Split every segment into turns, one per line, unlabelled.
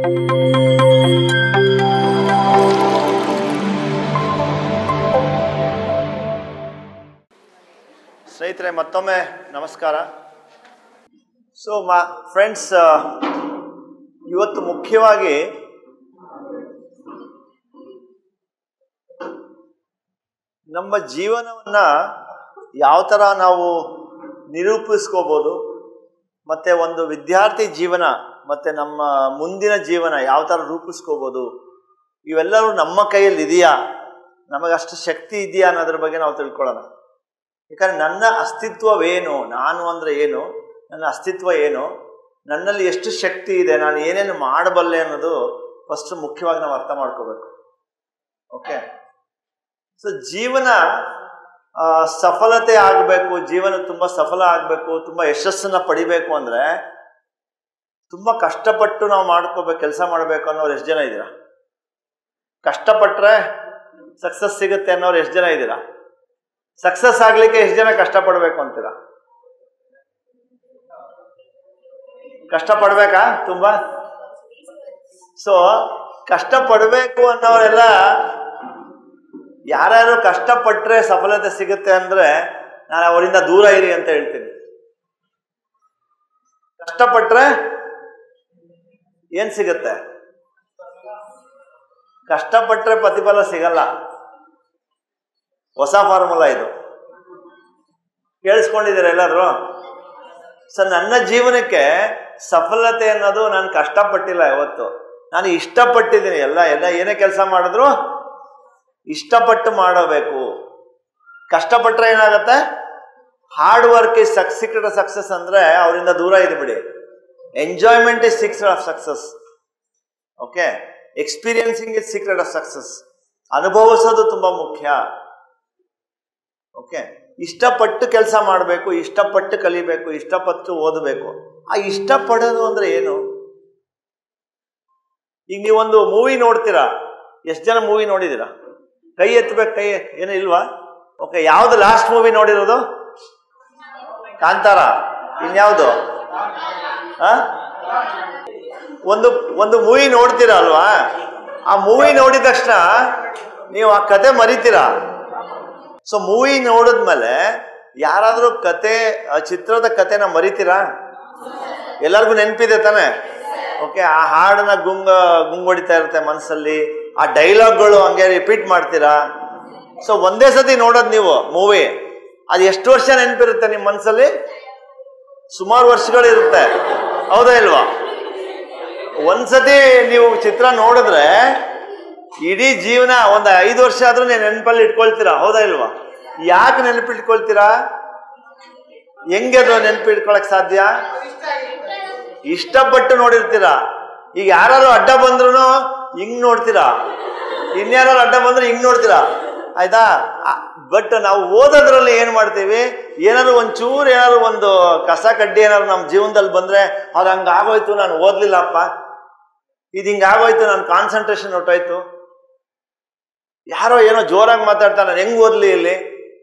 ಸ್ನೇಹಿತರೆ ಮತ್ತೊಮ್ಮೆ ನಮಸ್ಕಾರ. ಸೊ ಫ್ರೆಂಡ್ಸ್, ಇವತ್ತು ಮುಖ್ಯವಾಗಿ ನಮ್ಮ ಜೀವನವನ್ನು ಯಾವ ಥರ ನಾವು ನಿರೂಪಿಸ್ಕೋಬೋದು, ಮತ್ತು ಒಂದು ವಿದ್ಯಾರ್ಥಿ ಜೀವನ ಮತ್ತು ನಮ್ಮ ಮುಂದಿನ ಜೀವನ ಯಾವ ಥರ ರೂಪಿಸ್ಕೋಬೋದು, ಇವೆಲ್ಲರೂ ನಮ್ಮ ಕೈಯಲ್ಲಿ ಇದೆಯಾ, ನಮಗಷ್ಟು ಶಕ್ತಿ ಇದೆಯಾ ಅನ್ನೋದ್ರ ಬಗ್ಗೆ ನಾವು ತಿಳ್ಕೊಳ್ಳೋಣ. ಯಾಕಂದರೆ ನನ್ನ ಅಸ್ತಿತ್ವವೇನು, ನಾನು ಅಂದರೆ ಏನು, ನನ್ನ ಅಸ್ತಿತ್ವ ಏನು, ನನ್ನಲ್ಲಿ ಎಷ್ಟು ಶಕ್ತಿ ಇದೆ, ನಾನು ಏನೇನು ಮಾಡಬಲ್ಲೆ ಅನ್ನೋದು ಫಸ್ಟ್ ಮುಖ್ಯವಾಗಿ ನಾವು ಅರ್ಥ ಮಾಡ್ಕೋಬೇಕು. ಓಕೆ, ಸೊ ಜೀವನ ಸಫಲತೆ ಆಗಬೇಕು, ಜೀವನ ತುಂಬ ಸಫಲ ಆಗಬೇಕು, ತುಂಬ ಯಶಸ್ಸನ್ನು ಪಡಿಬೇಕು ಅಂದರೆ ತುಂಬ ಕಷ್ಟಪಟ್ಟು ನಾವು ಮಾಡ್ಕೋಬೇಕು, ಕೆಲಸ ಮಾಡಬೇಕು ಅನ್ನೋರು ಎಷ್ಟು ಜನ ಇದ್ದೀರಾ? ಕಷ್ಟಪಟ್ಟರೆ ಸಕ್ಸಸ್ ಸಿಗುತ್ತೆ ಅನ್ನೋರು ಎಷ್ಟು ಜನ ಇದ್ದೀರಾ? ಸಕ್ಸಸ್ ಆಗಲಿಕ್ಕೆ ಎಷ್ಟು ಜನ ಕಷ್ಟಪಡಬೇಕು ಅಂತೀರಾ? ಕಷ್ಟಪಡಬೇಕಾ ತುಂಬ? ಸೊ ಕಷ್ಟಪಡಬೇಕು ಅನ್ನೋರೆಲ್ಲ ಯಾರ್ಯಾರು ಕಷ್ಟಪಟ್ಟರೆ ಸಫಲತೆ ಸಿಗುತ್ತೆ ಅಂದರೆ ನಾನು ಅವರಿಂದ ದೂರ ಇರಿ ಅಂತ ಹೇಳ್ತೀನಿ. ಕಷ್ಟಪಟ್ಟರೆ ಏನು ಸಿಗುತ್ತೆ? ಕಷ್ಟಪಟ್ಟರೆ ಪ್ರತಿಫಲ ಸಿಗಲ್ಲ. ಹೊಸ ಫಾರ್ಮುಲಾ ಇದು, ಕೇಳಿಸ್ಕೊಂಡಿದ್ದೀರ ಎಲ್ಲರೂ? ಸೊ ನನ್ನ ಜೀವನಕ್ಕೆ ಸಫಲತೆ ಅನ್ನೋದು ನಾನು ಕಷ್ಟಪಟ್ಟಿಲ್ಲ ಯಾವತ್ತು, ನಾನು ಇಷ್ಟಪಟ್ಟಿದ್ದೀನಿ. ಎಲ್ಲ ಏನೇ ಕೆಲಸ ಮಾಡಿದ್ರು ಇಷ್ಟಪಟ್ಟು ಮಾಡಬೇಕು. ಕಷ್ಟಪಟ್ಟರೆ ಏನಾಗುತ್ತೆ? Hard work is secret of success ಅಂದರೆ ಅವರಿಂದ ದೂರ ಇದ್ಬಿಡಿ. Enjoyment is secret of success. Okay, experiencing is secret of success. ಅನುಭವಿಸೋದು ತುಂಬ ಮುಖ್ಯ. ಓಕೆ, ಇಷ್ಟಪಟ್ಟು ಕೆಲಸ ಮಾಡಬೇಕು, ಇಷ್ಟಪಟ್ಟು ಕಲಿಬೇಕು, ಇಷ್ಟಪಟ್ಟು ಓದಬೇಕು. ಆ ಇಷ್ಟಪಡೋದು ಅಂದರೆ ಏನು? ಈಗ ನೀವೊಂದು ಮೂವಿ ನೋಡ್ತೀರಾ, ಎಷ್ಟು ಜನ ಮೂವಿ ನೋಡಿದ್ದೀರಾ? ಕೈ ಎತ್ತಬೇಕು. ಕೈ ಏನು ಇಲ್ವಾ? ಓಕೆ, ಯಾವುದು ಲಾಸ್ಟ್ ಮೂವಿ ನೋಡಿರೋದು? ಕಾಂತಾರ. ಇನ್ಯಾವುದು? ಒಂದು ಮೂವಿ ನೋಡ್ತೀರಾ ಅಲ್ವಾ? ಆ ಮೂವಿ ನೋಡಿದ ತಕ್ಷಣ ನೀವು ಆ ಕತೆ ಮರಿತೀರಾ. ಸೊ ಮೂವಿ ನೋಡಿದ್ಮೇಲೆ ಯಾರಾದರೂ ಚಿತ್ರದ ಕತೆನ ಮರಿತೀರಾ? ಎಲ್ಲರಿಗೂ ನೆನಪಿದೆ ತಾನೆ? ಓಕೆ, ಆ ಹಾಡನ್ನ ಗುಂಗೊಡಿತಾ ಇರುತ್ತೆ ಮನಸ್ಸಲ್ಲಿ, ಆ ಡೈಲಾಗ್ಗಳು ಹಂಗೆ ರಿಪೀಟ್ ಮಾಡ್ತೀರಾ. ಸೊ ಒಂದೇ ಸತಿ ನೋಡೋದು ನೀವು ಮೂವಿ, ಅದು ಎಷ್ಟು ವರ್ಷ ನೆನಪಿರುತ್ತೆ ನಿಮ್ಮ ಮನಸ್ಸಲ್ಲಿ? ಸುಮಾರು ವರ್ಷಗಳಿರುತ್ತೆ, ಹೌದಾ ಇಲ್ವಾ? ಒಂದ್ಸತಿ ನೀವು ಚಿತ್ರ ನೋಡಿದ್ರೆ ಇಡೀ ಜೀವನ ಒಂದು 5 ವರ್ಷ ಆದ್ರೂ ನೀವು ನೆನಪಲ್ಲಿ ಇಟ್ಕೊಳ್ತೀರಾ, ಹೌದಾ ಇಲ್ವಾ? ಯಾಕೆ ನೆನಪಿಟ್ಕೊಳ್ತೀರಾ? ಹೆಂಗೆ ಅದು ನೆನಪಿಟ್ಕೊಳಕ್ ಸಾಧ್ಯ? ಇಷ್ಟಪಟ್ಟು ನೋಡಿರ್ತೀರಾ. ಈಗ ಯಾರು ಅಡ್ಡ ಬಂದ್ರು ಹಿಂಗ್ ನೋಡ್ತೀರಾ, ಇನ್ಯಾರು ಅಡ್ಡ ಬಂದ್ರೆ ಹಿಂಗ್ ನೋಡ್ತೀರಾ, ಆಯ್ತಾ? ಬಟ್ ನಾವು ಓದೋದ್ರಲ್ಲಿ ಏನ್ ಮಾಡ್ತೀವಿ? ಏನಾದ್ರು ಒಂಚೂರು ಏನಾದ್ರು ಒಂದು ಕಸ ಕಡ್ಡಿ ಏನಾದ್ರು ನಮ್ಮ ಜೀವನದಲ್ಲಿ ಬಂದ್ರೆ ಅದು ಹಂಗಾಗೋಯ್ತು, ನಾನು ಓದ್ಲಿಲ್ಲಪ್ಪ, ಇದು ಹಿಂಗಾಗೋಯ್ತು, ನನ್ನ ಕಾನ್ಸಂಟ್ರೇಷನ್ ಹೊಟ್ಟೋಯ್ತು, ಯಾರೋ ಏನೋ ಜೋರಾಗಿ ಮಾತಾಡ್ತಾರೆ, ನಾನು ಹೆಂಗ್ ಓದ್ಲಿ ಇಲ್ಲಿ?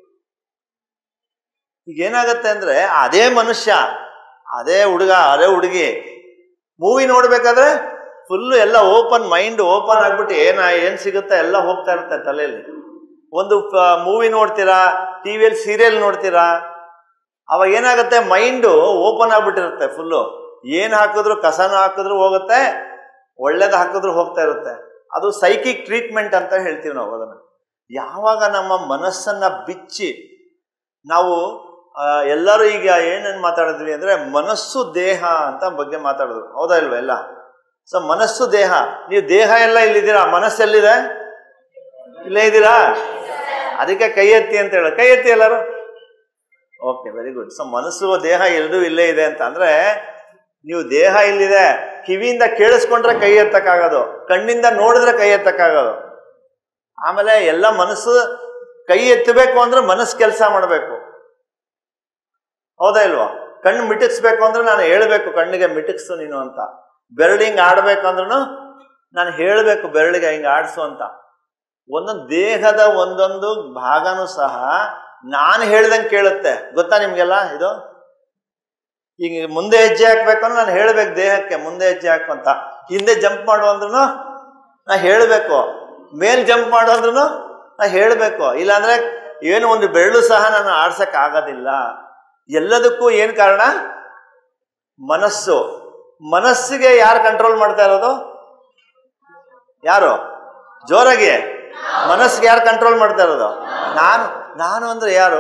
ಈಗ ಏನಾಗತ್ತೆ ಅಂದ್ರೆ ಅದೇ ಮನುಷ್ಯ, ಅದೇ ಹುಡುಗ, ಅದೇ ಹುಡುಗಿ ಮೂವಿ ನೋಡ್ಬೇಕಾದ್ರೆ ಫುಲ್ಲು ಎಲ್ಲ ಓಪನ್ ಮೈಂಡ್ ಓಪನ್ ಆಗ್ಬಿಟ್ಟು ಏನ್ ಸಿಗುತ್ತೆ ಎಲ್ಲ ಹೋಗ್ತಾ ಇರುತ್ತೆ ತಲೆಯಲ್ಲಿ. ಒಂದು ಮೂವಿ ನೋಡ್ತೀರಾ, ಟಿವಿಯಲ್ಲಿ ಸೀರಿಯಲ್ ನೋಡ್ತೀರಾ, ಅವಾಗ ಏನಾಗುತ್ತೆ? ಮೈಂಡು ಓಪನ್ ಆಗ್ಬಿಟ್ಟಿರುತ್ತೆ ಫುಲ್ಲು. ಏನು ಹಾಕಿದ್ರು, ಕಸನ ಹಾಕಿದ್ರು ಹೋಗುತ್ತೆ, ಒಳ್ಳೇದು ಹಾಕಿದ್ರು ಹೋಗ್ತಾ ಇರುತ್ತೆ. ಅದು ಸೈಕಿಕ್ ಟ್ರೀಟ್ಮೆಂಟ್ ಅಂತ ಹೇಳ್ತೀವಿ ನಾವು ಅದನ್ನು. ಯಾವಾಗ ನಮ್ಮ ಮನಸ್ಸನ್ನ ಬಿಚ್ಚಿ ನಾವು ಎಲ್ಲರೂ ಈಗ ಏನೇನು ಮಾತಾಡಿದ್ವಿ ಅಂದರೆ ಮನಸ್ಸು ದೇಹ ಅಂತ ಬಗ್ಗೆ ಮಾತಾಡಿದ್ರು, ಹೌದಾ ಇಲ್ವಾ ಎಲ್ಲ? ಸೊ ಮನಸ್ಸು ದೇಹ, ನೀವು ದೇಹ ಎಲ್ಲ ಇಲ್ಲಿದ್ದೀರಾ, ಮನಸ್ಸೆಲ್ಲಿದೆ? ಇಲ್ಲೇ ಇದ್ದೀರಾ? ಅದಕ್ಕೆ ಕೈ ಎತ್ತಿ ಅಂತ ಹೇಳ. ಕೈ ಎತ್ತಿ ಎಲ್ಲರೂ. Okay, very good. ಸೊ ಮನಸ್ಸು ದೇಹ ಎರಡೂ ಇಲ್ಲೇ ಇದೆ ಅಂತ ಅಂದರೆ ನೀವು ದೇಹ ಇಲ್ಲಿದೆ, ಕಿವಿಯಿಂದ ಕೇಳಿಸ್ಕೊಂಡ್ರೆ ಕೈ ಎತ್ತಕ್ಕಾಗೋದು, ಕಣ್ಣಿಂದ ನೋಡಿದ್ರೆ ಕೈ ಎತ್ತಕ್ಕಾಗೋದು. ಆಮೇಲೆ ಎಲ್ಲ ಮನಸ್ಸು ಕೈ ಎತ್ತಬೇಕು ಅಂದ್ರೆ ಮನಸ್ಸು ಕೆಲಸ ಮಾಡಬೇಕು, ಹೌದಾ ಇಲ್ವಾ? ಕಣ್ಣು ಮಿಟಕ್ಸ್ಬೇಕು ಅಂದ್ರೆ ನಾನು ಹೇಳ್ಬೇಕು ಕಣ್ಣಿಗೆ ಮಿಟಕ್ಸು ನೀನು ಅಂತ. ಬೆರಳು ಹಿಂಗೆ ಆಡ್ಬೇಕು ಅಂದ್ರೂ ನಾನು ಹೇಳಬೇಕು ಬೆರಳಿಗೆ ಹಿಂಗೆ ಆಡಿಸು ಅಂತ. ಒಂದೊಂದು ದೇಹದ ಒಂದೊಂದು ಭಾಗನೂ ಸಹ ನಾನು ಹೇಳ್ದಂಗೆ ಕೇಳುತ್ತೆ, ಗೊತ್ತಾ ನಿಮ್ಗೆಲ್ಲ ಇದು? ಈಗ ಮುಂದೆ ಹೆಜ್ಜೆ ಹಾಕ್ಬೇಕು ಅಂದ್ರೆ ನಾನು ಹೇಳ್ಬೇಕು ದೇಹಕ್ಕೆ ಮುಂದೆ ಹೆಜ್ಜೆ ಹಾಕು ಅಂತ. ಹಿಂದೆ ಜಂಪ್ ಮಾಡು ಅಂದ್ರೂ ನಾ ಹೇಳಬೇಕು, ಮೇಲ್ ಜಂಪ್ ಮಾಡು ಅಂದ್ರೂ ನಾ ಹೇಳಬೇಕು. ಇಲ್ಲಾಂದ್ರೆ ಏನು ಒಂದು ಬೆರಳು ಸಹ ನಾನು ಆಡ್ಸಕ್ ಆಗೋದಿಲ್ಲ. ಎಲ್ಲದಕ್ಕೂ ಏನು ಕಾರಣ? ಮನಸ್ಸು. ಮನಸ್ಸಿಗೆ ಯಾರು ಕಂಟ್ರೋಲ್ ಮಾಡ್ತಾ ಇರೋದು? ಯಾರು? ಜೋರಾಗಿ. ಮನಸ್ಸಿಗೆ ಯಾರು ಕಂಟ್ರೋಲ್ ಮಾಡ್ತಾ ಇರೋದು? ನಾನು ಅಂದ್ರೆ ಯಾರು?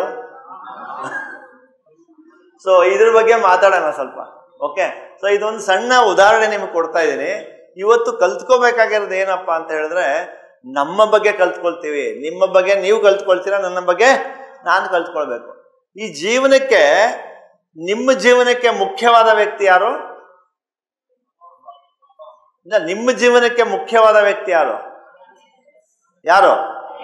ಸೊ ಇದ್ರ ಬಗ್ಗೆ ಮಾತಾಡೋಣ ಸ್ವಲ್ಪ. ಓಕೆ, ಸೊ ಇದೊಂದು ಸಣ್ಣ ಉದಾಹರಣೆ ನಿಮ್ಗೆ ಕೊಡ್ತಾ ಇದ್ದೀನಿ. ಇವತ್ತು ಕಲ್ತ್ಕೋಬೇಕಾಗಿರೋದು ಏನಪ್ಪಾ ಅಂತ ಹೇಳಿದ್ರೆ, ನಮ್ಮ ಬಗ್ಗೆ ಕಲ್ತ್ಕೊಳ್ತೀವಿ, ನಿಮ್ಮ ಬಗ್ಗೆ ನೀವು ಕಲ್ತ್ಕೊಳ್ತೀರಾ, ನನ್ನ ಬಗ್ಗೆ ನಾನು ಕಲ್ತ್ಕೊಳ್ಬೇಕು. ಈ ಜೀವನಕ್ಕೆ, ನಿಮ್ಮ ಜೀವನಕ್ಕೆ ಮುಖ್ಯವಾದ ವ್ಯಕ್ತಿ ಯಾರು? ನಿಮ್ಮ ಜೀವನಕ್ಕೆ ಮುಖ್ಯವಾದ ವ್ಯಕ್ತಿ ಯಾರು? ಯಾರು?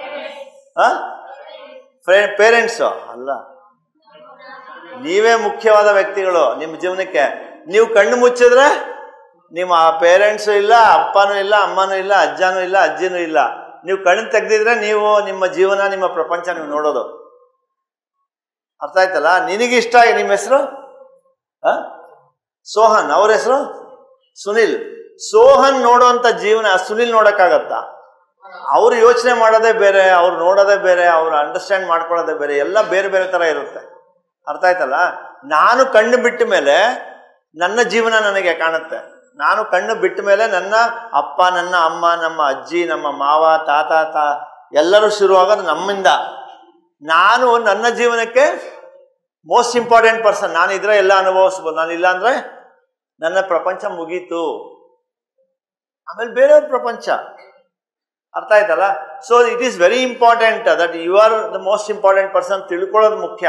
ಪೇರೆಂಟ್ಸು ಅಲ್ಲ, ನೀವೇ ಮುಖ್ಯವಾದ ವ್ಯಕ್ತಿಗಳು ನಿಮ್ಮ ಜೀವನಕ್ಕೆ. ನೀವು ಕಣ್ಣು ಮುಚ್ಚಿದ್ರೆ ನಿಮ್ಮ ಪೇರೆಂಟ್ಸು ಇಲ್ಲ, ಅಪ್ಪನೂ ಇಲ್ಲ, ಅಮ್ಮನೂ ಇಲ್ಲ, ಅಜ್ಜನೂ ಇಲ್ಲ, ಅಜ್ಜಿನೂ ಇಲ್ಲ. ನೀವು ಕಣ್ಣು ತೆಗೆದಿದ್ರೆ ನೀವು ನಿಮ್ಮ ಜೀವನ, ನಿಮ್ಮ ಪ್ರಪಂಚ ನೀವು ನೋಡೋದು. ಅರ್ಥ ಆಯ್ತಲ್ಲ? ನಿನಗಿಷ್ಟ. ನಿಮ್ಮ ಹೆಸರು ಸೋಹನ್, ಅವ್ರ ಹೆಸರು ಸುನಿಲ್. ಸೋಹನ್ ನೋಡೋಂಥ ಜೀವನ ಸುನಿಲ್ ನೋಡೋಕ್ಕಾಗತ್ತಾ? ಅವ್ರು ಯೋಚನೆ ಮಾಡೋದೇ ಬೇರೆ, ಅವ್ರು ನೋಡೋದೇ ಬೇರೆ, ಅವ್ರು ಅಂಡರ್ಸ್ಟ್ಯಾಂಡ್ ಮಾಡ್ಕೊಳ್ಳೋದೇ ಬೇರೆ, ಎಲ್ಲ ಬೇರೆ ಬೇರೆ ಥರ ಇರುತ್ತೆ. ಅರ್ಥ ಆಯ್ತಲ್ಲ? ನಾನು ಕಣ್ಣು ಬಿಟ್ಟ ಮೇಲೆ ನನ್ನ ಜೀವನ ನನಗೆ ಕಾಣುತ್ತೆ. ನಾನು ಕಣ್ಣು ಬಿಟ್ಟ ಮೇಲೆ ನನ್ನ ಅಪ್ಪ, ನನ್ನ ಅಮ್ಮ, ನಮ್ಮ ಅಜ್ಜಿ, ನಮ್ಮ ಮಾವ, ತಾತ ಎಲ್ಲರೂ ಶುರುವಾಗೋದು ನಮ್ಮಿಂದ. ನಾನು ನನ್ನ ಜೀವನಕ್ಕೆ ಮೋಸ್ಟ್ ಇಂಪಾರ್ಟೆಂಟ್ ಪರ್ಸನ್. ನಾನು ಇದ್ರೆ ಎಲ್ಲ ಅನುಭವಿಸ್ಬೋದು, ನಾನು ಇಲ್ಲ ಅಂದ್ರೆ ನನ್ನ ಪ್ರಪಂಚ ಮುಗೀತು. ಆಮೇಲೆ ಬೇರೆಯವ್ರ ಪ್ರಪಂಚ. ಅರ್ಥ ಆಯ್ತಲ್ಲ? So it is very important that you are the most important person. ತಿಳ್ಕೊಳ್ಳೋದು ಮುಖ್ಯ.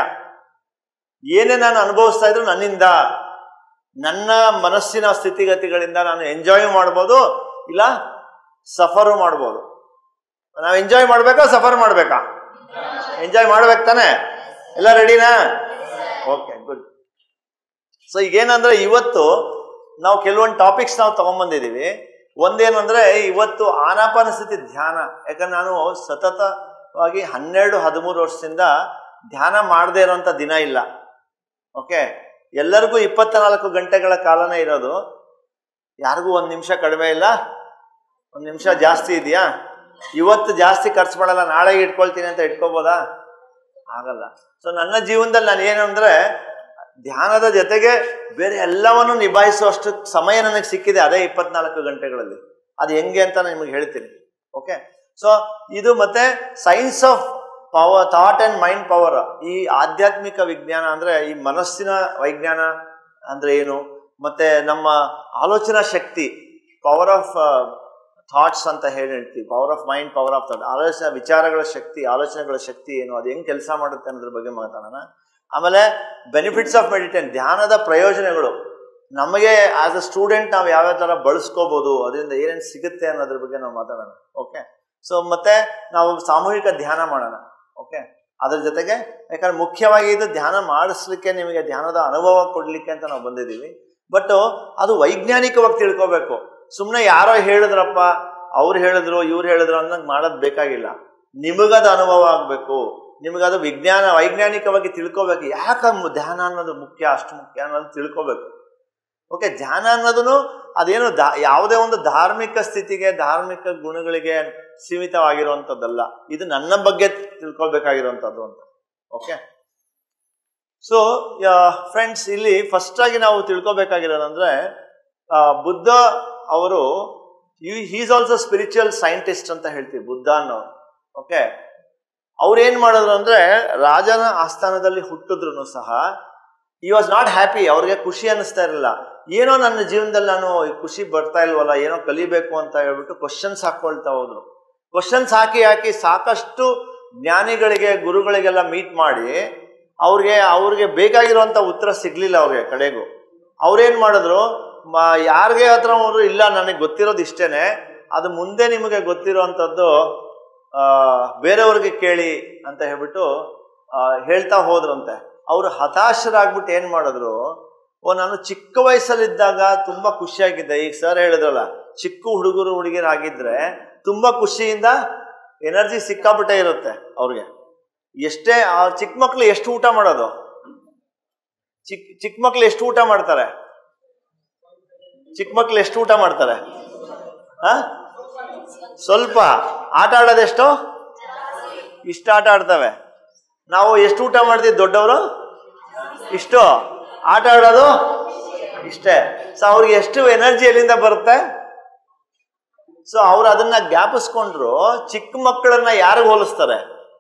ಏನೇ ನಾನು ಅನುಭವಿಸ್ತಾ ಇದ್ರು ನನ್ನಿಂದ, ನನ್ನ ಮನಸ್ಸಿನ ಸ್ಥಿತಿಗತಿಗಳಿಂದ ನಾನು ಎಂಜಾಯ್ ಮಾಡ್ಬೋದು, ಇಲ್ಲ ಸಫರು ಮಾಡ್ಬೋದು. ನಾವು ಎಂಜಾಯ್ ಮಾಡ್ಬೇಕಾ ಸಫರ್ ಮಾಡ್ಬೇಕಾ? ಎಂಜಾಯ್ ಮಾಡ್ಬೇಕು ತಾನೆ? ಎಲ್ಲ ರೆಡಿನಾ? Okay, good. ಸೊ ಈಗೇನಂದ್ರೆ ಇವತ್ತು ನಾವು ಕೆಲವೊಂದು ಟಾಪಿಕ್ಸ್ ನಾವು ತಗೊಂಡ್ಬಂದಿದ್ದೀವಿ. ಒಂದೇನಂದ್ರೆ ಇವತ್ತು ಆನಾಪಾನಸತಿ ಧ್ಯಾನ. ಯಾಕಂದ್ರೆ ನಾನು ಸತತವಾಗಿ 12-13 ವರ್ಷದಿಂದ ಧ್ಯಾನ ಮಾಡದೇ ಇರೋಂಥ ದಿನ ಇಲ್ಲ. ಓಕೆ, ಎಲ್ಲರಿಗೂ 24 ಗಂಟೆಗಳ ಕಾಲನೇ ಇರೋದು. ಯಾರಿಗೂ 1 ನಿಮಿಷ ಕಡಿಮೆ ಇಲ್ಲ, 1 ನಿಮಿಷ ಜಾಸ್ತಿ ಇದೆಯಾ? ಇವತ್ತು ಜಾಸ್ತಿ ಖರ್ಚು ಮಾಡಲ್ಲ, ನಾಳೆಗೆ ಇಟ್ಕೊಳ್ತೀನಿ ಅಂತ ಇಟ್ಕೋಬೋದಾ? ಆಗಲ್ಲ. ಸೊ ನನ್ನ ಜೀವನದಲ್ಲಿ ನಾನು ಏನು ಅಂದರೆ, ಧ್ಯಾನದ ಜೊತೆಗೆ ಬೇರೆ ಎಲ್ಲವನ್ನು ನಿಭಾಯಿಸುವಷ್ಟು ಸಮಯ ನನಗೆ ಸಿಕ್ಕಿದೆ ಅದೇ 24 ಗಂಟೆಗಳಲ್ಲಿ. ಅದು ಹೆಂಗೆ ಅಂತ ನಾನು ನಿಮಗೆ ಹೇಳ್ತೀನಿ. ಓಕೆ, ಸೊ ಇದು ಮತ್ತೆ science of power, thought and mind power. ಈ ಆಧ್ಯಾತ್ಮಿಕ ವಿಜ್ಞಾನ ಅಂದರೆ ಈ ಮನಸ್ಸಿನ ವೈಜ್ಞಾನ ಅಂದರೆ ಏನು, ಮತ್ತೆ ನಮ್ಮ ಆಲೋಚನಾ ಶಕ್ತಿ, ಪವರ್ ಆಫ್ ಥಾಟ್ಸ್ ಅಂತ ಹೇಳ್ತೀವಿ, power of mind, power of thought, ವಿಚಾರಗಳ ಶಕ್ತಿ, ಆಲೋಚನೆಗಳ ಶಕ್ತಿ ಏನು, ಅದು ಹೆಂಗೆ ಕೆಲಸ ಮಾಡುತ್ತೆ ಅನ್ನೋದ್ರ ಬಗ್ಗೆ ಮಾತಾಡೋಣ. ಆಮೇಲೆ ಬೆನಿಫಿಟ್ಸ್ ಆಫ್ ಮೆಡಿಟೇಷನ್, ಧ್ಯಾನದ ಪ್ರಯೋಜನಗಳು, ನಮಗೆ ಆಸ್ ಅ ಸ್ಟೂಡೆಂಟ್ ನಾವು ಯಾವ್ಯಾವ ಥರ ಬಳಸ್ಕೋಬೋದು, ಅದರಿಂದ ಏನೇನು ಸಿಗುತ್ತೆ ಅನ್ನೋದ್ರ ಬಗ್ಗೆ ನಾವು ಮಾತಾಡೋಣ. ಓಕೆ, ಸೊ ಮತ್ತೆ ನಾವು ಸಾಮೂಹಿಕ ಧ್ಯಾನ ಮಾಡೋಣ. ಓಕೆ, ಅದ್ರ ಜೊತೆಗೆ ಯಾಕಂದ್ರೆ ಮುಖ್ಯವಾಗಿ ಇದು ಧ್ಯಾನ ಮಾಡಿಸ್ಲಿಕ್ಕೆ, ನಿಮಗೆ ಧ್ಯಾನದ ಅನುಭವ ಕೊಡ್ಲಿಕ್ಕೆ ಅಂತ ನಾವು ಬಂದಿದ್ದೀವಿ. ಬಟ್ ಅದು ವೈಜ್ಞಾನಿಕವಾಗಿ ತಿಳ್ಕೋಬೇಕು. ಸುಮ್ಮನೆ ಯಾರೋ ಹೇಳಿದ್ರಪ್ಪ, ಅವ್ರು ಹೇಳಿದ್ರು, ಇವ್ರು ಹೇಳಿದ್ರು ಅನ್ನೋದು ಮಾಡೋದು ಬೇಕಾಗಿಲ್ಲ. ನಿಮಗದು ಅನುಭವ ಆಗಬೇಕು, ನಿಮಗದು ವೈಜ್ಞಾನಿಕವಾಗಿ ತಿಳ್ಕೋಬೇಕು. ಯಾಕೆ ಧ್ಯಾನ ಅನ್ನೋದು ಮುಖ್ಯ, ಅಷ್ಟು ಮುಖ್ಯ ಅನ್ನೋದು ತಿಳ್ಕೋಬೇಕು. ಓಕೆ, ಧ್ಯಾನ ಅನ್ನೋದನ್ನು ಅದೇನು ಯಾವುದೇ ಒಂದು ಧಾರ್ಮಿಕ ಸ್ಥಿತಿಗೆ, ಧಾರ್ಮಿಕ ಗುಣಗಳಿಗೆ ಸೀಮಿತವಾಗಿರುವಂಥದ್ದಲ್ಲ. ಇದು ನನ್ನ ಬಗ್ಗೆ ತಿಳ್ಕೊಳ್ಬೇಕಾಗಿರುವಂಥದ್ದು ಅಂತ. ಓಕೆ, ಸೊ ಫ್ರೆಂಡ್ಸ್, ಇಲ್ಲಿ ಫಸ್ಟ್ ಆಗಿ ನಾವು ತಿಳ್ಕೊಬೇಕಾಗಿರೋದಂದ್ರೆ, ಬುದ್ಧ ಅವರು ಈಸ್ ಆಲ್ಸೋ ಸ್ಪಿರಿಚುವಲ್ ಸೈಂಟಿಸ್ಟ್ ಅಂತ ಹೇಳ್ತೀವಿ ಬುದ್ಧ ಅನ್ನೋರು. ಓಕೆ, ಅವ್ರೇನ್ ಮಾಡಿದ್ರು ಅಂದ್ರೆ, ರಾಜನ ಆಸ್ಥಾನದಲ್ಲಿ ಹುಟ್ಟಿದ್ರು ಸಹ ಈ ವಾಸ್ ನಾಟ್ ಹ್ಯಾಪಿ. ಅವ್ರಿಗೆ ಖುಷಿ ಅನ್ನಿಸ್ತಾ ಇರಲಿಲ್ಲ. ಏನೋ ನನ್ನ ಜೀವನದಲ್ಲಿ ನಾನು ಖುಷಿ ಬರ್ತಾ ಇಲ್ವಲ್ಲ, ಏನೋ ಕಲಿಬೇಕು ಅಂತ ಹೇಳ್ಬಿಟ್ಟು ಕ್ವಶನ್ಸ್ ಹಾಕೊಳ್ತಾ ಹೋದ್ರು. ಕ್ವಶನ್ಸ್ ಹಾಕಿ ಸಾಕಷ್ಟು ಜ್ಞಾನಿಗಳಿಗೆ, ಗುರುಗಳಿಗೆಲ್ಲ ಮೀಟ್ ಮಾಡಿ ಅವ್ರಿಗೆ ಬೇಕಾಗಿರುವಂಥ ಉತ್ತರ ಸಿಗ್ಲಿಲ್ಲ ಅವ್ರಿಗೆ ಕಡೆಗೂ. ಅವ್ರೇನ್ ಮಾಡಿದ್ರು, ಯಾರಿಗೆ ಹತ್ರ ಅವರು ಇಲ್ಲ, ನನಗೆ ಗೊತ್ತಿರೋದು ಇಷ್ಟೇನೆ, ಅದು ಮುಂದೆ ನಿಮಗೆ ಗೊತ್ತಿರೋವಂಥದ್ದು ಬೇರೆಯವ್ರಿಗೆ ಕೇಳಿ ಅಂತ ಹೇಳ್ಬಿಟ್ಟು ಹೇಳ್ತಾ ಹೋದ್ರಂತೆ. ಅವರು ಹತಾಶರಾಗ್ಬಿಟ್ಟು ಏನ್ ಮಾಡಿದ್ರು, ನಾನು ಚಿಕ್ಕ ವಯಸ್ಸಲ್ಲಿದ್ದಾಗ ತುಂಬಾ ಖುಷಿಯಾಗಿದ್ದೆ. ಈಗ ಸರ್ ಹೇಳಿದ್ರಲ್ಲ, ಚಿಕ್ಕ ಹುಡುಗರು ಹುಡುಗಿರಾಗಿದ್ರೆ ತುಂಬಾ ಖುಷಿಯಿಂದ ಎನರ್ಜಿ ಸಿಕ್ಕಾಬಿಟ್ಟೆ ಇರುತ್ತೆ ಅವ್ರಿಗೆ. ಎಷ್ಟೇ ಚಿಕ್ಕ ಮಕ್ಳು ಎಷ್ಟು ಊಟ ಮಾಡೋದು, ಚಿಕ್ಕ ಮಕ್ಳು ಎಷ್ಟು ಊಟ ಮಾಡ್ತಾರೆ? ಚಿಕ್ಕ ಮಕ್ಳು ಎಷ್ಟು ಊಟ ಮಾಡ್ತಾರೆ? ಸ್ವಲ್ಪ. ಆಟ ಆಡೋದೆಷ್ಟು? ಇಷ್ಟು ಆಟ ಆಡ್ತವೆ. ನಾವು ಎಷ್ಟು ಊಟ ಮಾಡ್ತೀವಿ ದೊಡ್ಡವರು? ಇಷ್ಟು. ಆಟ ಆಡೋದು ಇಷ್ಟೇ. ಸೊ ಅವ್ರಿಗೆ ಎಷ್ಟು ಎನರ್ಜಿ ಎಲ್ಲಿಂದ ಬರುತ್ತೆ? ಸೊ ಅವ್ರು ಅದನ್ನ ಜ್ಞಾಪಿಸ್ಕೊಂಡ್ರು. ಚಿಕ್ಕ ಮಕ್ಕಳನ್ನ ಯಾರಿಗೆ ಹೋಲಿಸ್ತಾರೆ?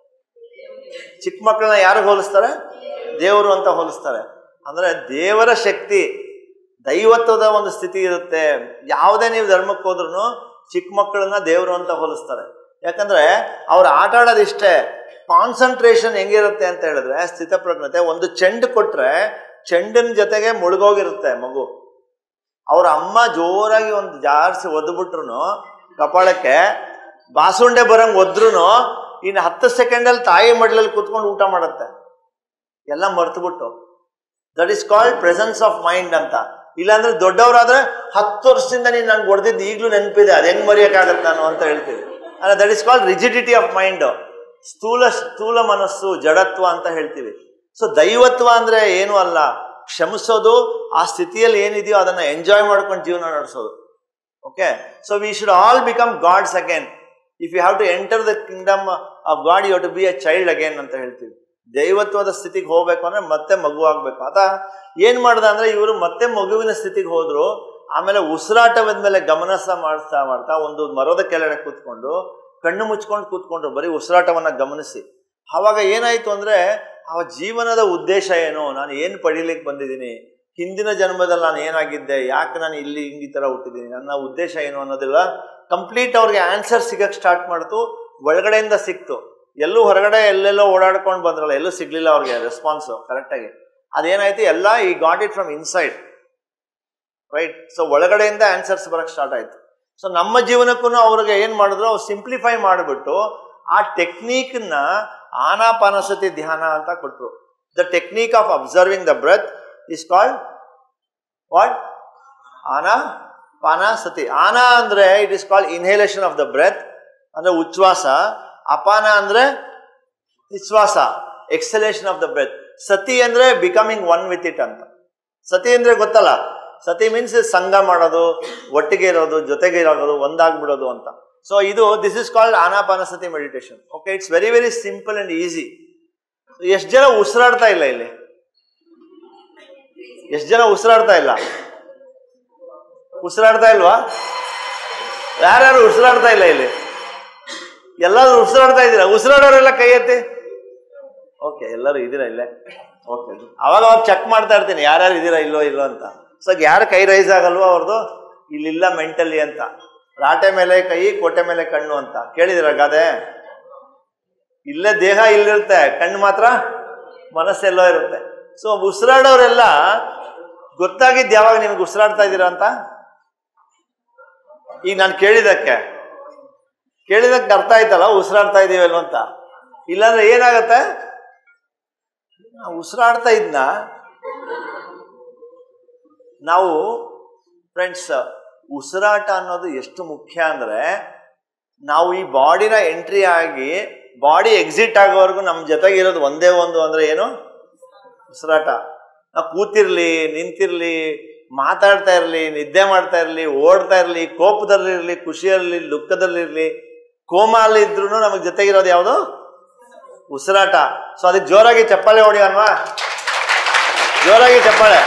ಚಿಕ್ಕ ಮಕ್ಕಳನ್ನ ಯಾರಿಗೆ ಹೋಲಿಸ್ತಾರೆ? ದೇವರು ಅಂತ ಹೋಲಿಸ್ತಾರೆ. ಅಂದ್ರೆ ದೇವರ ಶಕ್ತಿ, ದೈವತ್ವದ ಒಂದು ಸ್ಥಿತಿ ಇರುತ್ತೆ. ಯಾವುದೇ ನೀವು ಧರ್ಮಕ್ಕೆ ಹೋದ್ರೂ ಚಿಕ್ಕ ಮಕ್ಕಳನ್ನ ದೇವರು ಅಂತ ಹೋಲಿಸ್ತಾರೆ. ಯಾಕಂದ್ರೆ ಅವ್ರು ಆಟ ಆಡೋದಿಷ್ಟೇ. ಕಾನ್ಸಂಟ್ರೇಷನ್ ಹೆಂಗಿರುತ್ತೆ ಅಂತ ಹೇಳಿದ್ರೆ, ಸ್ಥಿತಪ್ರಜ್ಞತೆ. ಒಂದು ಚೆಂಡು ಕೊಟ್ರೆ ಚೆಂಡಿನ ಜೊತೆಗೆ ಮುಳುಗೋಗಿರುತ್ತೆ ಮಗು. ಅವ್ರ ಅಮ್ಮ ಜೋರಾಗಿ ಒಂದು ಜಾರ್ಸಿ ಒದ್ಬಿಟ್ರು ಕಪಾಳಕ್ಕೆ, ಬಾಸುಂಡೆ ಬರಂಗ್ ಒದ್ರೂ ಇನ್ನು 10 ಸೆಕೆಂಡಲ್ಲಿ ತಾಯಿ ಮಡ್ಲಲ್ಲಿ ಕೂತ್ಕೊಂಡು ಊಟ ಮಾಡುತ್ತೆ, ಎಲ್ಲ ಮರ್ತ್ಬಿಟ್ಟು. That is called presence of mind ಅಂತ. ಇಲ್ಲಾಂದ್ರೆ ದೊಡ್ಡವರಾದ್ರೆ 10 ವರ್ಷದಿಂದ ನೀನು ನಂಗೆ ಹೊಡೆದಿದ್ದು ಈಗಲೂ ನೆನಪಿದೆ, ಅದು ಹೆಂಗ್ ಮರೆಯೋಕ್ಕಾಗತ್ತೆ ನಾನು ಅಂತ ಹೇಳ್ತೀವಿ. ಅಲ್ಲ, that is called rigidity of mind. ಸ್ಥೂಲ ಮನಸ್ಸು, ಜಡತ್ವ ಅಂತ ಹೇಳ್ತೀವಿ. ಸೊ ದೈವತ್ವ ಅಂದ್ರೆ ಏನು ಅಲ್ಲ, ಕ್ಷಮಿಸೋದು, ಆ ಸ್ಥಿತಿಯಲ್ಲಿ ಏನಿದೆಯೋ ಅದನ್ನ ಎಂಜಾಯ್ ಮಾಡ್ಕೊಂಡು ಜೀವನ ನಡೆಸೋದು. Okay, so we should all become gods again. If you have to enter the kingdom of God, you have to be a child again ಅಂತ ಹೇಳ್ತೀವಿ. ದೈವತ್ವದ ಸ್ಥಿತಿಗೆ ಹೋಗ್ಬೇಕು ಅಂದ್ರೆ ಮತ್ತೆ ಮಗು ಆಗ್ಬೇಕು. ಅದ ಏನ್ ಮಾಡ್ದ ಅಂದ್ರೆ, ಇವರು ಮತ್ತೆ ಮಗುವಿನ ಸ್ಥಿತಿಗೆ ಹೋದ್ರು. ಆಮೇಲೆ ಉಸಿರಾಟದ ಮೇಲೆ ಗಮನ ಮಾಡ್ತಾ ಒಂದು ಮರದ ಕೆಳಗಡೆ ಕೂತ್ಕೊಂಡು ಕಣ್ಣು ಮುಚ್ಕೊಂಡು ಕೂತ್ಕೊಂಡ್ರು, ಬರೀ ಉಸಿರಾಟವನ್ನ ಗಮನಿಸಿ. ಆವಾಗ ಏನಾಯ್ತು ಅಂದ್ರೆ, ಆ ಜೀವನದ ಉದ್ದೇಶ ಏನು, ನಾನು ಏನು ಪಡೀಲಿಕ್ಕೆ ಬಂದಿದ್ದೀನಿ, ಹಿಂದಿನ ಜನ್ಮದಲ್ಲಿ ನಾನು ಏನಾಗಿದ್ದೆ, ಯಾಕೆ ನಾನು ಇಲ್ಲಿ ಈ ತರ ಹುಟ್ಟಿದ್ದೀನಿ, ನನ್ನ ಉದ್ದೇಶ ಏನು ಅನ್ನೋದಿಲ್ಲ. ಕಂಪ್ಲೀಟ್ ಅವ್ರಿಗೆ ಆನ್ಸರ್ ಸಿಗಕ್ಕೆ ಸ್ಟಾರ್ಟ್ ಮಾಡ್ತು. ಒಳಗಡೆಯಿಂದ ಸಿಕ್ತು. ಎಲ್ಲೂ ಹೊರಗಡೆ ಎಲ್ಲೆಲ್ಲೋ ಓಡಾಡ್ಕೊಂಡು ಬಂದ್ರಲ್ಲ, ಎಲ್ಲೂ ಸಿಗ್ಲಿಲ್ಲ ಅವ್ರಿಗೆ ರೆಸ್ಪಾನ್ಸು ಕರೆಕ್ಟಾಗಿ. ಅದೇನಾಯ್ತು, ಎಲ್ಲ ಈ got it from inside, right? So ಒಳಗಡೆಯಿಂದ ಆನ್ಸರ್ಸ್ ಬರಕ್ಕೆ ಸ್ಟಾರ್ಟ್ ಆಯ್ತು. ಸೊ ನಮ್ಮ ಜೀವನಕ್ಕೂ ಅವ್ರಿಗೆ ಏನ್ ಮಾಡಿದ್ರು, ಅವ್ರು ಸಿಂಪ್ಲಿಫೈ ಮಾಡಿಬಿಟ್ಟು ಆ ಟೆಕ್ನಿಕ್ನ ಆನಾಪಾನಸತಿ ಧ್ಯಾನ ಅಂತ ಕೊಟ್ರು. The technique of observing the breath is called what? Anapanasati. ಆನಾ ಅಂದ್ರೆ it is called inhalation of the breath, ಅಂದ್ರೆ ಉಚ್ಛ್ವಾಸ. ಅಪಾನ ಅಂದ್ರೆ ನಿಶ್ವಾಸ, ಎಕ್ಸಲೇಷನ್ ಆಫ್ ದ ಬ್ರೆತ್. ಸತಿ ಅಂದ್ರೆ ಬಿಕಮಿಂಗ್ ಒನ್ ವಿತ್ ಇಟ್ ಅಂತ. ಸತಿ ಅಂದ್ರೆ ಗೊತ್ತಲ್ಲ, ಸತಿ ಮೀನ್ಸ್ ಸಂಘ ಮಾಡೋದು, ಒಟ್ಟಿಗೆ ಇರೋದು, ಜೊತೆಗೆ ಇರೋದು, ಒಂದಾಗ್ಬಿಡೋದು ಅಂತ. So this is called Anapanasati meditation. Okay, it's very very simple and easy. ಎಷ್ಟು ಜನ ಉಸಿರಾಡ್ತಾ ಇಲ್ಲ ಇಲ್ಲಿ? ಎಷ್ಟು ಜನ ಉಸಿರಾಡ್ತಾ ಇಲ್ಲ? ಉಸಿರಾಡ್ತಾ ಇಲ್ವಾ? ಯಾರ್ಯಾರು ಉಸಿರಾಡ್ತಾ ಇಲ್ಲ ಇಲ್ಲಿ? ಎಲ್ಲರೂ ಉಸಿರಾಡ್ತಾ ಇದ್ದೀರಾ? ಉಸಿರಾಡೋರೆಲ್ಲ ಕೈ ಎತ್ತಿ. ಓಕೆ, ಎಲ್ಲರೂ ಇದ್ದೀರಾ ಇಲ್ಲೇ? ಓಕೆ, ಅವಾಗ ಚೆಕ್ ಮಾಡ್ತಾ ಇರ್ತೀನಿ ಯಾರ್ಯಾರು ಇದ್ದೀರಾ ಇಲ್ಲೋ ಅಂತ. ಸೊ ಯಾರು ಕೈ ರೈಸ್ ಆಗಲ್ವೋ ಅವ್ರದ್ದು ಇಲ್ಲಿಲ್ಲ ಮೆಂಟಲಿ ಅಂತ. ರಾಟೆ ಮೇಲೆ ಕೈ, ಕೋಟೆ ಮೇಲೆ ಕಣ್ಣು ಅಂತ ಕೇಳಿದಿರ ಗಾದೆ? ಇಲ್ಲೇ ದೇಹ ಇಲ್ಲಿರುತ್ತೆ, ಕಣ್ಣು ಮಾತ್ರ ಮನಸ್ಸೆಲ್ಲೋ ಇರುತ್ತೆ. ಸೊ ಉಸಿರಾಡೋರೆಲ್ಲ ಗೊತ್ತಾಗಿದ್ದು ಯಾವಾಗ ನಿಮ್ಗೆ ಉಸಿರಾಡ್ತಾ ಇದ್ದೀರಾ ಅಂತ? ಈಗ ನಾನು ಕೇಳಿದಕ್ಕೆ ಅರ್ಥ ಆಯ್ತಲ್ಲ ಉಸಿರಾಡ್ತಾ ಇದೀವಲ್ವ ಅಂತ. ಇಲ್ಲಾಂದ್ರೆ ಏನಾಗತ್ತೆ, ಉಸಿರಾಡ್ತಾ ಇದ್ನ ನಾವು ಫ್ರೆಂಡ್ಸ್, ಉಸಿರಾಟ ಅನ್ನೋದು ಎಷ್ಟು ಮುಖ್ಯ ಅಂದ್ರೆ, ನಾವು ಈ ಬಾಡಿನ ಎಂಟ್ರಿ ಆಗಿ ಬಾಡಿ ಎಕ್ಸಿಟ್ ಆಗೋವರೆಗೂ ನಮ್ಮ ಜೊತೆಗೆ ಇರೋದು ಒಂದೇ ಒಂದು ಅಂದ್ರೆ ಏನು? ಉಸಿರಾಟ. ನಾವು ಕೂತಿರ್ಲಿ, ನಿಂತಿರ್ಲಿ, ಮಾತಾಡ್ತಾ ಇರ್ಲಿ, ನಿದ್ದೆ ಮಾಡ್ತಾ ಇರ್ಲಿ, ಓಡ್ತಾ ಇರ್ಲಿ, ಕೋಪದಲ್ಲಿರ್ಲಿ, ಖುಷಿಯಲ್ಲಿ, ದುಃಖದಲ್ಲಿರ್ಲಿ, ಕೋಮಲ್ಲಿ ಇದ್ರೂ ನಮಗೆ ಜೊತೆಗಿರೋದು ಯಾವುದು? ಉಸಿರಾಟ. ಸೊ ಅದಕ್ಕೆ ಜೋರಾಗಿ ಚಪ್ಪಾಳೆ ಹೊಡಿ ಅಲ್ವಾ? ಜೋರಾಗಿ ಚಪ್ಪಾಳೆ.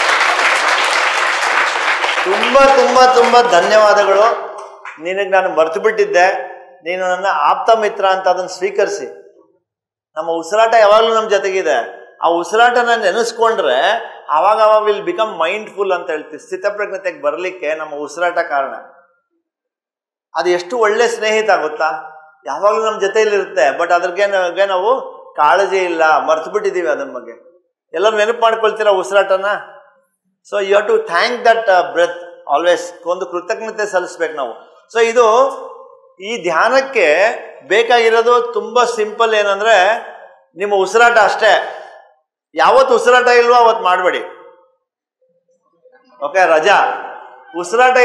ತುಂಬಾ ತುಂಬಾ ತುಂಬಾ ಧನ್ಯವಾದಗಳು. ನಿನಗೆ ನಾನು ಮರ್ತು ಬಿಟ್ಟಿದ್ದೆ, ನೀನು ನನ್ನ ಆಪ್ತ ಮಿತ್ರ ಅಂತ ಅದನ್ನು ಸ್ವೀಕರಿಸಿ. ನಮ್ಮ ಉಸಿರಾಟ ಯಾವಾಗಲೂ ನಮ್ಮ ಜೊತೆಗಿದೆ. ಆ ಉಸಿರಾಟನ ನೆನೆಸ್ಕೊಂಡ್ರೆ ಆವಾಗ ವಿಲ್ ಬಿಕಮ್ ಮೈಂಡ್ಫುಲ್ ಅಂತ ಹೇಳ್ತೀವಿ. ಸ್ಥಿತಪ್ರಜ್ಞತೆಗೆ ಬರಲಿಕ್ಕೆ ನಮ್ಮ ಉಸಿರಾಟ ಕಾರಣ. ಅದು ಎಷ್ಟು ಒಳ್ಳೆ ಸ್ನೇಹಿತ ಗೊತ್ತಾ? ಯಾವಾಗಲೂ ನಮ್ಮ ಜೊತೆಯಲ್ಲಿರುತ್ತೆ, ಬಟ್ ಅದ್ರಿಗೆ ನಾವು ಕಾಳಜಿ ಇಲ್ಲ, ಮರ್ತು ಬಿಟ್ಟಿದ್ದೀವಿ ಅದನ್ನ ಬಗ್ಗೆ. ಎಲ್ಲರೂ ನೆನಪು ಮಾಡ್ಕೊಳ್ತೀರಾ ಉಸಿರಾಟನ? So you have to thank that breath always. ಒಂದು ಕೃತಜ್ಞತೆ ಸಲ್ಲಿಸ್ಬೇಕು ನಾವು. ಸೊ ಈ ಧ್ಯಾನಕ್ಕೆ ಬೇಕಾಗಿರೋದು ತುಂಬಾ ಸಿಂಪಲ್. ಏನಂದ್ರೆ ನಿಮ್ಮ ಉಸಿರಾಟ ಅಷ್ಟೇ. ಯಾವತ್ತು ಉಸಿರಾಟ ಇಲ್ವೋ ಅವತ್ತು ಮಾಡಬೇಡಿ. ಓಕೆ, ರಜಾ. ಉಸಿರಾಟ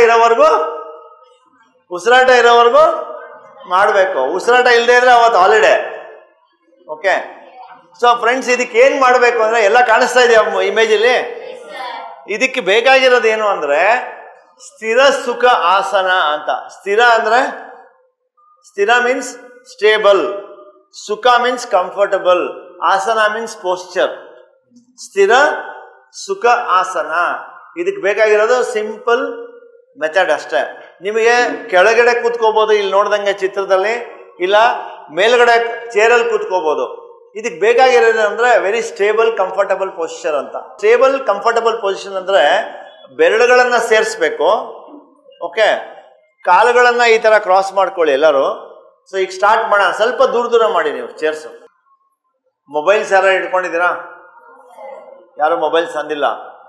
ಇರೋವರೆಗೂ ಮಾಡಬೇಕು. ಉಸಿರಾಟ ಇಲ್ಲದೆ ಇದ್ರೆ ಅವತ್ತು ಹಾಲಿಡೇ. ಓಕೆ, ಸೊ ಫ್ರೆಂಡ್ಸ್, ಇದಕ್ಕೆ ಏನ್ ಮಾಡಬೇಕು ಅಂದ್ರೆ, ಎಲ್ಲ ಕಾಣಿಸ್ತಾ ಇದೆಯಾ ಇಮೇಜ್ ಅಲ್ಲಿ? ಇದಕ್ಕೆ ಬೇಕಾಗಿರೋದು ಏನು ಅಂದ್ರೆ ಸ್ಥಿರ ಸುಖ ಆಸನ ಅಂತ. ಸ್ಥಿರ ಅಂದ್ರೆ ಸ್ಥಿರ ಮೀನ್ಸ್ ಸ್ಟೇಬಲ್, ಸುಖ ಮೀನ್ಸ್ ಕಂಫರ್ಟಬಲ್, ಆಸನ ಮೀನ್ಸ್ ಪೋಸ್ಚರ್. ಸ್ಥಿರ ಸುಖ ಆಸನ. ಇದಕ್ಕೆ ಬೇಕಾಗಿರೋದು ಸಿಂಪಲ್ ಮೆಥಡ್ ಅಷ್ಟೇ. ನಿಮಗೆ ಕೆಳಗಡೆ ಕೂತ್ಕೋಬಹುದು ಇಲ್ಲಿ ನೋಡ್ದಂಗೆ ಚಿತ್ರದಲ್ಲಿ, ಇಲ್ಲ ಮೇಲ್ಗಡೆ ಚೇರಲ್ಲಿ ಕೂತ್ಕೋಬಹುದು. ಇದಕ್ಕೆ ಬೇಕಾಗಿರೋದು ಅಂದ್ರೆ ವೆರಿ ಸ್ಟೇಬಲ್ ಕಂಫರ್ಟಬಲ್ ಪೊಸಿಷನ್ ಅಂತ. ಸ್ಟೇಬಲ್ ಕಂಫರ್ಟಬಲ್ ಪೊಸಿಷನ್ ಅಂದ್ರೆ ಬೆರಳುಗಳನ್ನ ಸೇರಿಸ್ಬೇಕು. ಓಕೆ, ಕಾಲುಗಳನ್ನ ಈ ತರ ಕ್ರಾಸ್ ಮಾಡ್ಕೊಳ್ಳಿ ಎಲ್ಲರೂ. ಸೊ ಈಗ ಸ್ಟಾರ್ಟ್ ಮಾಡೋಣ. ಸ್ವಲ್ಪ ದೂರ ದೂರ ಮಾಡಿ ನೀವು ಚೇರ್ಸ್. ಮೊಬೈಲ್ಸ್ ಯಾರು ಇಟ್ಕೊಂಡಿದ್ದೀರಾ? ಯಾರು ಮೊಬೈಲ್ಸ್ ಅಂದಿಲ್ಲ.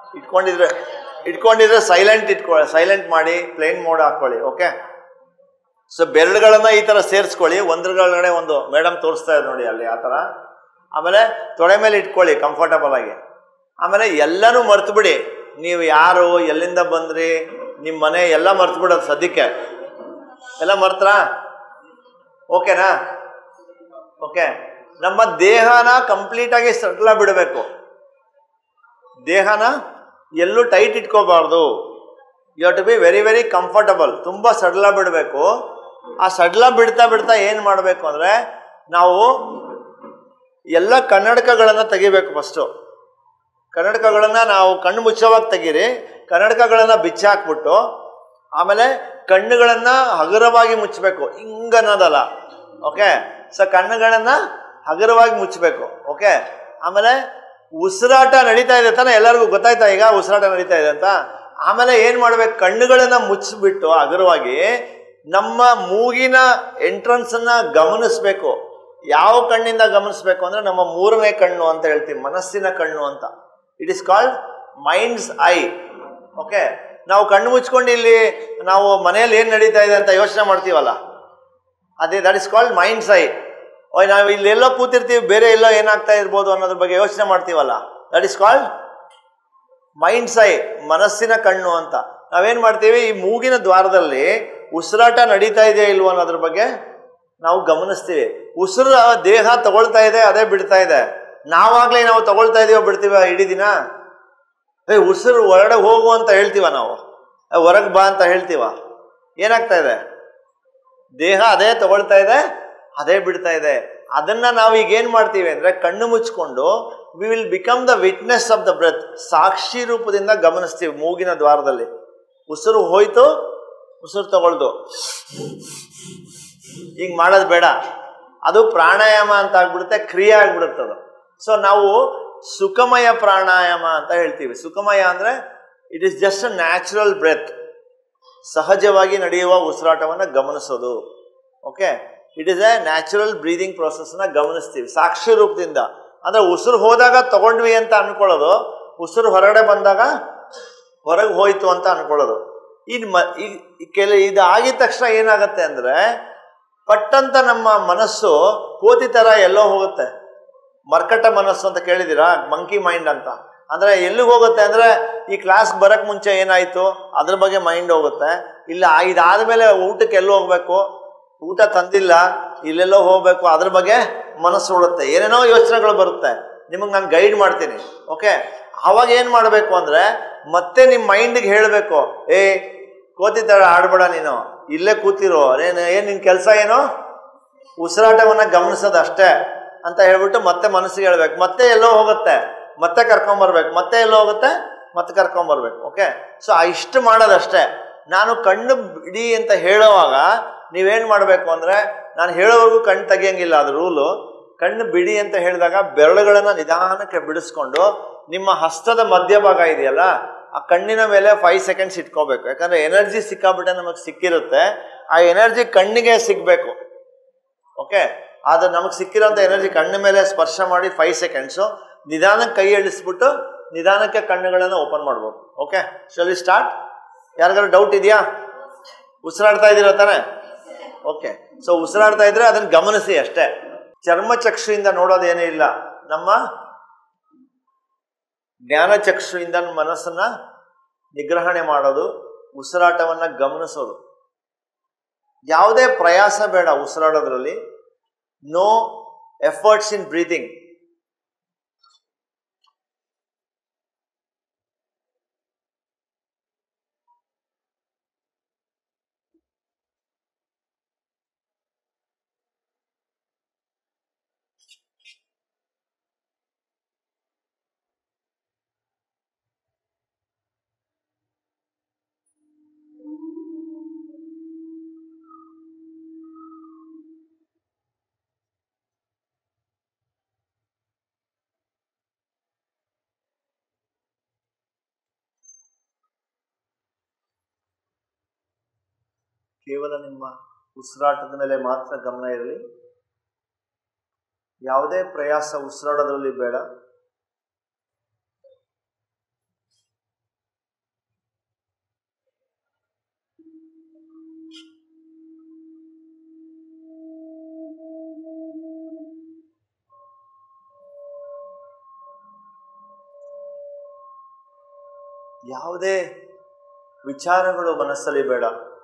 ಇಟ್ಕೊಂಡಿದ್ರೆ ಸೈಲೆಂಟ್ ಮಾಡಿ ಪ್ಲೇನ್ ಮೋಡ್ ಹಾಕೊಳ್ಳಿ. ಓಕೆ, ಸೊ ಬೆರಳುಗಳನ್ನ ಈ ತರ ಸೇರಿಸ್ಕೊಳ್ಳಿ. ಒಂದ್ರೊಳಗಡೆ ಒಂದು ಮೇಡಮ್ ತೋರಿಸ್ತಾ ಇದ್ರು ನೋಡಿ ಅಲ್ಲಿ, ಆ ತರ. ಆಮೇಲೆ ತೊಡೆ ಮೇಲೆ ಇಟ್ಕೊಳ್ಳಿ ಕಂಫರ್ಟಬಲ್ ಆಗಿ. ಆಮೇಲೆ ಎಲ್ಲನೂ ಮರ್ತು ಬಿಡಿ. ನೀವು ಯಾರು, ಎಲ್ಲಿಂದ ಬಂದ್ರಿ, ನಿಮ್ಮ ಮನೆ ಎಲ್ಲ ಮರ್ತು ಬಿಡೋದು ಸದ್ಯಕ್ಕೆ. ಎಲ್ಲ ಮರ್ತ್ರಾ? ಓಕೆನಾ? ಓಕೆ, ನಮ್ಮ ದೇಹನ ಕಂಪ್ಲೀಟ್ ಆಗಿ ಸಡ್ಲ ಬಿಡಬೇಕು. ದೇಹನ ಎಲ್ಲೂ ಟೈಟ್ ಇಟ್ಕೋಬಾರ್ದು. You have to be very very comfortable. ತುಂಬಾ ಸಡ್ಲ ಬಿಡಬೇಕು. ಆ ಸಡ್ಲ ಬಿಡ್ತಾ ಬಿಡ್ತಾ ಏನ್ ಮಾಡಬೇಕು ಅಂದ್ರೆ, ನಾವು ಎಲ್ಲ ಕನ್ನಡಕಗಳನ್ನ ತೆಗಿಬೇಕು. ಫಸ್ಟು ಕನ್ನಡಕಗಳನ್ನ ನಾವು ಕಣ್ಣು ಮುಚ್ಚೋವಾಗ ತೆಗೀರಿ. ಕನ್ನಡಕಗಳನ್ನ ಬಿಚ್ಚಾಕ್ಬಿಟ್ಟು ಆಮೇಲೆ ಕಣ್ಣುಗಳನ್ನ ಹಗುರವಾಗಿ ಮುಚ್ಚಬೇಕು, ಹಿಂಗನ್ನೋದಲ್ಲ. ಓಕೆ, ಸೊ ಕಣ್ಣುಗಳನ್ನ ಹಗುರವಾಗಿ ಮುಚ್ಚಬೇಕು. ಓಕೆ, ಆಮೇಲೆ ಉಸಿರಾಟ ನಡೀತಾ ಇದೆ ತಾನೆ, ಎಲ್ಲರಿಗೂ ಗೊತ್ತಾಯ್ತಾ ಈಗ ಉಸಿರಾಟ ನಡೀತಾ ಇದೆ ಅಂತ? ಆಮೇಲೆ ಏನ್ ಮಾಡ್ಬೇಕು, ಕಣ್ಣುಗಳನ್ನ ಮುಚ್ಚಿಬಿಟ್ಟು ಹಗುರವಾಗಿ ನಮ್ಮ ಮೂಗಿನ ಎಂಟ್ರನ್ಸ್ ಅನ್ನ ಗಮನಿಸ್ಬೇಕು. ಯಾವ ಕಣ್ಣಿಂದ ಗಮನಿಸ್ಬೇಕು ಅಂದ್ರೆ ನಮ್ಮ ಮೂರನೇ ಕಣ್ಣು ಅಂತ ಹೇಳ್ತೀವಿ, ಮನಸ್ಸಿನ ಕಣ್ಣು ಅಂತ. It is called mind's eye. Okay, ನಾವು ಕಣ್ಣು ಮುಚ್ಕೊಂಡು ಇಲ್ಲಿ ನಾವು ಮನೆಯಲ್ಲಿ ಏನ್ ನಡೀತಾ ಇದೆ ಅಂತ ಯೋಚನೆ ಮಾಡ್ತೀವಲ್ಲ, ಅದೇ that is called mind's eye. ನಾವು ಇಲ್ಲೆಲ್ಲೋ ಕೂತಿರ್ತೀವಿ, ಬೇರೆ ಎಲ್ಲೋ ಏನಾಗ್ತಾ ಇರ್ಬೋದು ಅನ್ನೋದ್ರ ಬಗ್ಗೆ ಯೋಚನೆ ಮಾಡ್ತೀವಲ್ಲ, that is called mind's eye, ಮನಸ್ಸಿನ ಕಣ್ಣು ಅಂತ. ನಾವೇನ್ ಮಾಡ್ತೀವಿ, ಈ ಮೂಗಿನ ದ್ವಾರದಲ್ಲಿ ಉಸಿರಾಟ ನಡೀತಾ ಇದೆಯಾ ಇಲ್ವೋ ಅನ್ನೋದ್ರ ಬಗ್ಗೆ ನಾವು ಗಮನಿಸ್ತೀವಿ. ಉಸಿರು ದೇಹ ತಗೊಳ್ತಾ ಇದೆ, ಅದೇ ಬಿಡ್ತಾ ಇದೆ. ನಾವಾಗ್ಲೇ ನಾವು ತಗೊಳ್ತಾ ಇದೀವೋ ಬಿಡ್ತೀವ ಇಡೀ ದಿನ? ಉಸಿರು ಹೊರಗಡೆ ಹೋಗು ಅಂತ ಹೇಳ್ತೀವ ನಾವು, ಹೊರಗೆ ಬಾ ಅಂತ ಹೇಳ್ತೀವ? ಏನಾಗ್ತಾ ಇದೆ? ದೇಹ ಅದೇ ತಗೊಳ್ತಾ ಇದೆ, ಅದೇ ಬಿಡ್ತಾ ಇದೆ. ಅದನ್ನ ನಾವು ಈಗ ಏನ್ ಮಾಡ್ತೀವಿ ಅಂದ್ರೆ, ಕಣ್ಣು ಮುಚ್ಕೊಂಡು we will become the witness of the breath. ಸಾಕ್ಷಿ ರೂಪದಿಂದ ಗಮನಿಸ್ತೀವಿ ಮೂಗಿನ ದ್ವಾರದಲ್ಲಿ. ಉಸಿರು ಹೋಯ್ತು, ಉಸಿರು ತಗೊಳ್ದು, ಈಗ ಮಾಡೋದು ಬೇಡ. ಅದು ಪ್ರಾಣಾಯಾಮ ಅಂತ ಆಗ್ಬಿಡುತ್ತೆ, ಕ್ರಿಯೆ ಆಗ್ಬಿಡುತ್ತದು. ಸೊ ನಾವು ಸುಖಮಯ ಪ್ರಾಣಾಯಾಮ ಅಂತ ಹೇಳ್ತೀವಿ. ಸುಖಮಯ ಅಂದ್ರೆ it is just a natural breath, ಸಹಜವಾಗಿ ನಡೆಯುವ ಉಸಿರಾಟವನ್ನ ಗಮನಿಸೋದು. Okay, it is a natural breathing process ನ ಗಮನಿಸ್ತೀವಿ ಸಾಕ್ಷಿ ರೂಪದಿಂದ. ಅಂದ್ರೆ ಉಸಿರು ಹೋದಾಗ ತಗೊಂಡ್ವಿ ಅಂತ ಅನ್ಕೊಳ್ಳೋದು, ಉಸಿರು ಹೊರಗಡೆ ಬಂದಾಗ ಹೊರಗೆ ಹೋಯ್ತು ಅಂತ ಅನ್ಕೊಳ್ಳೋದು. ಇದು ಆಗಿದ ತಕ್ಷಣ ಏನಾಗತ್ತೆ ಅಂದ್ರೆ, ಪಟ್ಟಂತ ನಮ್ಮ ಮನಸ್ಸು ಕೋತಿ ತರ ಎಲ್ಲೋ ಹೋಗುತ್ತೆ. ಮರ್ಕಟ ಮನಸ್ಸು ಅಂತ ಕೇಳಿದಿರಾ? ಮಂಕಿ ಮೈಂಡ್ ಅಂತ. ಅಂದ್ರೆ ಎಲ್ಲಿಗೆ ಹೋಗುತ್ತೆ ಅಂದ್ರೆ, ಈ ಕ್ಲಾಸ್ ಬರಕ್ ಮುಂಚೆ ಏನಾಯ್ತು ಅದ್ರ ಬಗ್ಗೆ ಮೈಂಡ್ ಹೋಗುತ್ತೆ. ಇಲ್ಲ ಇದಾದ್ಮೇಲೆ ಊಟಕ್ಕೆ ಎಲ್ಲೋ ಹೋಗ್ಬೇಕು, ಊಟ ತಂದಿಲ್ಲ, ಇಲ್ಲೆಲ್ಲೋ ಹೋಗ್ಬೇಕು, ಅದ್ರ ಬಗ್ಗೆ ಮನಸ್ಸು ಉಳುತ್ತೆ. ಏನೇನೋ ಯೋಚನೆಗಳು ಬರುತ್ತೆ. ನಿಮಗೆ ನಾನು ಗೈಡ್ ಮಾಡ್ತೀನಿ. ಓಕೆ, ಅವಾಗ ಏನ್ ಮಾಡ್ಬೇಕು ಅಂದ್ರೆ, ಮತ್ತೆ ನಿಮ್ಮ ಮೈಂಡ್ಗೆ ಹೇಳ್ಬೇಕು, ಕೋತಿ ತರ ಆಡ್ಬೇಡ, ನೀನು ಇಲ್ಲೇ ಕೂತಿರೋ, ಏನ್ ನಿನ್ ಕೆಲಸ ಏನೋ ಉಸಿರಾಟವನ್ನ ಗಮನಿಸೋದು ಅಷ್ಟೇ ಅಂತ ಹೇಳ್ಬಿಟ್ಟು ಮತ್ತೆ ಮನಸ್ಸಿಗೆ ಹೇಳ್ಬೇಕು. ಮತ್ತೆ ಎಲ್ಲೋ ಹೋಗುತ್ತೆ, ಮತ್ತೆ ಕರ್ಕೊಂಬರ್ಬೇಕು, ಮತ್ತೆ ಎಲ್ಲೋ ಹೋಗುತ್ತೆ, ಮತ್ತೆ ಕರ್ಕೊಂಬರ್ಬೇಕು. ಓಕೆ, ಸೊ ಇಷ್ಟು ಮಾಡೋದಷ್ಟೇ. ನಾನು ಕಣ್ಣು ಬಿಡಿ ಅಂತ ಹೇಳೋವಾಗ ನೀವೇನ್ ಮಾಡ್ಬೇಕು ಅಂದ್ರೆ, ನಾನು ಹೇಳೋವರೆಗೂ ಕಣ್ಣು ತೆಗಿಯಂಗಿಲ್ಲ, ಅದು ರೂಲು. ಕಣ್ಣು ಬಿಡಿ ಅಂತ ಹೇಳಿದಾಗ ಬೆರಳುಗಳನ್ನ ನಿಧಾನಕ್ಕೆ ಬಿಡಿಸ್ಕೊಂಡು ನಿಮ್ಮ ಹಸ್ತದ ಮಧ್ಯಭಾಗ ಇದೆಯಲ್ಲ, ಆ ಕಣ್ಣಿನ ಮೇಲೆ 5 ಸೆಕೆಂಡ್ಸ್ ಇಟ್ಕೋಬೇಕು. ಯಾಕಂದ್ರೆ ಎನರ್ಜಿ ಸಿಕ್ಕಾಬಿಟ್ಟೆ ನಮಗೆ ಸಿಕ್ಕಿರುತ್ತೆ. ಆ ಎನರ್ಜಿ ಕಣ್ಣಿಗೆ ಸಿಗ್ಬೇಕು. ಓಕೆ, ಅದು ನಮಗೆ ಸಿಕ್ಕಿರೋಂಥ ಎನರ್ಜಿ ಕಣ್ಣ ಮೇಲೆ ಸ್ಪರ್ಶ ಮಾಡಿ 5 ಸೆಕೆಂಡ್ಸು ನಿಧಾನಕ್ಕೆ ಕೈ ಎಳಿಸ್ಬಿಟ್ಟು ನಿಧಾನಕ್ಕೆ ಕಣ್ಣುಗಳನ್ನು ಓಪನ್ ಮಾಡ್ಬೋದು. Okay, shall we start? ಯಾರಿಗಾರು ಡೌಟ್ ಇದೆಯಾ? ಉಸಿರಾಡ್ತಾ ಇದ್ದೀರಾ ತಾನೆ? ಓಕೆ, ಸೊ ಉಸಿರಾಡ್ತಾ ಇದ್ರೆ ಅದನ್ನ ಗಮನಿಸಿ ಅಷ್ಟೇ. ಚರ್ಮಚಕ್ಷುಯಿಂದ ನೋಡೋದೇನೂ ಇಲ್ಲ. ನಮ್ಮ ಜ್ಞಾನಚಕ್ಷುಯಿಂದ ಮನಸ್ಸನ್ನ ನಿಗ್ರಹಣೆ ಮಾಡೋದು, ಉಸಿರಾಟವನ್ನ ಗಮನಿಸೋದು. ಯಾವುದೇ ಪ್ರಯಾಸ ಬೇಡ ಉಸಿರಾಡೋದ್ರಲ್ಲಿ. No efforts in breathing. ಕೇವಲ ನಿಮ್ಮ ಉಸಿರಾಟದ ಮೇಲೆ ಮಾತ್ರ ಗಮನ ಇರಲಿ. ಯಾವುದೇ ಪ್ರಯಾಸ ಉಸಿರಾಡೋದ್ರಲ್ಲಿ ಬೇಡ. ಯಾವುದೇ ವಿಚಾರಗಳು ಮನಸ್ಸಲ್ಲಿ ಬೇಡ.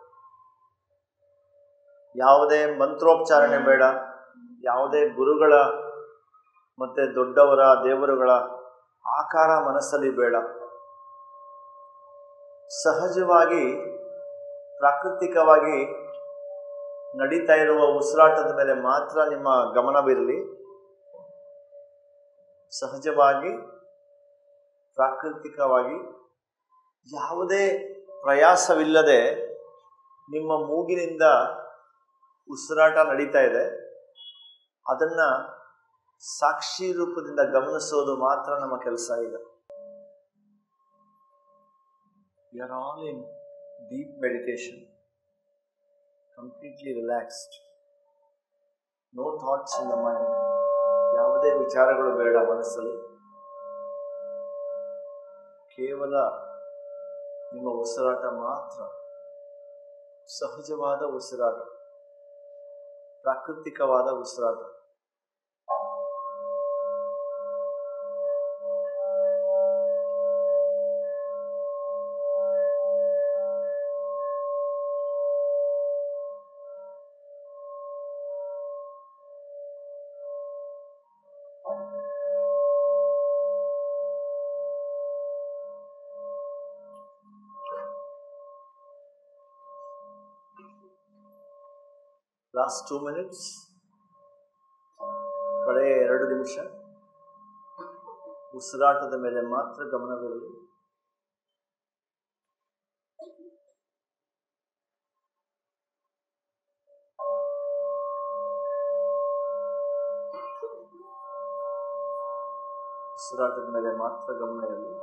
ಯಾವುದೇ ಮಂತ್ರೋಚ್ಚಾರಣೆ ಬೇಡ. ಯಾವುದೇ ಗುರುಗಳ ಮತ್ತೆ ದೊಡ್ಡವರ ದೇವರುಗಳ ಆಕಾರ ಮನಸ್ಸಲ್ಲಿ ಬೇಡ. ಸಹಜವಾಗಿ ಪ್ರಾಕೃತಿಕವಾಗಿ ನಡೀತಾ ಇರುವ ಉಸಿರಾಟದ ಮೇಲೆ ಮಾತ್ರ ನಿಮ್ಮ ಗಮನವಿರಲಿ. ಸಹಜವಾಗಿ ಪ್ರಾಕೃತಿಕವಾಗಿ ಯಾವುದೇ ಪ್ರಯಾಸವಿಲ್ಲದೆ ನಿಮ್ಮ ಮೂಗಿನಿಂದ ಉಸಿರಾಟ ನಡೀತಾ ಇದೆ. ಅದನ್ನು ಸಾಕ್ಷಿ ರೂಪದಿಂದ ಗಮನಿಸೋದು ಮಾತ್ರ ನಮ್ಮ ಕೆಲಸ ಈಗ. We are all in deep meditation, completely relaxed. No thoughts in the mind. ಯಾವುದೇ ವಿಚಾರಗಳು ಬೇಡ ಮನಸ್ಸಲ್ಲಿ. ಕೇವಲ ನಿಮ್ಮ ಉಸಿರಾಟ ಮಾತ್ರ. ಸಹಜವಾದ ಉಸಿರಾಟ, ಪ್ರಾಕೃತಿಕವಾದ ಉಸಿರಾಟ. Last 2 minutes, ಕಡೆ 2 ನಿಮಿಷ ಉಸಿರಾಟದ ಮೇಲೆ ಮಾತ್ರ ಗಮನವಿರಲಿ. ಉಸಿರಾಟದ ಮೇಲೆ ಮಾತ್ರ ಗಮನ ಇರಲಿ.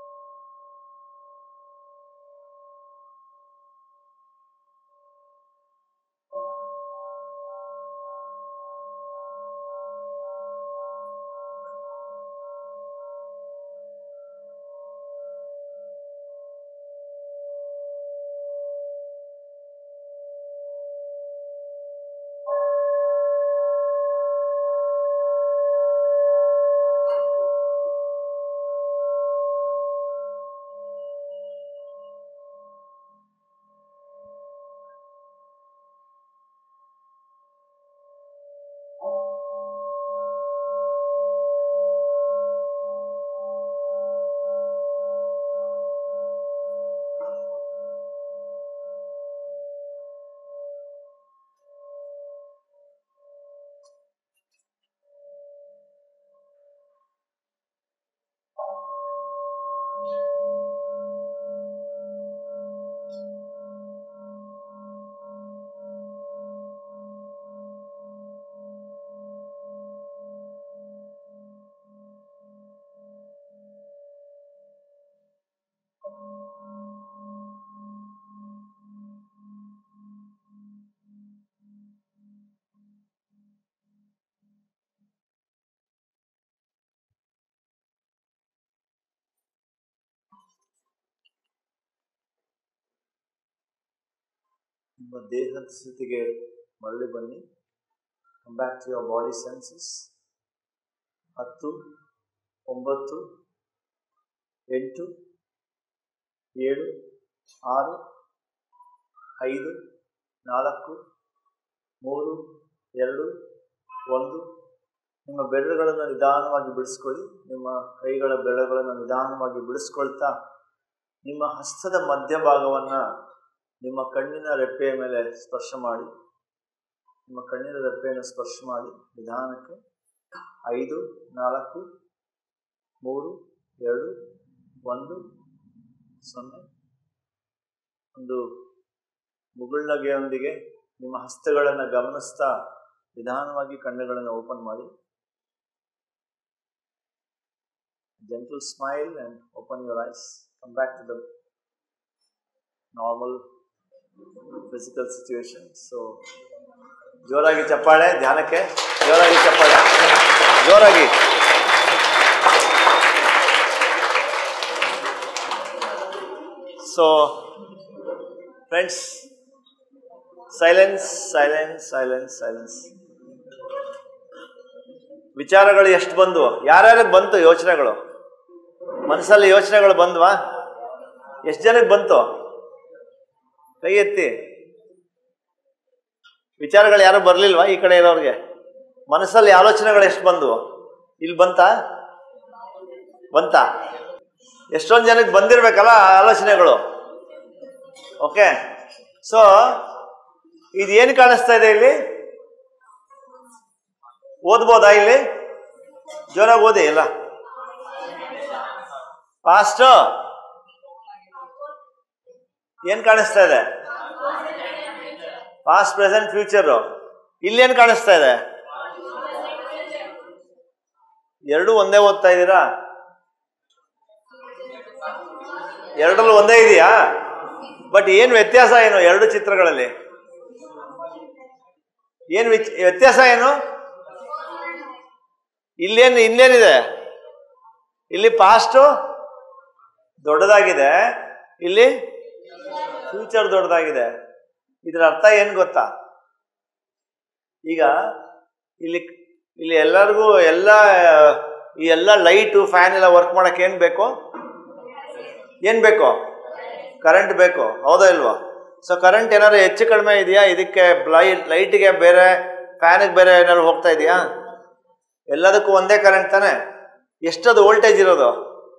ನಿಮ್ಮ ದೇಹದ ಸ್ಥಿತಿಗೆ ಮರಳಿ ಬನ್ನಿ. Come back to your body senses. 10, 9, 8, 7, 6, 5, 4, 3, 2, 1. ನಿಮ್ಮ ಬೆರಳುಗಳನ್ನು ನಿಧಾನವಾಗಿ ಬಿಡಿಸ್ಕೊಳ್ಳಿ. ನಿಮ್ಮ ಕೈಗಳ ಬೆರಳುಗಳನ್ನು ನಿಧಾನವಾಗಿ ಬಿಡಿಸ್ಕೊಳ್ತಾ ನಿಮ್ಮ ಹಸ್ತದ ಮಧ್ಯಭಾಗವನ್ನು ನಿಮ್ಮ ಕಣ್ಣಿನ ರೆಪ್ಪೆಯ ಮೇಲೆ ಸ್ಪರ್ಶ ಮಾಡಿ. ನಿಮ್ಮ ಕಣ್ಣಿನ ರೆಪ್ಪೆಯನ್ನು ಸ್ಪರ್ಶ ಮಾಡಿ ನಿಧಾನಕ್ಕೆ. 5, 4, 3, 2, 1, 0. ಒಂದು ಮುಗುಳ್ನಗೆಯೊಂದಿಗೆ ನಿಮ್ಮ ಹಸ್ತಗಳನ್ನು ಗಮನಿಸ್ತಾ ನಿಧಾನವಾಗಿ ಕಣ್ಣುಗಳನ್ನು ಓಪನ್ ಮಾಡಿ. Gentle smile and open your eyes. Come back to the normal physical situation. So ಜೋರಾಗಿ ಚಪ್ಪಾಳೆ ಧ್ಯಾನಕ್ಕೆ, ಜೋರಾಗಿ ಚಪ್ಪಾಳೆ, ಜೋರಾಗಿ. So friends, silence silence silence silence. ವಿಚಾರಗಳು ಎಷ್ಟು ಬಂದವು? ಯಾರ್ಯಾರಿಗೆ ಬಂತು ಯೋಚನೆಗಳು? ಮನಸ್ಸಲ್ಲಿ ಯೋಚನೆಗಳು ಬಂದ್ವಾ? ಎಷ್ಟು ಜನಕ್ಕೆ ಬಂತು? ಕೈ ಎತ್ತಿ. ವಿಚಾರಗಳು ಯಾರು ಬರ್ಲಿಲ್ವಾ? ಈ ಕಡೆ ಇರೋರಿಗೆ ಮನಸ್ಸಲ್ಲಿ ಆಲೋಚನೆಗಳು ಎಷ್ಟು ಬಂದವು? ಇಲ್ಲಿ ಬಂತಾ? ಎಷ್ಟೊಂದು ಜನಕ್ಕೆ ಬಂದಿರ್ಬೇಕಲ್ಲ ಆಲೋಚನೆಗಳು. ಓಕೆ, ಸೊ ಇದೇನು ಕಾಣಿಸ್ತಾ ಇದೆ ಇಲ್ಲಿ? ಓದ್ಬೋದಾ? ಇಲ್ಲಿ ಜೋರಾಗಿ ಓದಿ ಎಲ್ಲ. ಪಾಸ್ಟ್ ಏನ್ ಕಾಣಿಸ್ತಾ ಇದೆ? Past, present, future. ಇಲ್ಲೇನು ಕಾಣಿಸ್ತಾ ಇದೆ? ಎರಡೂ ಒಂದೇ ಓದ್ತಾ ಇದ್ದೀರಾ? ಎರಡರಲ್ಲೂ ಒಂದೇ ಇದೆಯಾ? ಬಟ್ ಏನು ವ್ಯತ್ಯಾಸ ಏನು ಎರಡು ಚಿತ್ರಗಳಲ್ಲಿ? ಏನು ವ್ಯತ್ಯಾಸ ಏನು? ಇನ್ನೇನಿದೆ? ಇಲ್ಲಿ ಪಾಸ್ಟು ದೊಡ್ಡದಾಗಿದೆ, ಇಲ್ಲಿ ಫ್ಯೂಚರ್ ದೊಡ್ಡದಾಗಿದೆ. ಇದರ ಅರ್ಥ ಏನು ಗೊತ್ತಾ? ಈಗ ಇಲ್ಲಿ ಎಲ್ಲರಿಗೂ ಈ ಎಲ್ಲ ಲೈಟು ಫ್ಯಾನ್ ಎಲ್ಲ ವರ್ಕ್ ಮಾಡಕ್ಕೆ ಏನು ಬೇಕು? ಕರೆಂಟ್ ಬೇಕು, ಹೌದಾ ಇಲ್ವಾ? ಸೊ ಕರೆಂಟ್ ಏನಾದ್ರು ಹೆಚ್ಚು ಕಡಿಮೆ ಇದೆಯಾ? ಇದಕ್ಕೆ ಲೈಟಿಗೆ ಬೇರೆ, ಫ್ಯಾನಿಗೆ ಬೇರೆ ಏನಾದ್ರು ಹೋಗ್ತಾ ಇದೆಯಾ? ಎಲ್ಲದಕ್ಕೂ ಒಂದೇ ಕರೆಂಟ್ ತಾನೆ. ಎಷ್ಟದು ವೋಲ್ಟೇಜ್ ಇರೋದು?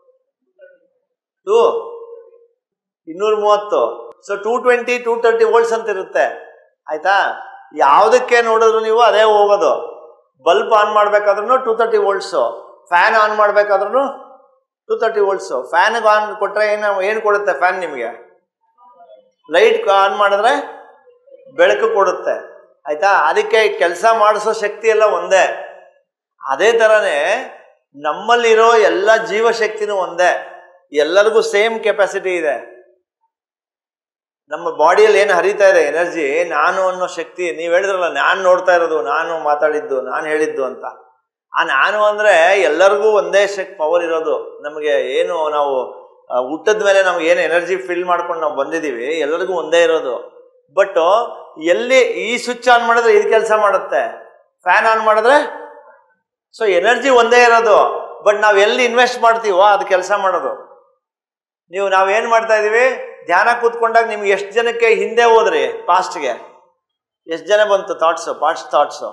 230. ಸೊ 220, 230 ವೋಲ್ಟ್ಸ್ ಅಂತ ಇರುತ್ತೆ. ಆಯ್ತಾ? ಯಾವುದಕ್ಕೆ ನೋಡಿದ್ರು ನೀವು ಅದೇ ಹೋಗೋದು. ಬಲ್ಬ್ ಆನ್ ಮಾಡ್ಬೇಕಾದ್ರೂ 230 ವೋಲ್ಟ್ಸು, ಫ್ಯಾನ್ ಆನ್ ಮಾಡ್ಬೇಕಾದ್ರೂ 230 ವೋಲ್ಟ್ಸು. ಫ್ಯಾನ್ಗೆ ಆನ್ ಕೊಟ್ಟರೆ ಏನು ಕೊಡುತ್ತೆ? ಫ್ಯಾನ್ ನಿಮಗೆ ಲೈಟ್ ಆನ್ ಮಾಡಿದ್ರೆ ಬೆಳಕು ಕೊಡುತ್ತೆ. ಆಯ್ತಾ? ಅದಕ್ಕೆ ಕೆಲಸ ಮಾಡಿಸೋ ಶಕ್ತಿ ಎಲ್ಲ ಒಂದೇ. ಅದೇ ಥರನೇ ನಮ್ಮಲ್ಲಿರೋ ಎಲ್ಲ ಜೀವಶಕ್ತಿನೂ ಒಂದೇ. ಎಲ್ಲರಿಗೂ ಸೇಮ್ ಕೆಪಾಸಿಟಿ ಇದೆ. ನಮ್ಮ ಬಾಡಿಯಲ್ಲಿ ಏನು ಹರಿತಾ ಇದೆ ಎನರ್ಜಿ, ನಾನು ಅನ್ನೋ ಶಕ್ತಿ. ನೀವು ಹೇಳಿದ್ರಲ್ಲ, ನಾನು ನೋಡ್ತಾ ಇರೋದು, ನಾನು ಮಾತಾಡಿದ್ದು, ನಾನು ಹೇಳಿದ್ದು ಅಂತ. ಆ ನಾನು ಅಂದರೆ ಎಲ್ಲರಿಗೂ ಒಂದೇ ಪವರ್ ಇರೋದು. ನಮಗೆ ಏನು ನಾವು ಹುಟ್ಟದ ಮೇಲೆ ನಮ್ಗೆ ಏನು ಎನರ್ಜಿ ಫಿಲ್ ಮಾಡ್ಕೊಂಡು ನಾವು ಬಂದಿದ್ದೀವಿ, ಎಲ್ಲರಿಗೂ ಒಂದೇ ಇರೋದು. ಬಟ್ ಎಲ್ಲಿ ಈ ಸ್ವಿಚ್ ಆನ್ ಮಾಡಿದ್ರೆ ಇದು ಕೆಲಸ ಮಾಡುತ್ತೆ, ಫ್ಯಾನ್ ಆನ್ ಮಾಡಿದ್ರೆ, ಸೊ ಎನರ್ಜಿ ಒಂದೇ ಇರೋದು. ಬಟ್ ನಾವು ಎಲ್ಲಿ ಇನ್ವೆಸ್ಟ್ ಮಾಡ್ತೀವೋ ಅದು ಕೆಲಸ ಮಾಡೋದು. ನಾವೇನು ಮಾಡ್ತಾ ಇದ್ದೀವಿ? ಧ್ಯಾನ ಕೂತ್ಕೊಂಡಾಗ ನಿಮ್ಗೆ ಎಷ್ಟು ಜನಕ್ಕೆ ಹಿಂದೆ ಹೋದ್ರಿ ಪಾಸ್ಟ್ಗೆ? ಎಷ್ಟು ಜನ ಬಂತು ಥಾಟ್ಸು? ಪಾಸ್ಟ್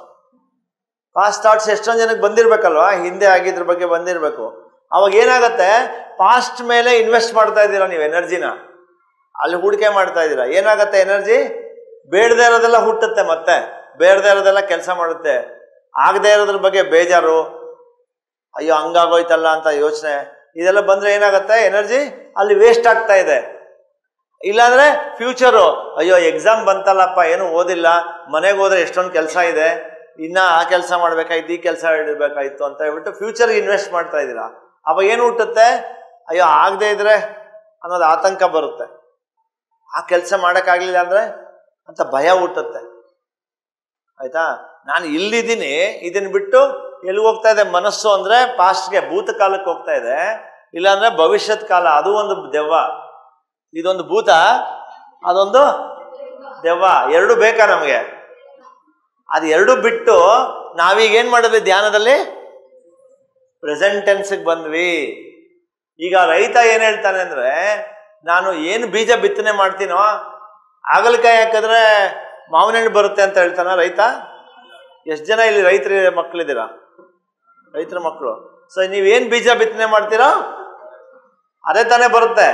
ಥಾಟ್ಸ್ ಎಷ್ಟೊಂದು ಜನಕ್ಕೆ ಬಂದಿರಬೇಕಲ್ವಾ? ಹಿಂದೆ ಆಗಿದ್ರ ಬಗ್ಗೆ ಬಂದಿರಬೇಕು. ಅವಾಗ ಏನಾಗುತ್ತೆ? ಪಾಸ್ಟ್ ಮೇಲೆ ಇನ್ವೆಸ್ಟ್ ಮಾಡ್ತಾ ಇದ್ದೀರಾ ನೀವು ಎನರ್ಜಿನ, ಅಲ್ಲಿ ಹೂಡಿಕೆ ಮಾಡ್ತಾ ಇದ್ದೀರಾ. ಏನಾಗುತ್ತೆ? ಎನರ್ಜಿ ಬೇಡದೇ ಇರೋದೆಲ್ಲ ಹುಟ್ಟುತ್ತೆ, ಮತ್ತೆ ಬೇಡದೇ ಇರೋದೆಲ್ಲ ಕೆಲಸ ಮಾಡುತ್ತೆ. ಆಗದೆ ಇರೋದ್ರ ಬಗ್ಗೆ ಬೇಜಾರು, ಅಯ್ಯೋ ಹಂಗಾಗೋಯ್ತಲ್ಲ ಅಂತ ಯೋಚನೆ, ಇದೆಲ್ಲ ಬಂದರೆ ಏನಾಗುತ್ತೆ? ಎನರ್ಜಿ ಅಲ್ಲಿ ವೇಸ್ಟ್ ಆಗ್ತಾ ಇದೆ. ಇಲ್ಲಾಂದರೆ ಫ್ಯೂಚರು, ಅಯ್ಯೋ ಎಕ್ಸಾಮ್ ಬಂತಲ್ಲಪ್ಪ, ಏನು ಓದಿಲ್ಲ, ಮನೆಗೆ ಹೋದ್ರೆ ಎಷ್ಟೊಂದು ಕೆಲಸ ಇದೆ, ಇನ್ನು ಆ ಕೆಲಸ ಮಾಡಬೇಕಾಯ್ತು, ಈ ಕೆಲಸ ಇಡಬೇಕಾಯ್ತು ಅಂತ ಹೇಳ್ಬಿಟ್ಟು ಫ್ಯೂಚರ್ಗೆ ಇನ್ವೆಸ್ಟ್ ಮಾಡ್ತಾ ಇದ್ದೀರಾ. ಅವಾಗ ಏನು ಹುಟ್ಟುತ್ತೆ? ಅಯ್ಯೋ ಆಗದೆ ಇದ್ರೆ ಅನ್ನೋದು ಆತಂಕ ಬರುತ್ತೆ. ಆ ಕೆಲಸ ಮಾಡೋಕ್ಕಾಗಲಿಲ್ಲ ಅಂದರೆ ಅಂತ ಭಯ ಹುಟ್ಟುತ್ತೆ. ಆಯಿತಾ? ನಾನು ಇಲ್ಲಿದ್ದೀನಿ, ಇದನ್ನು ಬಿಟ್ಟು ಎಲ್ಲಿ ಹೋಗ್ತಾ ಇದೆ ಮನಸ್ಸು ಅಂದರೆ ಪಾಸ್ಟ್ಗೆ, ಭೂತಕಾಲಕ್ಕೆ ಹೋಗ್ತಾ ಇದೆ. ಇಲ್ಲಾಂದರೆ ಭವಿಷ್ಯತ್ ಕಾಲ, ಅದು ಒಂದು ದೆವ್ವ. ಇದೊಂದು ಭೂತ, ಅದೊಂದು ದೆವ್ವ. ಎರಡು ಬೇಕಾ ನಮಗೆ? ಅದು ಎರಡು ಬಿಟ್ಟು ನಾವೀಗ ಏನು ಮಾಡಿದ್ವಿ ಧ್ಯಾನದಲ್ಲಿ? ಪ್ರೆಸೆಂಟ್ ಟೆನ್ಸ್ಗೆ ಬಂದ್ವಿ. ಈಗ ರೈತ ಏನು ಹೇಳ್ತಾನೆ ಅಂದರೆ, ನಾನು ಏನು ಬೀಜ ಬಿತ್ತನೆ ಮಾಡ್ತೀನೋ, ಹಾಗಲಕಾಯಿ ಹಾಕಿದ್ರೆ ಮಾವಿನ ಹಣ್ಣು ಬರುತ್ತೆ ಅಂತ ಹೇಳ್ತಾನ ರೈತ? ಎಷ್ಟು ಜನ ಇಲ್ಲಿ ರೈತರ ಮಕ್ಕಳಿದ್ದೀರಾ? ರೈತರ ಮಕ್ಕಳು. ಸೊ ನೀವೇನು ಬೀಜ ಬಿತ್ತನೆ ಮಾಡ್ತೀರೋ ಅದೇ ತಾನೇ ಬರುತ್ತೆ.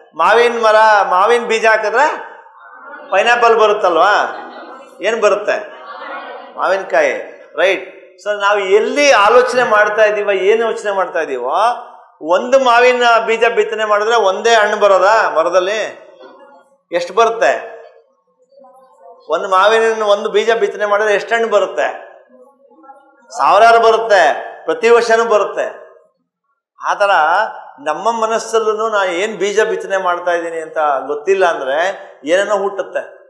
ಮಾವಿನ ಬೀಜ ಹಾಕಿದ್ರೆ ಪೈನಾಪಲ್ ಬರುತ್ತಲ್ವಾ? ಏನು ಬರುತ್ತೆ? ಮಾವಿನಕಾಯಿ, ರೈಟ್? ಸೊ ನಾವು ಎಲ್ಲಿ ಆಲೋಚನೆ ಮಾಡ್ತಾ ಇದ್ದೀವ, ಏನು ಯೋಚನೆ ಮಾಡ್ತಾ ಇದ್ದೀವೋ, ಒಂದು ಮಾವಿನ ಬೀಜ ಬಿತ್ತನೆ ಮಾಡಿದ್ರೆ ಒಂದೇ ಹಣ್ಣು ಬರೋದಾ ಮರದಲ್ಲಿ? ಎಷ್ಟು ಬರುತ್ತೆ? ಒಂದು ಬೀಜ ಬಿತ್ತನೆ ಮಾಡಿದ್ರೆ ಎಷ್ಟು ಹಣ್ಣು ಬರುತ್ತೆ? ಸಾವಿರಾರು ಬರುತ್ತೆ, ಪ್ರತಿ ವರ್ಷನೂ ಬರುತ್ತೆ. ಆ ಥರ ನಮ್ಮ ಮನಸ್ಸಲ್ಲೂ ನಾನು ಏನು ಬೀಜ ಬಿತ್ತನೆ ಮಾಡ್ತಾ ಇದ್ದೀನಿ ಅಂತ ಗೊತ್ತಿಲ್ಲ ಅಂದರೆ ಏನೇನೋ ಹುಟ್ಟುತ್ತೆ.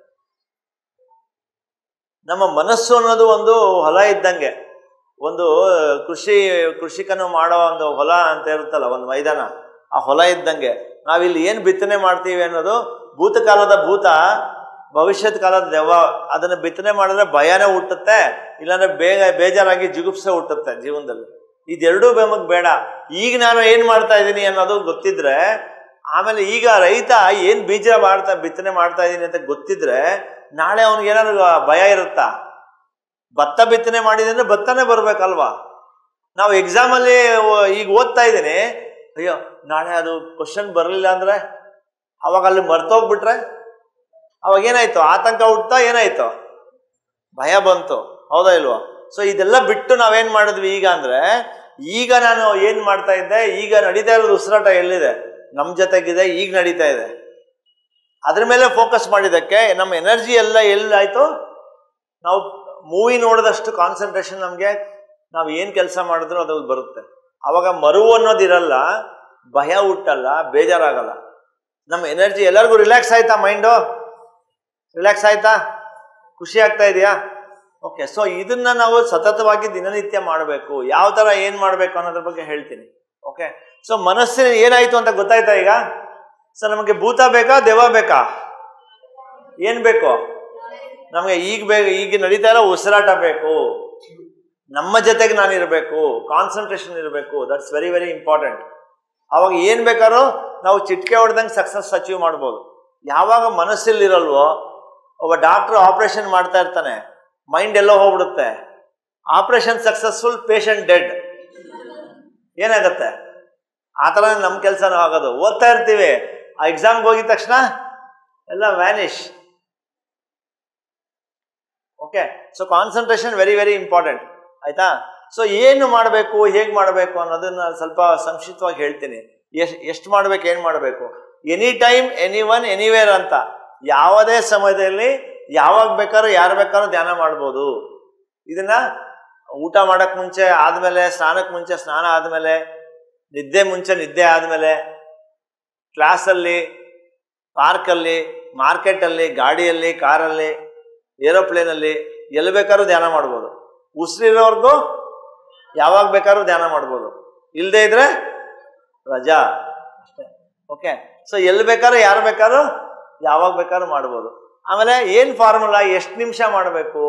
ನಮ್ಮ ಮನಸ್ಸು ಅನ್ನೋದು ಒಂದು ಹೊಲ ಇದ್ದಂಗೆ, ಒಂದು ಕೃಷಿಕನು ಮಾಡೋ ಒಂದು ಹೊಲ ಅಂತ ಇರುತ್ತಲ್ಲ, ಒಂದು ಮೈದಾನ, ಆ ಹೊಲ ಇದ್ದಂಗೆ. ನಾವಿಲ್ಲಿ ಏನು ಬಿತ್ತನೆ ಮಾಡ್ತೀವಿ ಅನ್ನೋದು ಭೂತಕಾಲದ ಭೂತ, ಭವಿಷ್ಯತ್ ಕಾಲದ ದೆವ್ವ. ಅದನ್ನು ಬಿತ್ತನೆ ಮಾಡಿದ್ರೆ ಭಯನೇ ಹುಟ್ಟುತ್ತೆ, ಇಲ್ಲಾಂದ್ರೆ ಬೇಜಾರಾಗಿ ಜಿಗುಪ್ಸೆ ಹುಟ್ಟುತ್ತೆ ಜೀವನದಲ್ಲಿ. ಇದೆರಡೂ ನಮಗೆ ಬೇಡ. ಈಗ ನಾನು ಏನು ಮಾಡ್ತಾ ಇದ್ದೀನಿ ಅನ್ನೋದು ಗೊತ್ತಿದ್ರೆ, ಆಮೇಲೆ ಈಗ ರೈತ ಏನು ಬೀಜ ಬಿತ್ತನೆ ಮಾಡ್ತಾ ಇದ್ದೀನಿ ಅಂತ ಗೊತ್ತಿದ್ರೆ, ನಾಳೆ ಅವ್ನಿಗೆ ಏನಾದ್ರು ಭಯ ಇರುತ್ತಾ? ಭತ್ತ ಬಿತ್ತನೆ ಮಾಡಿದ್ರೆ ಭತ್ತನೇ ಬರ್ಬೇಕಲ್ವಾ? ನಾವು ಎಕ್ಸಾಮಲ್ಲಿ ಈಗ ಓದ್ತಾ ಇದ್ದೀನಿ, ಅಯ್ಯೋ ನಾಳೆ ಅದು ಕ್ವಶನ್ ಬರಲಿಲ್ಲ ಅಂದ್ರೆ, ಅವಾಗ ಅಲ್ಲಿ ಮರ್ತೋಗ್ಬಿಟ್ರೆ ಅವಾಗ ಏನಾಯ್ತು? ಆತಂಕ ಹುಟ್ಟಾ? ಏನಾಯ್ತು? ಭಯ ಬಂತು, ಹೌದಾ ಇಲ್ವಾ? ಸೊ ಇದೆಲ್ಲ ಬಿಟ್ಟು ನಾವೇನ್ ಮಾಡಿದ್ವಿ ಈಗ ಅಂದ್ರೆ, ಈಗ ನಾನು ಏನ್ ಮಾಡ್ತಾ ಇದ್ದೆ, ಈಗ ನಡೀತಾ ಇರೋದು ಉಸಿರಾಟ ಎಲ್ಲಿದೆ? ನಮ್ಮ ಜೊತೆಗಿದೆ, ಈಗ ನಡೀತಾ ಇದೆ. ಅದ್ರ ಮೇಲೆ ಫೋಕಸ್ ಮಾಡಿದ್ದಕ್ಕೆ ನಮ್ಮ ಎನರ್ಜಿ ಎಲ್ಲ ಎಲ್ಲಾಯ್ತು? ನಾವು ಮೂವಿ ನೋಡಿದಷ್ಟು ಕಾನ್ಸಂಟ್ರೇಷನ್ ನಮಗೆ, ನಾವು ಏನು ಕೆಲಸ ಮಾಡಿದ್ರು ಅದ್ರಲ್ಲಿ ಬರುತ್ತೆ. ಅವಾಗ ಮರುವು ಅನ್ನೋದಿರಲ್ಲ, ಭಯ ಹುಟ್ಟಲ್ಲ, ಬೇಜಾರಾಗಲ್ಲ. ನಮ್ಮ ಎನರ್ಜಿ ಎಲ್ಲರಿಗೂ ರಿಲ್ಯಾಕ್ಸ್ ಆಯ್ತಾ? ಮೈಂಡು ರಿಲ್ಯಾಕ್ಸ್ ಆಯ್ತಾ? ಖುಷಿ ಆಗ್ತಾ ಇದೆಯಾ? ಓಕೆ. ಸೊ ಇದನ್ನ ನಾವು ಸತತವಾಗಿ ದಿನನಿತ್ಯ ಮಾಡಬೇಕು. ಯಾವ ಥರ ಏನು ಮಾಡಬೇಕು ಅನ್ನೋದ್ರ ಬಗ್ಗೆ ಹೇಳ್ತೀನಿ. ಓಕೆ. ಸೊ ಮನಸ್ಸಿನ ಏನಾಯ್ತು ಅಂತ ಗೊತ್ತಾಯ್ತಾ ಈಗ? ಸೊ ನಮಗೆ ಭೂತ ಬೇಕಾ, ದೆವ್ವ ಬೇಕಾ? ಏನು ಬೇಕು ನಮಗೆ? ಈಗ ನಡೀತಾ ಇರೋ ಉಸಿರಾಟ ಬೇಕು, ನಮ್ಮ ಜೊತೆಗೆ ನಾನು ಇರಬೇಕು, ಕಾನ್ಸಂಟ್ರೇಷನ್ ಇರಬೇಕು. That's very very important. ಅವಾಗ ಏನು ಬೇಕಾದ್ರೂ ನಾವು ಚಿಟಿಕೆ ಹೊಡೆದಂಗೆ ಸಕ್ಸಸ್ ಅಚೀವ್ ಮಾಡ್ಬೋದು. ಯಾವಾಗ ಮನಸ್ಸಲ್ಲಿರಲ್ವೋ, ಒಬ್ಬ ಡಾಕ್ಟ್ರು ಆಪರೇಷನ್ ಮಾಡ್ತಾ ಇರ್ತಾನೆ, ಮೈಂಡ್ ಎಲ್ಲೋ ಹೋಗ್ಬಿಡುತ್ತೆ, ಆಪರೇಷನ್ ಸಕ್ಸಸ್ಫುಲ್, ಪೇಷಂಟ್ ಡೆಡ್. ಏನಾಗತ್ತೆ? ಆ ಥರ ನಮ್ಮ ಕೆಲಸನೂ ಆಗೋದು. ಓದ್ತಾ ಇರ್ತೀವಿ, ಆ ಎಕ್ಸಾಮ್ಗೆ ಹೋಗಿದ ತಕ್ಷಣ ಎಲ್ಲ vanish. Okay. So concentration very very important, ಆಯ್ತಾ? ಸೊ ಏನು ಮಾಡಬೇಕು, ಹೇಗೆ ಮಾಡಬೇಕು ಅನ್ನೋದನ್ನ ಸ್ವಲ್ಪ ಸಂಕ್ಷಿಪ್ತವಾಗಿ ಹೇಳ್ತೀನಿ. ಎಷ್ಟು ಮಾಡಬೇಕು, ಏನು ಮಾಡಬೇಕು? Anytime, anyone, anywhere ಅಂತ. ಯಾವುದೇ ಸಮಯದಲ್ಲಿ ಯಾವಾಗ ಬೇಕಾದ್ರೂ ಯಾರು ಬೇಕಾದ್ರೂ ಧ್ಯಾನ ಮಾಡ್ಬೋದು. ಇದನ್ನ ಊಟ ಮಾಡಕ್ ಮುಂಚೆ, ಆದ್ಮೇಲೆ, ಸ್ನಾನಕ್ಕೆ ಮುಂಚೆ, ಸ್ನಾನ ಆದ್ಮೇಲೆ, ನಿದ್ದೆ ಮುಂಚೆ, ನಿದ್ದೆ ಆದ್ಮೇಲೆ, ಕ್ಲಾಸಲ್ಲಿ, ಪಾರ್ಕಲ್ಲಿ, ಮಾರ್ಕೆಟಲ್ಲಿ, ಗಾಡಿಯಲ್ಲಿ, ಕಾರಲ್ಲಿ, ಏರೋಪ್ಲೇನಲ್ಲಿ, ಎಲ್ಲಿ ಬೇಕಾದ್ರೂ ಧ್ಯಾನ ಮಾಡ್ಬೋದು. ಉಸಿರಿರೋರ್ಗೂ ಯಾವಾಗ ಬೇಕಾದ್ರೂ ಧ್ಯಾನ ಮಾಡ್ಬೋದು. ಇಲ್ಲದೆ ಇದ್ರೆ ರಜಾ ಅಷ್ಟೇ. ಓಕೆ. ಸೊ ಎಲ್ಲಿ ಬೇಕಾದ್ರೂ ಯಾರು ಬೇಕಾದ್ರೂ ಯಾವಾಗ ಬೇಕಾದ್ರೂ ಮಾಡ್ಬೋದು. ಆಮೇಲೆ ಏನು ಫಾರ್ಮುಲಾ? ಎಷ್ಟು ನಿಮಿಷ ಮಾಡಬೇಕು?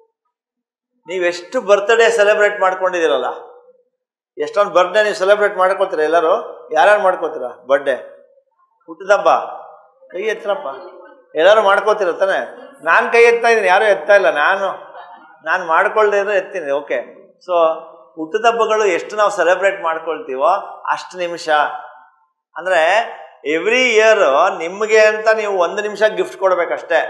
ನೀವೆಷ್ಟು ಬರ್ತ್ಡೇ ಸೆಲೆಬ್ರೇಟ್ ಮಾಡ್ಕೊಂಡಿದ್ದೀರಲ್ಲ, ಎಷ್ಟೊಂದು ಬರ್ಡೇ ನೀವು ಸೆಲೆಬ್ರೇಟ್ ಮಾಡ್ಕೋತೀರ ಎಲ್ಲರೂ? ಯಾರ್ಯಾರು ಮಾಡ್ಕೋತೀರಾ ಬರ್ಡೇ? ಹುಟ್ಟಿದಬ್ಬ ಕೈ ಎತ್ತರಪ್ಪ. ಎಲ್ಲರೂ ಮಾಡ್ಕೋತೀರ ತಾನೆ? ನಾನು ಕೈ ಎತ್ತಾ ಇದ್ದೀನಿ, ಯಾರು ಎತ್ತಾ ಇಲ್ಲ. ನಾನು ಮಾಡ್ಕೊಳ್ದೇ ಇದ್ರೆ ಎತ್ತೀನಿ. ಓಕೆ. ಸೊ ಹುಟ್ಟಿದಬ್ಬಗಳು ಎಷ್ಟು ನಾವು ಸೆಲೆಬ್ರೇಟ್ ಮಾಡ್ಕೊಳ್ತೀವೋ ಅಷ್ಟು ನಿಮಿಷ. ಅಂದರೆ ಎವ್ರಿ ಇಯರ್ ನಿಮಗೆ ಅಂತ ನೀವು 1 ನಿಮಿಷ ಗಿಫ್ಟ್ ಕೊಡ್ಬೇಕಷ್ಟೇ.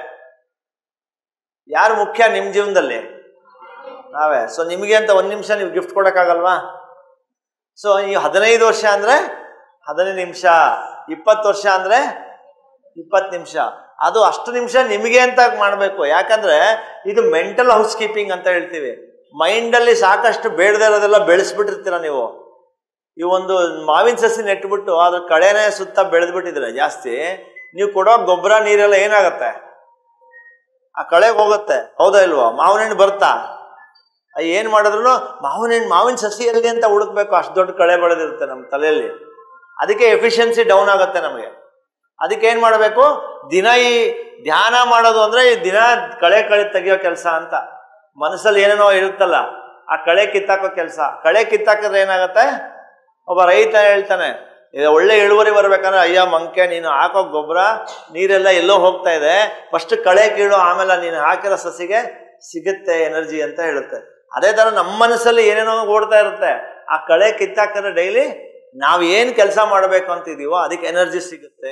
ಯಾರು ಮುಖ್ಯ ನಿಮ್ಮ ಜೀವನದಲ್ಲಿ? ನಾವೇ. ಸೊ ನಿಮಗೆ ಅಂತ 1 ನಿಮಿಷ ನೀವು ಗಿಫ್ಟ್ ಕೊಡೋಕ್ಕಾಗಲ್ವಾ? ಸೊ ಈ 15 ವರ್ಷ ಅಂದರೆ 15 ನಿಮಿಷ, 20 ವರ್ಷ ಅಂದರೆ 20 ನಿಮಿಷ. ಅದು ಅಷ್ಟು ನಿಮಿಷ ನಿಮಗೆ ಅಂತ ಮಾಡಬೇಕು. ಯಾಕಂದ್ರೆ ಇದು ಮೆಂಟಲ್ ಹೌಸ್ ಕೀಪಿಂಗ್ ಅಂತ ಹೇಳ್ತೀವಿ. ಮೈಂಡಲ್ಲಿ ಸಾಕಷ್ಟು ಬೇಡದೇ ಇರೋದೆಲ್ಲ ಬೆಳೆಸ್ಬಿಟ್ಟಿರ್ತೀರ ನೀವು. ಈ ಒಂದು ಮಾವಿನ ಸಸಿ ನೆಟ್ಬಿಟ್ಟು ಅದ್ರ ಕಳೆನೇ ಸುತ್ತ ಬೆಳೆದ್ಬಿಟ್ಟಿದ್ರೆ ಜಾಸ್ತಿ, ನೀವು ಕೊಡೋ ಗೊಬ್ಬರ ನೀರೆಲ್ಲ ಏನಾಗತ್ತೆ? ಆ ಕಳೆಗೆ ಹೋಗುತ್ತೆ, ಹೌದಾ ಇಲ್ವಾ? ಮಾವಿನ ಹಣ್ಣು ಬರ್ತಾ? ಏನು ಮಾಡಿದ್ರು ಮಾವಿನ ಸಸಿಯಲ್ಲಿ ಅಂತ ಹುಡುಕ್ಬೇಕು, ಅಷ್ಟು ದೊಡ್ಡ ಕಳೆ ಬೆಳೆದಿರುತ್ತೆ ನಮ್ಮ ತಲೆಯಲ್ಲಿ. ಅದಕ್ಕೆ ಎಫಿಷಿಯನ್ಸಿ ಡೌನ್ ಆಗುತ್ತೆ ನಮಗೆ. ಅದಕ್ಕೆ ಏನು ಮಾಡಬೇಕು? ದಿನ ಈ ಧ್ಯಾನ ಮಾಡೋದು ಅಂದರೆ ಈ ದಿನ ಕಳೆ ತೆಗಿಯೋ ಕೆಲಸ ಅಂತ. ಮನಸ್ಸಲ್ಲಿ ಏನೇನೋ ಇರುತ್ತಲ್ಲ, ಆ ಕಳೆ ಕಿತ್ತಾಕೋ ಕೆಲಸ. ಕಳೆ ಕಿತ್ತಾಕಿದ್ರೆ ಏನಾಗುತ್ತೆ? ಒಬ್ಬ ರೈತ ಹೇಳ್ತಾನೆ, ಒಳ್ಳೆ ಇಳುವರಿ ಬರ್ಬೇಕಂದ್ರೆ, ಅಯ್ಯ ಮಂಕೆ, ನೀನು ಹಾಕೋ ಗೊಬ್ಬರ ನೀರೆಲ್ಲ ಎಲ್ಲೋ ಹೋಗ್ತಾ ಇದೆ, ಫಸ್ಟ್ ಕಳೆ ಕೀಳು, ಆಮೇಲೆ ನೀನು ಹಾಕಿರೋ ಸಸಿಗೆ ಸಿಗುತ್ತೆ ಎನರ್ಜಿ ಅಂತ ಹೇಳುತ್ತೆ. ಅದೇ ಥರ ನಮ್ಮ ಮನಸ್ಸಲ್ಲಿ ಏನೇನೋ ಓಡ್ತಾ ಇರುತ್ತೆ. ಆ ಕಳೆ ಕಿತ್ತಾಕಿದ್ರೆ ಡೈಲಿ ನಾವು ಏನು ಕೆಲಸ ಮಾಡಬೇಕು ಅಂತಿದೀವೋ ಅದಕ್ಕೆ ಎನರ್ಜಿ ಸಿಗುತ್ತೆ.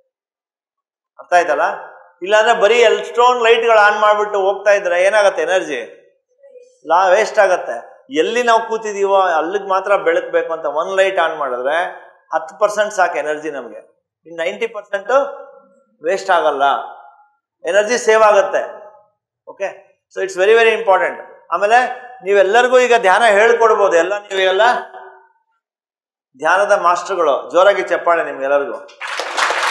ಅರ್ಥ ಆಯ್ತಲ್ಲ? ಇಲ್ಲಾಂದ್ರೆ ಬರೀ ಎಲೆಕ್ಟ್ರಾನ್ ಲೈಟ್ಗಳು ಆನ್ ಮಾಡಿಬಿಟ್ಟು ಹೋಗ್ತಾ ಇದ್ರೆ ಏನಾಗುತ್ತೆ? ಎನರ್ಜಿ ವೇಸ್ಟ್ ಆಗುತ್ತೆ. ಎಲ್ಲಿ ನಾವು ಕೂತಿದೀವೋ ಅಲ್ಲಿಗೆ ಮಾತ್ರ ಬೆಳಕಬೇಕು ಅಂತ 1 ಲೈಟ್ ಆನ್ ಮಾಡಿದ್ರೆ 10% ಸಾಕು ಎನರ್ಜಿ ನಮಗೆ. ಇನ್ನು 90% ವೇಸ್ಟ್ ಆಗಲ್ಲ, ಎನರ್ಜಿ ಸೇವ್ ಆಗುತ್ತೆ. Okay. So it's very very important. ಆಮೇಲೆ ನೀವೆಲ್ಲರಿಗೂ ಈಗ ಧ್ಯಾನ ಹೇಳ್ಕೊಡ್ಬೋದು. ನೀವೆಲ್ಲ ಧ್ಯಾನದ ಮಾಸ್ಟರ್ಗಳು. ಜೋರಾಗಿ ಚಪ್ಪಾಳೆ ನಿಮ್ಗೆಲ್ಲರಿಗೂ.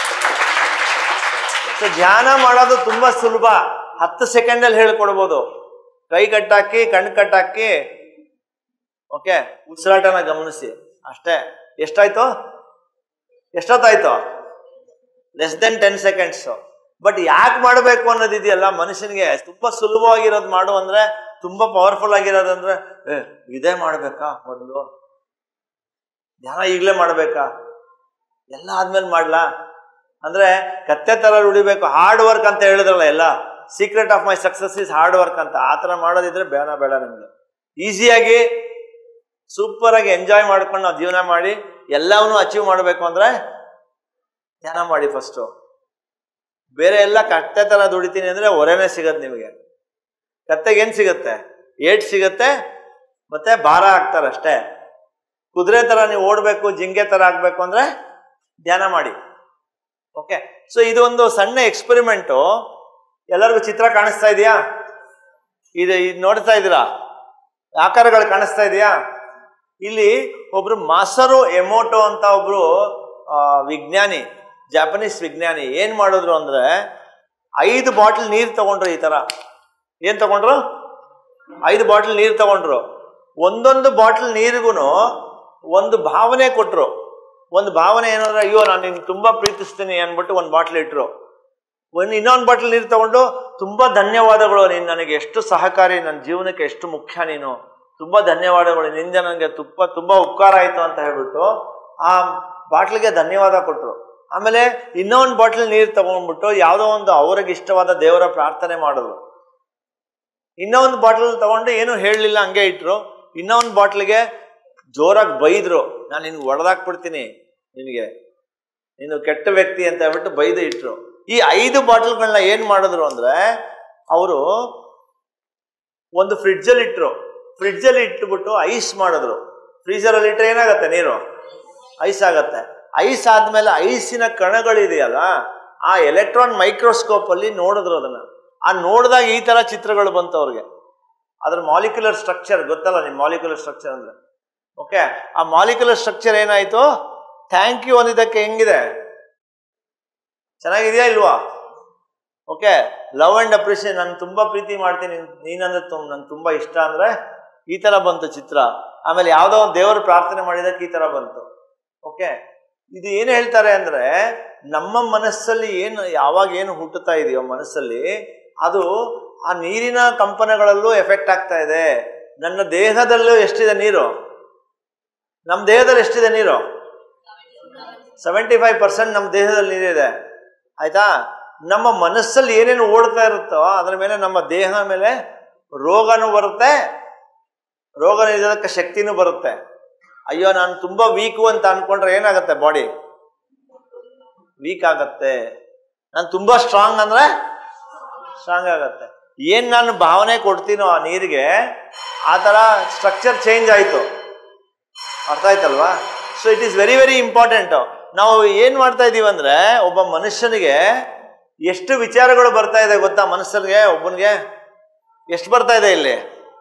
ಸೊ ಧ್ಯಾನ ಮಾಡೋದು ತುಂಬಾ ಸುಲಭ, 10 ಸೆಕೆಂಡಲ್ಲಿ ಹೇಳ್ಕೊಡ್ಬೋದು. ಕೈ ಕಟ್ಟಾಕಿ, ಕಣ್ಣು ಕಟ್ಟಾಕಿ, ಓಕೆ, ಉಸಿರಾಟನ ಗಮನಿಸಿ ಅಷ್ಟೇ. ಎಷ್ಟಾಯ್ತು? ಎಷ್ಟೊತ್ತಾಯ್ತು? Less than 10 seconds. ಬಟ್ ಯಾಕೆ ಮಾಡಬೇಕು ಅನ್ನೋದಿದೆಯಲ್ಲ ಮನುಷ್ಯನಿಗೆ ತುಂಬಾ ಸುಲಭವಾಗಿರೋದು ಮಾಡು ಅಂದ್ರೆ, ತುಂಬಾ ಪವರ್ಫುಲ್ ಆಗಿರೋದಂದ್ರೆ ಇದೇ ಮಾಡ್ಬೇಕಾ, ಮೊದಲು ಧ್ಯಾನ ಈಗಲೇ ಮಾಡ್ಬೇಕಾ, ಎಲ್ಲ ಆದ್ಮೇಲೆ ಮಾಡ್ಲಾ ಅಂದ್ರೆ ಕತ್ತೆ ತರ ದುಡಿಬೇಕು, ಹಾರ್ಡ್ ವರ್ಕ್ ಅಂತ ಹೇಳಿದ್ರಲ್ಲ ಎಲ್ಲ. Secret of my success is hard work ಅಂತ. ಆ ಥರ ಮಾಡೋದಿದ್ರೆ ಬೇಡ ನಿಮ್ಗೆ. ಈಸಿಯಾಗಿ ಸೂಪರ್ ಆಗಿ ಎಂಜಾಯ್ ಮಾಡ್ಕೊಂಡು ನಾವು ಜೀವನ ಮಾಡಿ ಎಲ್ಲವನ್ನೂ ಅಚೀವ್ ಮಾಡಬೇಕು ಅಂದ್ರೆ ಧ್ಯಾನ ಮಾಡಿ ಫಸ್ಟು. ಬೇರೆ ಎಲ್ಲ ಕತ್ತೆ ತರ ದುಡಿತೀನಿ ಅಂದ್ರೆ ಹೊರೆನೇ ಸಿಗತ್ತೆ ನಿಮಗೆ. ಕತ್ತೆಗೆ ಏನ್ ಸಿಗುತ್ತೆ? ಏಟ್ ಸಿಗುತ್ತೆ, ಮತ್ತೆ ಭಾರ ಹಾಕ್ತಾರೆ ಅಷ್ಟೇ. ಕುದುರೆ ತರ ನೀವು ಓಡಬೇಕು, ಜಿಂಕೆ ತರ ಆಗ್ಬೇಕು ಅಂದ್ರೆ ಧ್ಯಾನ ಮಾಡಿ. ಓಕೆ, ಸೊ ಇದು ಒಂದು ಸಣ್ಣ ಎಕ್ಸ್ಪೆರಿಮೆಂಟು. ಎಲ್ಲರಿಗೂ ಚಿತ್ರ ಕಾಣಿಸ್ತಾ ಇದೆಯಾ? ಇದು ನೋಡ್ತಾ ಇದ್ದೀರಾ? ಆಕಾರಗಳು ಕಾಣಿಸ್ತಾ ಇದೆಯಾ? ಇಲ್ಲಿ ಒಬ್ರು ಮಾಸರು ಎಮೋಟೋ ಅಂತ ಒಬ್ರು ವಿಜ್ಞಾನಿ, ಜಾಪನೀಸ್ ವಿಜ್ಞಾನಿ ಏನ್ ಮಾಡಿದ್ರು ಅಂದ್ರೆ 5 ಬಾಟಲ್ ನೀರು ತಗೊಂಡ್ರು. ಈ ತರ ಏನ್ ತಗೊಂಡ್ರು? 5 ಬಾಟಲ್ ನೀರು ತಗೊಂಡ್ರು. ಒಂದೊಂದು ಬಾಟಲ್ ನೀರಿಗೂ ಒಂದು ಭಾವನೆ ಕೊಟ್ರು. ಒಂದು ಭಾವನೆ ಏನಂದ್ರೆ, ಅಯ್ಯೋ ನಾನು ನಿನ್ ತುಂಬಾ ಪ್ರೀತಿಸ್ತೀನಿ ಅನ್ಬಿಟ್ಟು ಒಂದು ಬಾಟ್ಲ್ ಇಟ್ರು. ಇನ್ನೊಂದು ಬಾಟ್ಲ್ ನೀರು ತಗೊಂಡು ತುಂಬಾ ಧನ್ಯವಾದಗಳು, ನೀನು ನನಗೆ ಎಷ್ಟು ಸಹಕಾರಿ, ನನ್ನ ಜೀವನಕ್ಕೆ ಎಷ್ಟು ಮುಖ್ಯ, ನೀನು ತುಂಬಾ ಧನ್ಯವಾದಗಳು, ನಿಂದ ನನಗೆ ತುಂಬಾ ಉಪಕಾರ ಆಯ್ತು ಅಂತ ಹೇಳ್ಬಿಟ್ಟು ಆ ಬಾಟ್ಲಿಗೆ ಧನ್ಯವಾದ ಕೊಟ್ರು. ಆಮೇಲೆ ಇನ್ನೊಂದು ಬಾಟ್ಲ್ ನೀರು ತಗೊಂಡ್ಬಿಟ್ಟು ಯಾವುದೋ ಒಂದು ಅವ್ರಿಗೆ ಇಷ್ಟವಾದ ದೇವರ ಪ್ರಾರ್ಥನೆ ಮಾಡಿದ್ರು. ಇನ್ನೊಂದು ಬಾಟ್ಲ್ ತಗೊಂಡು ಏನು ಹೇಳಲಿಲ್ಲ, ಹಂಗೆ ಇಟ್ರು. ಇನ್ನೊಂದು ಬಾಟ್ಲಿಗೆ ಜೋರಾಗಿ ಬೈದ್ರು, ನಾನು ನಿನ್ಗೆ ಹೊಡೆದಾಕ್ಬಿಡ್ತೀನಿ, ನೀನು ಕೆಟ್ಟ ವ್ಯಕ್ತಿ ಅಂತ ಹೇಳ್ಬಿಟ್ಟು ಬೈದು ಇಟ್ರು. ಈ 5 ಬಾಟಲ್ಗಳನ್ನ ಏನ್ ಮಾಡಿದ್ರು ಅಂದ್ರೆ, ಅವರು ಒಂದು ಫ್ರಿಡ್ಜಲ್ಲಿ ಇಟ್ರು. ಫ್ರಿಡ್ಜಲ್ಲಿ ಇಟ್ಬಿಟ್ಟು ಐಸ್ ಮಾಡಿದ್ರು. ಫ್ರೀಜರಲ್ಲಿ ಇಟ್ಟರೆ ಏನಾಗತ್ತೆ? ನೀರು ಐಸ್ ಆಗತ್ತೆ. ಐಸ್ ಆದ್ಮೇಲೆ ಐಸಿನ ಕಣಗಳಿದೆಯಲ್ಲ, ಆ ಎಲೆಕ್ಟ್ರಾನ್ ಮೈಕ್ರೋಸ್ಕೋಪ್ ಅಲ್ಲಿ ನೋಡಿದ್ರು ಅದನ್ನ. ಆ ನೋಡಿದಾಗ ಈ ತರ ಚಿತ್ರಗಳು ಬಂತು ಅವ್ರಿಗೆ. ಅದ್ರ ಮಾಲಿಕ್ಯುಲರ್ ಸ್ಟ್ರಕ್ಚರ್ ಗೊತ್ತಲ್ಲ ನಿಮ್, ಮಾಲಿಕ್ಯುಲರ್ ಸ್ಟ್ರಕ್ಚರ್ ಅಂದ್ರೆ. ಓಕೆ, ಆ ಮಾಲಿಕ್ಯುಲರ್ ಸ್ಟ್ರಕ್ಚರ್ ಏನಾಯ್ತು? ಥ್ಯಾಂಕ್ ಯು ಅಂದಿದ್ದಕ್ಕೆ ಹೆಂಗಿದೆ? ಚೆನ್ನಾಗಿದೆಯಾ ಇಲ್ವಾ? ಓಕೆ, ಲವ್ ಅಂಡ್ ಅಪ್ರಿಷಿಯೇಟ್, ನಾನು ತುಂಬಾ ಪ್ರೀತಿ ಮಾಡ್ತೀನಿ, ನೀನಂದ್ರೆ ನಂಗೆ ತುಂಬಾ ಇಷ್ಟ ಅಂದ್ರೆ ಈ ತರ ಬಂತು ಚಿತ್ರ. ಆಮೇಲೆ ಯಾವ್ದೋ ಒಂದು ದೇವರ ಪ್ರಾರ್ಥನೆ ಮಾಡಿದಕ್ಕೆ ಈ ತರ ಬಂತು. ಓಕೆ, ಇದು ಏನು ಹೇಳ್ತಾರೆ ಅಂದ್ರೆ, ನಮ್ಮ ಮನಸ್ಸಲ್ಲಿ ಯಾವಾಗ ಏನು ಹುಟ್ಟುತ್ತಾ ಇದೆಯೋ ಮನಸ್ಸಲ್ಲಿ, ಅದು ಆ ನೀರಿನ ಕಂಪನಗಳಲ್ಲೂ ಎಫೆಕ್ಟ್ ಆಗ್ತಾ ಇದೆ. ನನ್ನ ದೇಹದಲ್ಲೂ ಎಷ್ಟಿದೆ ನೀರು? ನಮ್ಮ ದೇಹದಲ್ಲಿ ಎಷ್ಟಿದೆ ನೀರು? 75% ನಮ್ಮ ದೇಹದಲ್ಲಿ ನೀರಿದೆ. ಆಯ್ತಾ? ನಮ್ಮ ಮನಸ್ಸಲ್ಲಿ ಏನೇನು ಓಡ್ತಾ ಇರುತ್ತೋ ಅದರ ಮೇಲೆ ನಮ್ಮ ದೇಹ ಮೇಲೆ ರೋಗನೂ ಬರುತ್ತೆ, ರೋಗ ನಿರೋಧಕ ಶಕ್ತಿನೂ ಬರುತ್ತೆ. ಅಯ್ಯೋ ನಾನು ತುಂಬಾ ವೀಕು ಅಂತ ಅನ್ಕೊಂಡ್ರೆ ಏನಾಗತ್ತೆ? ಬಾಡಿ ವೀಕ್ ಆಗತ್ತೆ. ನಾನು ತುಂಬಾ ಸ್ಟ್ರಾಂಗ್ ಅಂದ್ರೆ ಸ್ಟ್ರಾಂಗ್ ಆಗತ್ತೆ. ಏನ್ ನಾನು ಭಾವನೆ ಕೊಡ್ತೀನೋ ಆ ನೀರಿಗೆ, ಆ ತರ ಸ್ಟ್ರಕ್ಚರ್ ಚೇಂಜ್ ಆಯ್ತು. ಅರ್ಥ ಆಯ್ತಲ್ವಾ? So it is very very important. ನಾವು ಏನ್ ಮಾಡ್ತಾ ಇದೀವಿ ಅಂದ್ರೆ, ಒಬ್ಬ ಮನುಷ್ಯನಿಗೆ ಎಷ್ಟು ವಿಚಾರಗಳು ಬರ್ತಾ ಇದೆ ಗೊತ್ತಾ? ಮನುಷ್ಯನಿಗೆ ಒಬ್ಬನಿಗೆ ಎಷ್ಟು ಬರ್ತಾ ಇದೆ? ಇಲ್ಲಿ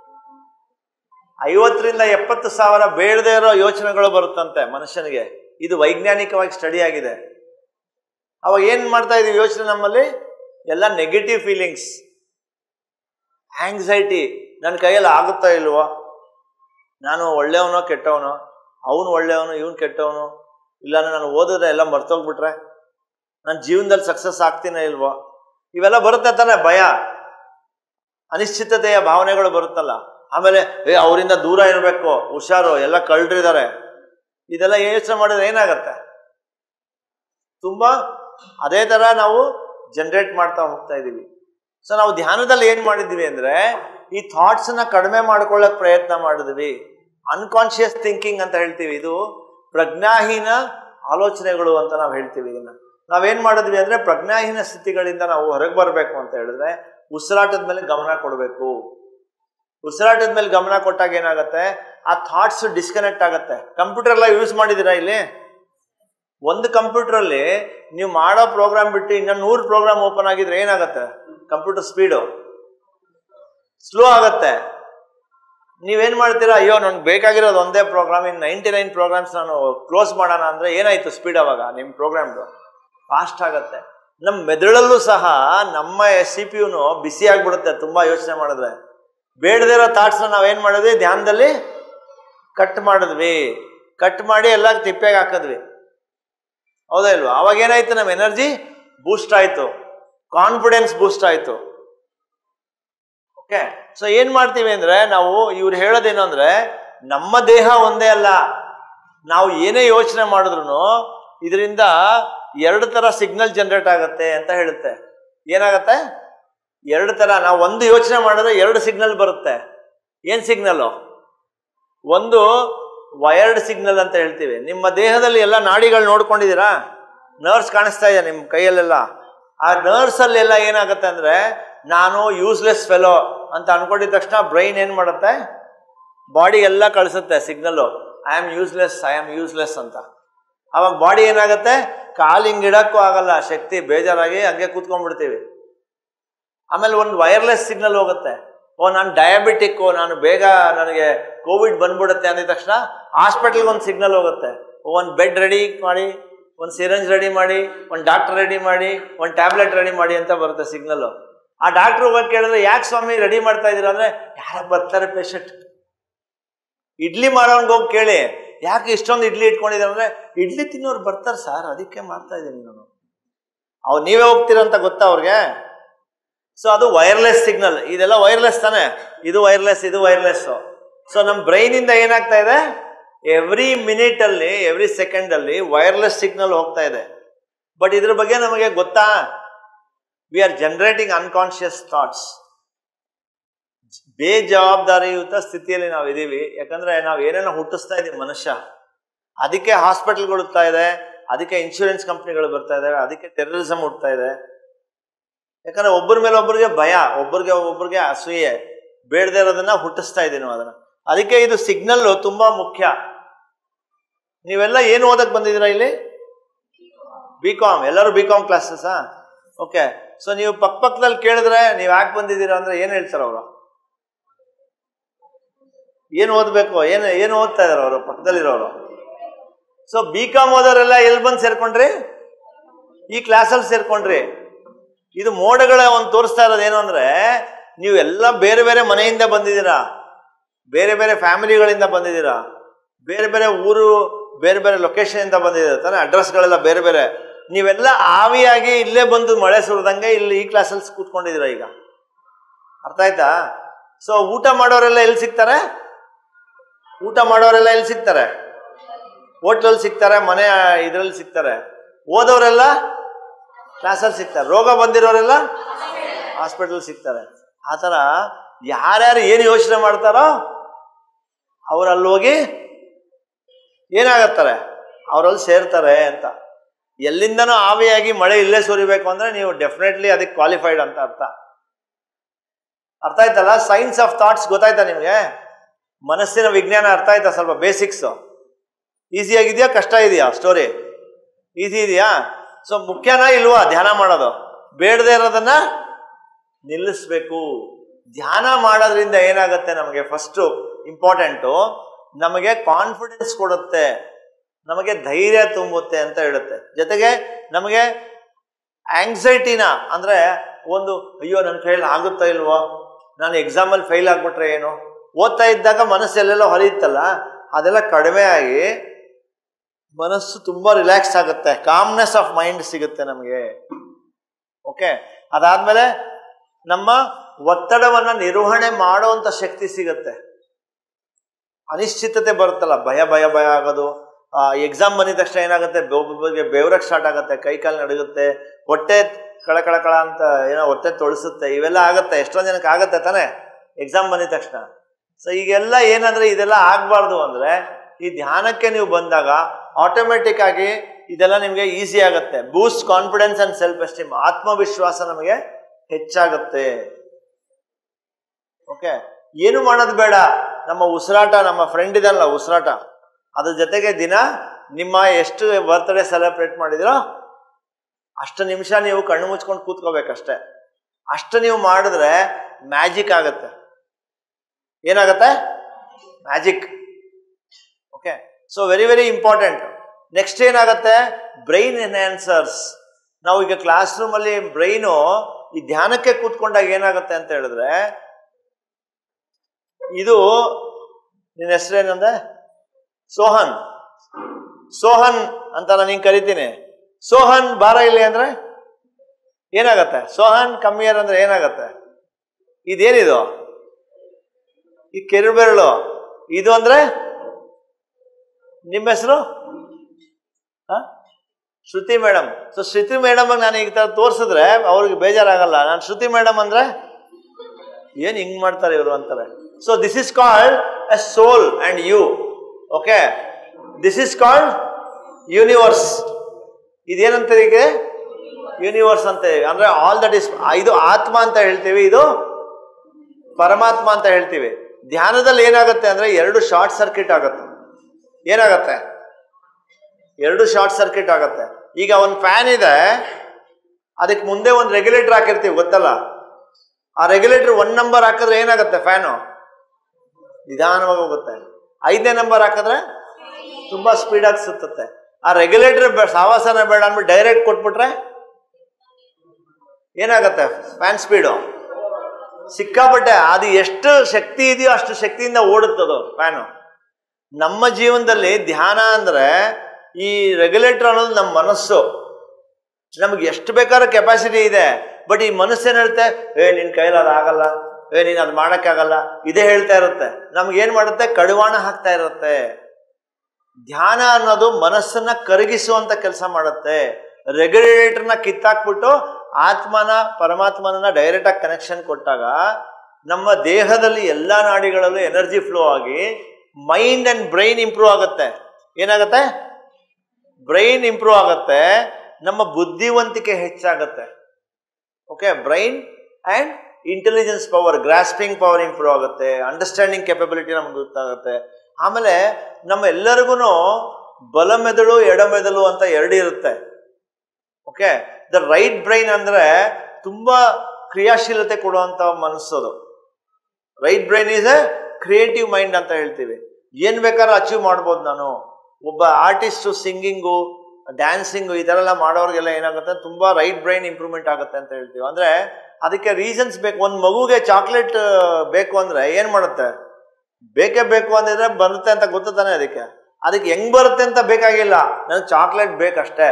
50,000 to 70,000 ಬೇಡದೇ ಇರೋ ಯೋಚನೆಗಳು ಬರುತ್ತಂತೆ ಮನುಷ್ಯನಿಗೆ. ಇದು ವೈಜ್ಞಾನಿಕವಾಗಿ ಸ್ಟಡಿ ಆಗಿದೆ. ಅವಾಗ ಏನ್ ಮಾಡ್ತಾ ಇದೀವಿ ಯೋಚನೆ? ನಮ್ಮಲ್ಲಿ ಎಲ್ಲ ನೆಗೆಟಿವ್ ಫೀಲಿಂಗ್ಸ್, ಆಂಗ್ಸೈಟಿ. ನನ್ನ ಕೈಯಲ್ಲಿ ಆಗುತ್ತಾ ಇಲ್ವೋ, ನಾನು ಒಳ್ಳೆಯವನೋ ಕೆಟ್ಟವನೋ, ಅವನು ಒಳ್ಳೆಯವನು ಇವನು ಕೆಟ್ಟವನು, ಇಲ್ಲಾಂದ್ರೆ ನಾನು ಓದಿದ್ರೆ ಎಲ್ಲ ಮರ್ತೋಗ್ಬಿಟ್ರೆ ನನ್ನ ಜೀವನದಲ್ಲಿ ಸಕ್ಸಸ್ ಆಗ್ತೀನೋ ಇಲ್ವೋ, ಇವೆಲ್ಲ ಬರುತ್ತೆ ತಾನೆ. ಭಯ, ಅನಿಶ್ಚಿತತೆಯ ಭಾವನೆಗಳು ಬರುತ್ತಲ್ಲ. ಆಮೇಲೆ ಅವರಿಂದ ದೂರ ಇರಬೇಕು, ಹುಷಾರು, ಎಲ್ಲ ಕಳ್ರಿದ್ದಾರೆ. ಇದೆಲ್ಲ ಯೋಚನೆ ಮಾಡಿದ್ರೆ ಏನಾಗತ್ತೆ? ತುಂಬಾ ಅದೇ ತರ ನಾವು ಜನರೇಟ್ ಮಾಡ್ತಾ ಹೋಗ್ತಾ ಇದೀವಿ. ಸೊ ನಾವು ಧ್ಯಾನದಲ್ಲಿ ಏನ್ ಮಾಡಿದ್ವಿ ಅಂದ್ರೆ, ಈ ಥಾಟ್ಸ್ ನ ಕಡಿಮೆ ಮಾಡ್ಕೊಳ್ಳಕ್ ಪ್ರಯತ್ನ ಮಾಡಿದ್ವಿ. ಅನ್ಕಾನ್ಶಿಯಸ್ ಥಿಂಕಿಂಗ್ ಅಂತ ಹೇಳ್ತೀವಿ. ಇದು ಪ್ರಜ್ಞಾಹೀನ ಆಲೋಚನೆಗಳು ಅಂತ ನಾವು ಹೇಳ್ತೀವಿ. ಇದನ್ನ ನಾವೇನ್ ಮಾಡಿದ್ವಿ ಅಂದ್ರೆ, ಪ್ರಜ್ಞಾಹೀನ ಸ್ಥಿತಿಗಳಿಂದ ನಾವು ಹೊರಗೆ ಬರಬೇಕು ಅಂತ ಹೇಳಿದ್ರೆ ಉಸಿರಾಟದ ಮೇಲೆ ಗಮನ ಕೊಡಬೇಕು. ಉಸಿರಾಟದ ಮೇಲೆ ಗಮನ ಕೊಟ್ಟಾಗ ಏನಾಗುತ್ತೆ? ಆ ಥಾಟ್ಸ್ ಡಿಸ್ಕನೆಕ್ಟ್ ಆಗುತ್ತೆ. ಕಂಪ್ಯೂಟರ್ ಎಲ್ಲ ಯೂಸ್ ಮಾಡಿದೀರಾ? ಇಲ್ಲಿ ಒಂದು ಕಂಪ್ಯೂಟರ್ ಅಲ್ಲಿ ನೀವು ಮಾಡೋ ಪ್ರೋಗ್ರಾಮ್ ಬಿಟ್ಟು ಇನ್ನ 100 ಪ್ರೋಗ್ರಾಮ್ ಓಪನ್ ಆಗಿದ್ರೆ ಏನಾಗತ್ತೆ? ಕಂಪ್ಯೂಟರ್ ಸ್ಪೀಡು ಸ್ಲೋ ಆಗತ್ತೆ. ನೀವೇನ್ ಮಾಡ್ತೀರಾ? ಅಯ್ಯೋ ನನ್ಗೆ ಬೇಕಾಗಿರೋದು ಒಂದೇ ಪ್ರೋಗ್ರಾಮ್, ಇನ್ನು 99 ಪ್ರೋಗ್ರಾಮ್ಸ್ ನಾನು ಕ್ಲೋಸ್ ಮಾಡೋಣ ಅಂದ್ರೆ ಏನಾಯ್ತು? ಸ್ಪೀಡ್ ಅವಾಗ ನಿಮ್ಮ ಪ್ರೋಗ್ರಾಮ್ದು ಫಾಸ್ಟ್ ಆಗತ್ತೆ. ನಮ್ಮ ಮೆದುಳಲ್ಲೂ ಸಹ ನಮ್ಮ CPU ಬಿಸಿ ಆಗ್ಬಿಡುತ್ತೆ ತುಂಬಾ ಯೋಚನೆ ಮಾಡಿದ್ರೆ. ಬೇಡದೇ ಇರೋ ಥಾಟ್ಸ್ನ ನಾವೇನು ಮಾಡಿದ್ವಿ, ಧ್ಯಾನದಲ್ಲಿ ಕಟ್ ಮಾಡಿದ್ವಿ. ಕಟ್ ಮಾಡಿ ಎಲ್ಲ ತಿಪ್ಪೆಗೆ ಹಾಕಿದ್ವಿ. ಹೌದಾ ಇಲ್ವಾ? ಅವಾಗ ಏನಾಯ್ತು, ನಮ್ಮ ಎನರ್ಜಿ ಬೂಸ್ಟ್ ಆಯ್ತು, ಕಾನ್ಫಿಡೆನ್ಸ್ ಬೂಸ್ಟ್ ಆಯ್ತು. ಓಕೆ, ಸೊ ಏನ್ ಮಾಡ್ತೀವಿ ಅಂದ್ರೆ, ನಾವು ಇವ್ರು ಹೇಳೋದೇನು ಅಂದ್ರೆ, ನಮ್ಮ ದೇಹ ಒಂದೇ ಅಲ್ಲ, ನಾವು ಏನೇ ಯೋಚನೆ ಮಾಡಿದ್ರು ಇದರಿಂದ 2 ತರ ಸಿಗ್ನಲ್ ಜನರೇಟ್ ಆಗುತ್ತೆ ಅಂತ ಹೇಳುತ್ತೆ. ಏನಾಗತ್ತೆ? 2 ತರ. ನಾವು ಒಂದು ಯೋಚನೆ ಮಾಡಿದ್ರೆ 2 ಸಿಗ್ನಲ್ ಬರುತ್ತೆ. ಏನ್ ಸಿಗ್ನಲ್? ಒಂದು ವಯರ್ಡ್ ಸಿಗ್ನಲ್ ಅಂತ ಹೇಳ್ತೀವಿ. ನಿಮ್ಮ ದೇಹದಲ್ಲಿ ಎಲ್ಲ ನಾಡಿಗಳು ನೋಡ್ಕೊಂಡಿದ್ದೀರಾ? ನರ್ವ್ಸ್ ಕಾಣಿಸ್ತಾ ಇದೆ ನಿಮ್ಮ ಕೈಯಲ್ಲೆಲ್ಲ. ಆ ನರ್ವ್ಸ್ ಅಲ್ಲೆಲ್ಲ ಏನಾಗುತ್ತೆ ಅಂದ್ರೆ, ನಾನು ಯೂಸ್ಲೆಸ್ ಫೆಲೋ ಅಂತ ಅನ್ಕೊಂಡಿದ ತಕ್ಷಣ ಬ್ರೈನ್ ಏನ್ ಮಾಡುತ್ತೆ, ಬಾಡಿ ಎಲ್ಲ ಕಳಿಸುತ್ತೆ ಸಿಗ್ನಲ್, ಐ ಆಮ್ ಯೂಸ್ಲೆಸ್ ಅಂತ. ಅವಾಗ ಬಾಡಿ ಏನಾಗುತ್ತೆ, ಕಾಲಿಂಗ್ ಇಡಕ್ಕೂ ಆಗಲ್ಲ, ಶಕ್ತಿ ಬೇಜಾರಾಗಿ ಹಂಗೆ ಕೂತ್ಕೊಂಡ್ಬಿಡ್ತೀವಿ. ಆಮೇಲೆ ಒಂದು ವೈರ್ಲೆಸ್ ಸಿಗ್ನಲ್ ಹೋಗುತ್ತೆ, ನಾನು ಡಯಾಬಿಟಿಕ್, ನಾನು ಬೇಗ ನನಗೆ ಕೋವಿಡ್ ಬಂದ್ಬಿಡುತ್ತೆ ಅಂದಿದ ತಕ್ಷಣ ಹಾಸ್ಪಿಟಲ್ಗೆ ಒಂದು ಸಿಗ್ನಲ್ ಹೋಗುತ್ತೆ, ಒಂದು ಬೆಡ್ ರೆಡಿ ಮಾಡಿ, ಒಂದು ಸಿರಂಜ್ ರೆಡಿ ಮಾಡಿ, ಒಂದು ಡಾಕ್ಟರ್ ರೆಡಿ ಮಾಡಿ, ಒಂದು ಟ್ಯಾಬ್ಲೆಟ್ ರೆಡಿ ಮಾಡಿ ಅಂತ ಬರುತ್ತೆ ಸಿಗ್ನಲ್. ಆ ಡಾಕ್ಟ್ರ್ ಹೋಗಿ ಕೇಳಿದ್ರೆ, ಯಾಕೆ ಸ್ವಾಮಿ ರೆಡಿ ಮಾಡ್ತಾ ಇದ್ದೀರಾ ಅಂದ್ರೆ, ಯಾರು ಬರ್ತಾರೆ ಪೇಷಂಟ್. ಇಡ್ಲಿ ಮಾಡೋನ್ಗೆ ಹೋಗಿ ಕೇಳಿ, ಯಾಕೆ ಇಷ್ಟೊಂದು ಇಡ್ಲಿ ಇಟ್ಕೊಂಡಿದ್ದಾರೆ ಅಂದ್ರೆ, ಇಡ್ಲಿ ತಿನ್ನೋರು ಬರ್ತಾರೆ ಸರ್, ಅದಕ್ಕೆ ಮಾಡ್ತಾ ಇದ್ದೀನಿ ನಾನು. ಅವ್ರು ನೀವೇ ಹೋಗ್ತೀರಂತ ಗೊತ್ತಾ ಅವ್ರಿಗೆ? ಸೊ ಅದು ವೈರ್ಲೆಸ್ ಸಿಗ್ನಲ್. ಇದೆಲ್ಲ ವೈರ್ಲೆಸ್ ತಾನೆ, ಇದು ವೈರ್ಲೆಸ್. ಸೊ ನಮ್ಮ ಬ್ರೈನ್ ಇಂದ ಏನಾಗ್ತಾ ಇದೆ, ಎವ್ರಿ ಮಿನಿಟ್ ಅಲ್ಲಿ, ಎವ್ರಿ ಸೆಕೆಂಡ್ ಅಲ್ಲಿ ವೈರ್ಲೆಸ್ ಸಿಗ್ನಲ್ ಹೋಗ್ತಾ ಇದೆ. ಬಟ್ ಇದ್ರ ಬಗ್ಗೆ ನಮಗೆ ಗೊತ್ತಾ? We are generating unconscious thoughts. ಬೇಜವಾಬ್ದಾರಿಯುತ ಸ್ಥಿತಿಯಲ್ಲಿ ನಾವು ಇದೀವಿ. ಯಾಕಂದ್ರೆ ನಾವು ಏನೇನೋ ಹುಟ್ಟಿಸ್ತಾ ಇದೀವಿ ಮನುಷ್ಯ. ಅದಕ್ಕೆ ಹಾಸ್ಪಿಟಲ್ಗಳು ಹುಡ್ತಾ ಇದೆ, ಅದಕ್ಕೆ ಇನ್ಶೂರೆನ್ಸ್ ಕಂಪ್ನಿಗಳು ಬರ್ತಾ ಇದಾವೆ, ಅದಕ್ಕೆ ಟೆರರಿಸಮ್ ಹುಡ್ತಾ ಇದೆ. ಯಾಕಂದ್ರೆ ಒಬ್ಬರ ಮೇಲೆ ಒಬ್ಬರಿಗೆ ಭಯ, ಒಬ್ಬರಿಗೆ ಅಸೂಯೆ, ಬೇಡದೇ ಇರೋದನ್ನ ಹುಟ್ಟಿಸ್ತಾ ಇದೀವಿ ನಾವು ಅದನ್ನ. ಅದಕ್ಕೆ ಇದು ಸಿಗ್ನಲ್ ತುಂಬಾ ಮುಖ್ಯ. ನೀವೆಲ್ಲ ಏನು ಓದಕ್ ಬಂದಿದ್ದೀರಾ ಇಲ್ಲಿ? ಬಿಕಾಮ್. ಎಲ್ಲರೂ ಬಿಕಾಮ್ ಕ್ಲಾಸಸ್ಸಾ? ಓಕೆ. ಸೊ ನೀವು ಪಕ್ಕದಲ್ಲಿ ಕೇಳಿದ್ರೆ ನೀವು ಯಾಕೆ ಬಂದಿದ್ದೀರಾ ಅಂದ್ರೆ ಏನ್ ಹೇಳ್ತಾರ ಅವರು? ಏನು ಓದ್ಬೇಕು, ಏನು ಓದ್ತಾ ಇದಾರೆ ಅವರು ಪಕ್ಕದಲ್ಲಿರೋರು? ಸೊ ಬಿಕಾಮ್ ಓದೋರೆಲ್ಲ ಎಲ್ಲಿ ಬಂದು ಸೇರ್ಕೊಂಡ್ರಿ? ಈ ಕ್ಲಾಸಲ್ಲಿ ಸೇರ್ಕೊಂಡ್ರಿ. ಇದು ಮೋಡಗಳ ಒಂದು ತೋರಿಸ್ತಾ ಇರೋದೇನು ಅಂದ್ರೆ, ನೀವು ಎಲ್ಲ ಬೇರೆ ಬೇರೆ ಮನೆಯಿಂದ ಬಂದಿದ್ದೀರಾ, ಬೇರೆ ಬೇರೆ ಫ್ಯಾಮಿಲಿಗಳಿಂದ ಬಂದಿದ್ದೀರಾ, ಬೇರೆ ಬೇರೆ ಊರು, ಬೇರೆ ಬೇರೆ ಲೊಕೇಶನ್ ಇಂದ ಬಂದಿದ್ದೀರಾ ತಾನೆ, ಅಡ್ರೆಸ್ಗಳೆಲ್ಲ ಬೇರೆ ಬೇರೆ. ನೀವೆಲ್ಲ ಆವಿಯಾಗಿ ಇಲ್ಲೇ ಬಂದು ಮಳೆ ಸುರಿದಂಗೆ ಇಲ್ಲಿ ಈ ಕ್ಲಾಸಲ್ಲಿ ಕೂತ್ಕೊಂಡಿದ್ದೀರಾ ಈಗ. ಅರ್ಥ ಆಯ್ತಾ? ಸೊ ಊಟ ಮಾಡೋರೆಲ್ಲ ಎಲ್ಲಿ ಸಿಗ್ತಾರೆ? ಹೋಟ್ಲಲ್ಲಿ ಸಿಗ್ತಾರೆ, ಮನೆ ಇದ್ರಲ್ಲಿ ಸಿಗ್ತಾರೆ. ಓದೋರೆಲ್ಲ ಕ್ಲಾಸಲ್ಲಿ ಸಿಗ್ತಾರೆ, ರೋಗ ಬಂದಿರೋರೆಲ್ಲ ಹಾಸ್ಪಿಟಲ್ ಸಿಗ್ತಾರೆ. ಆ ಥರ ಯಾರ್ಯಾರು ಏನು ಯೋಚನೆ ಮಾಡ್ತಾರೋ ಅವರಲ್ಲಿ ಹೋಗಿ ಏನಾಗತ್ತಾರೆ, ಅವರಲ್ಲಿ ಸೇರ್ತಾರೆ ಅಂತ. ಎಲ್ಲಿಂದನೂ ಆವಿಯಾಗಿ ಮಳೆ ಇಲ್ಲೇ ಸುರಿಬೇಕು ಅಂದ್ರೆ ನೀವು ಡೆಫಿನೆಟ್ಲಿ ಅದಕ್ಕೆ ಕ್ವಾಲಿಫೈಡ್ ಅಂತ ಅರ್ಥ. ಅರ್ಥ ಆಯ್ತಲ್ಲ? ಸೈನ್ಸ್ ಆಫ್ ಥಾಟ್ಸ್ ಗೊತ್ತಾಯ್ತಾ ನಿಮಗೆ? ಮನಸ್ಸಿನ ವಿಜ್ಞಾನ ಅರ್ಥ ಆಯ್ತಾ? ಸ್ವಲ್ಪ ಬೇಸಿಕ್ಸ್ ಈಸಿ ಆಗಿದೆಯಾ, ಕಷ್ಟ ಇದೆಯಾ? ಸ್ಟೋರಿ ಈಸಿ ಇದೆಯಾ? ಸೊ ಮುಖ್ಯನಾ ಇಲ್ವಾ ಧ್ಯಾನ ಮಾಡೋದು? ಬೇಡದೇ ಇರೋದನ್ನ ನಿಲ್ಲಿಸ್ಬೇಕು. ಧ್ಯಾನ ಮಾಡೋದ್ರಿಂದ ಏನಾಗುತ್ತೆ, ನಮಗೆ ಫಸ್ಟ್ ಇಂಪಾರ್ಟೆಂಟು, ನಮಗೆ ಕಾನ್ಫಿಡೆನ್ಸ್ ಕೊಡುತ್ತೆ, ನಮಗೆ ಧೈರ್ಯ ತುಂಬುತ್ತೆ ಅಂತ ಹೇಳುತ್ತೆ. ಜೊತೆಗೆ ನಮಗೆ ಆಂಗ್ಸೈಟಿನ ಅಂದ್ರೆ ಒಂದು, ಅಯ್ಯೋ ನನ್ನ ಫೇಲ್ ಆಗುತ್ತಾ ಇಲ್ವೋ, ನಾನು ಎಕ್ಸಾಮಲ್ಲಿ ಫೇಲ್ ಆಗ್ಬಿಟ್ರೆ ಏನು, ಓದ್ತಾ ಇದ್ದಾಗ ಮನಸ್ಸೆಲ್ಲೆಲ್ಲೋ ಹರಿಯುತ್ತಲ್ಲ, ಅದೆಲ್ಲ ಕಡಿಮೆ ಆಗಿ ಮನಸ್ಸು ತುಂಬಾ ರಿಲ್ಯಾಕ್ಸ್ ಆಗುತ್ತೆ, ಕಾಮ್ನೆಸ್ ಆಫ್ ಮೈಂಡ್ ಸಿಗುತ್ತೆ ನಮಗೆ. ಓಕೆ. ಅದಾದ್ಮೇಲೆ ನಮ್ಮ ಒತ್ತಡವನ್ನ ನಿರ್ವಹಣೆ ಮಾಡುವಂತ ಶಕ್ತಿ ಸಿಗುತ್ತೆ. ಅನಿಶ್ಚಿತತೆ ಬರುತ್ತಲ್ಲ, ಭಯ ಆಗೋದು. ಎಕ್ಸಾಮ್ ಬಂದಿದ ತಕ್ಷಣ ಏನಾಗುತ್ತೆ, ಒಬ್ಬೊಬ್ಬರಿಗೆ ಬೆವರಕ್ಕೆ ಸ್ಟಾರ್ಟ್ ಆಗುತ್ತೆ, ಕೈ ಕಾಲು ನಡುಗುತ್ತೆ, ಹೊಟ್ಟೆ ಕಳ ಅಂತ ಏನೋ ಹೊಟ್ಟೆ ತೊಳಸುತ್ತೆ, ಇವೆಲ್ಲ ಆಗುತ್ತೆ. ಎಷ್ಟೊಂದು ಜನಕ್ಕೆ ಆಗುತ್ತೆ ತಾನೆ ಎಕ್ಸಾಮ್ ಬಂದಿದ ತಕ್ಷಣ. ಸೊ ಈಗೆಲ್ಲ ಏನಂದ್ರೆ ಇದೆಲ್ಲ ಆಗ್ಬಾರ್ದು ಅಂದ್ರೆ, ಈ ಧ್ಯಾನಕ್ಕೆ ನೀವು ಬಂದಾಗ ಆಟೋಮೆಟಿಕ್ ಆಗಿ ಇದೆಲ್ಲ ನಿಮಗೆ ಈಸಿ ಆಗುತ್ತೆ. Boost confidence and self esteem, ಆತ್ಮವಿಶ್ವಾಸ ನಮಗೆ ಹೆಚ್ಚಾಗುತ್ತೆ. ಓಕೆ. ಏನು ಮಾಡೋದು ಬೇಡ, ನಮ್ಮ ಉಸಿರಾಟ, ನಮ್ಮ ಫ್ರೆಂಡ್ ಇದಲ್ಲ ಉಸಿರಾಟ, ಅದ್ರ ಜೊತೆಗೆ ದಿನ ನಿಮ್ಮ ಎಷ್ಟು ಬರ್ತ್ಡೇ ಸೆಲೆಬ್ರೇಟ್ ಮಾಡಿದಿರೋ ಅಷ್ಟು ನಿಮಿಷ ನೀವು ಕಣ್ಣು ಮುಚ್ಕೊಂಡು ಕೂತ್ಕೋಬೇಕಷ್ಟೆ. ಅಷ್ಟು ನೀವು ಮಾಡಿದ್ರೆ ಮ್ಯಾಜಿಕ್ ಆಗುತ್ತೆ. ಏನಾಗುತ್ತೆ? Magic. Okay. So very very important. Next ಏನಾಗುತ್ತೆ, ಬ್ರೈನ್ ಎನ್ಹ್ಯಾನ್ಸರ್ಸ್. ನಾವು ಈಗ ಕ್ಲಾಸ್ ರೂಮಲ್ಲಿ ಬ್ರೈನು ಈ ಧ್ಯಾನಕ್ಕೆ ಕೂತ್ಕೊಂಡಾಗ ಏನಾಗುತ್ತೆ ಅಂತ ಹೇಳಿದ್ರೆ, ಇದು ನಿನ್ನ ಹೆಸರೇನಂದ್ರೆ ಸೋಹನ್. ಸೋಹನ್ ಅಂತ ನಾನು ಹಿಂಗೆ ಕರಿತೀನಿ. ಸೋಹನ್ ಬಾರ ಇಲ್ಲಿ ಅಂದ್ರೆ ಏನಾಗತ್ತೆ? ಸೋಹನ್ ಕಮ್ಮಿಯರ್ ಅಂದ್ರೆ ಏನಾಗತ್ತೆ? ಇದೇನಿದು? ಈ ಕಿರುಬೆರಳು ಇದು ಅಂದ್ರೆ ನಿಮ್ಮ ಹೆಸರು Shruti madam. So Shruti madam ನಾನು ಈಗ ತರ ತೋರಿಸಿದ್ರೆ ಅವ್ರಿಗೆ ಬೇಜಾರಾಗಲ್ಲ. ನಾನು ಶ್ರುತಿ ಮೇಡಮ್ ಅಂದ್ರೆ ಏನ್ ಹಿಂಗ್ ಮಾಡ್ತಾರೆ ಇವರು ಅಂತಾರೆ. So this is called a soul and you. Okay, this is called universe. ಇದೇನಂತಾರೆ ಈಗ? ಯೂನಿವರ್ಸ್ ಅಂತ ಅಂದ್ರೆ ಆಲ್ ದಟ್ ಇಸ್. ಇದು ಆತ್ಮ ಅಂತ ಹೇಳ್ತೀವಿ, ಇದು ಪರಮಾತ್ಮ ಅಂತ ಹೇಳ್ತೀವಿ. ಧ್ಯಾನದಲ್ಲಿ ಏನಾಗುತ್ತೆ ಅಂದ್ರೆ ಎರಡು ಶಾರ್ಟ್ ಸರ್ಕ್ಯೂಟ್ ಆಗುತ್ತೆ. ಏನಾಗತ್ತೆ? ಎರಡು ಶಾರ್ಟ್ ಸರ್ಕ್ಯೂಟ್ ಆಗುತ್ತೆ. ಈಗ ಒಂದು ಫ್ಯಾನ್ ಇದೆ, ಅದಕ್ಕೆ ಮುಂದೆ ಒಂದು ರೆಗ್ಯುಲೇಟರ್ ಹಾಕಿರ್ತೀವಿ, ಗೊತ್ತಲ್ಲ? ಆ ರೆಗ್ಯುಲೇಟರ್ 1 ನಂಬರ್ ಹಾಕಿದ್ರೆ ಏನಾಗುತ್ತೆ? ಫ್ಯಾನು ನಿಧಾನವಾಗಿ ಹೋಗುತ್ತೆ. 5ನೇ ನಂಬರ್ ಹಾಕಿದ್ರೆ ತುಂಬಾ ಸ್ಪೀಡಾಗಿ ಸುತ್ತುತ್ತೆ. ಆ ರೆಗ್ಯುಲೇಟರ್ ಸಾವಾಸನ ಬೇಡ ಅಂದ್ಬಿಟ್ಟು ಡೈರೆಕ್ಟ್ ಕೊಟ್ಬಿಟ್ರೆ ಏನಾಗತ್ತೆ? ಫ್ಯಾನ್ ಸ್ಪೀಡು ಸಿಕ್ಕಾಪಟ್ಟೆ. ಅದು ಎಷ್ಟು ಶಕ್ತಿ ಇದೆಯೋ ಅಷ್ಟು ಶಕ್ತಿಯಿಂದ ಓಡುತ್ತದು ಫ್ಯಾನು. ನಮ್ಮ ಜೀವನದಲ್ಲಿ ಧ್ಯಾನ ಅಂದ್ರೆ ಈ ರೆಗ್ಯುಲೇಟರ್ ಅನ್ನೋದು ನಮ್ಮ ಮನಸ್ಸು. ನಮ್ಗೆ ಎಷ್ಟು ಬೇಕಾದ್ರೂ ಕೆಪಾಸಿಟಿ ಇದೆ, ಬಟ್ ಈ ಮನಸ್ಸೇನು ಹೇಳುತ್ತೆ? ನಿನ್ ಕೈಲಿ ಅದು ಆಗಲ್ಲ, ನೀನ್ ಅದು ಮಾಡೋಕ್ಕಾಗಲ್ಲ, ಇದೇ ಹೇಳ್ತಾ ಇರುತ್ತೆ. ನಮ್ಗೆ ಏನ್ ಮಾಡುತ್ತೆ? ಕಡಿವಾಣ ಹಾಕ್ತಾ ಇರುತ್ತೆ. ಧ್ಯಾನ ಅನ್ನೋದು ಮನಸ್ಸನ್ನ ಕರಗಿಸುವಂತ ಕೆಲಸ ಮಾಡುತ್ತೆ. ರೆಗ್ಯುಲೇಟರ್ನ ಕಿತ್ತಾಕ್ಬಿಟ್ಟು ಆತ್ಮನ ಪರಮಾತ್ಮನ ಡೈರೆಕ್ಟ್ ಆಗಿ ಕನೆಕ್ಷನ್ ಕೊಟ್ಟಾಗ ನಮ್ಮ ದೇಹದಲ್ಲಿ ಎಲ್ಲಾ ನಾಡಿಗಳಲ್ಲೂ ಎನರ್ಜಿ ಫ್ಲೋ ಆಗಿ ಮೈಂಡ್ ಅಂಡ್ ಬ್ರೈನ್ ಇಂಪ್ರೂವ್ ಆಗುತ್ತೆ. ಏನಾಗುತ್ತೆ? ಬ್ರೈನ್ ಇಂಪ್ರೂವ್ ಆಗುತ್ತೆ. ನಮ್ಮ ಬುದ್ಧಿವಂತಿಕೆ ಹೆಚ್ಚಾಗುತ್ತೆ. Okay, brain and intelligence power, grasping power improve ಆಗುತ್ತೆ. ಅಂಡರ್ಸ್ಟ್ಯಾಂಡಿಂಗ್ ಕೆಪಬಿಲಿಟಿ ನಮ್ಗೆ ಗೊತ್ತಾಗುತ್ತೆ. ಆಮೇಲೆ ನಮ್ಮ ಎಲ್ಲರಿಗೂ ಬಲ ಮೆದುಳು ಎಡ ಮೆದುಳು ಅಂತ ಎರಡು ಇರುತ್ತೆ. ಓಕೆ, ದ ರೈಟ್ ಬ್ರೈನ್ ಅಂದ್ರೆ ತುಂಬಾ ಕ್ರಿಯಾಶೀಲತೆ ಕೊಡುವಂತ ಮನಸ್ಸದು. Right brain is a creative mind ಅಂತ ಹೇಳ್ತೀವಿ. ಏನ್ ಬೇಕಾದ್ರೂ ಅಚೀವ್ ಮಾಡ್ಬೋದು ನಾನು. ಒಬ್ಬ ಆರ್ಟಿಸ್ಟು ಸಿಂಗಿಂಗು, ಡ್ಯಾನ್ಸಿಂಗು ಈ ತರ ಎಲ್ಲ ಮಾಡೋರಿಗೆಲ್ಲ ಏನಾಗುತ್ತೆ? ತುಂಬಾ ರೈಟ್ ಬ್ರೈನ್ ಇಂಪ್ರೂವ್ಮೆಂಟ್ ಆಗುತ್ತೆ ಅಂತ ಹೇಳ್ತೀವಿ. ಅಂದ್ರೆ ಅದಕ್ಕೆ ರೀಸನ್ಸ್ ಬೇಕು. ಒಂದು ಮಗುಗೆ ಚಾಕ್ಲೇಟ್ ಬೇಕು ಅಂದ್ರೆ ಏನ್ ಮಾಡುತ್ತೆ? ಬೇಕೇ ಬೇಕು ಅಂದಿದ್ರೆ ಬರುತ್ತೆ ಅಂತ ಗೊತ್ತಾನೆ. ಅದಕ್ಕೆ ಹೆಂಗ್ ಬರುತ್ತೆ ಅಂತ ಬೇಕಾಗಿಲ್ಲ, ನನಗೆ ಚಾಕ್ಲೇಟ್ ಬೇಕಷ್ಟೇ.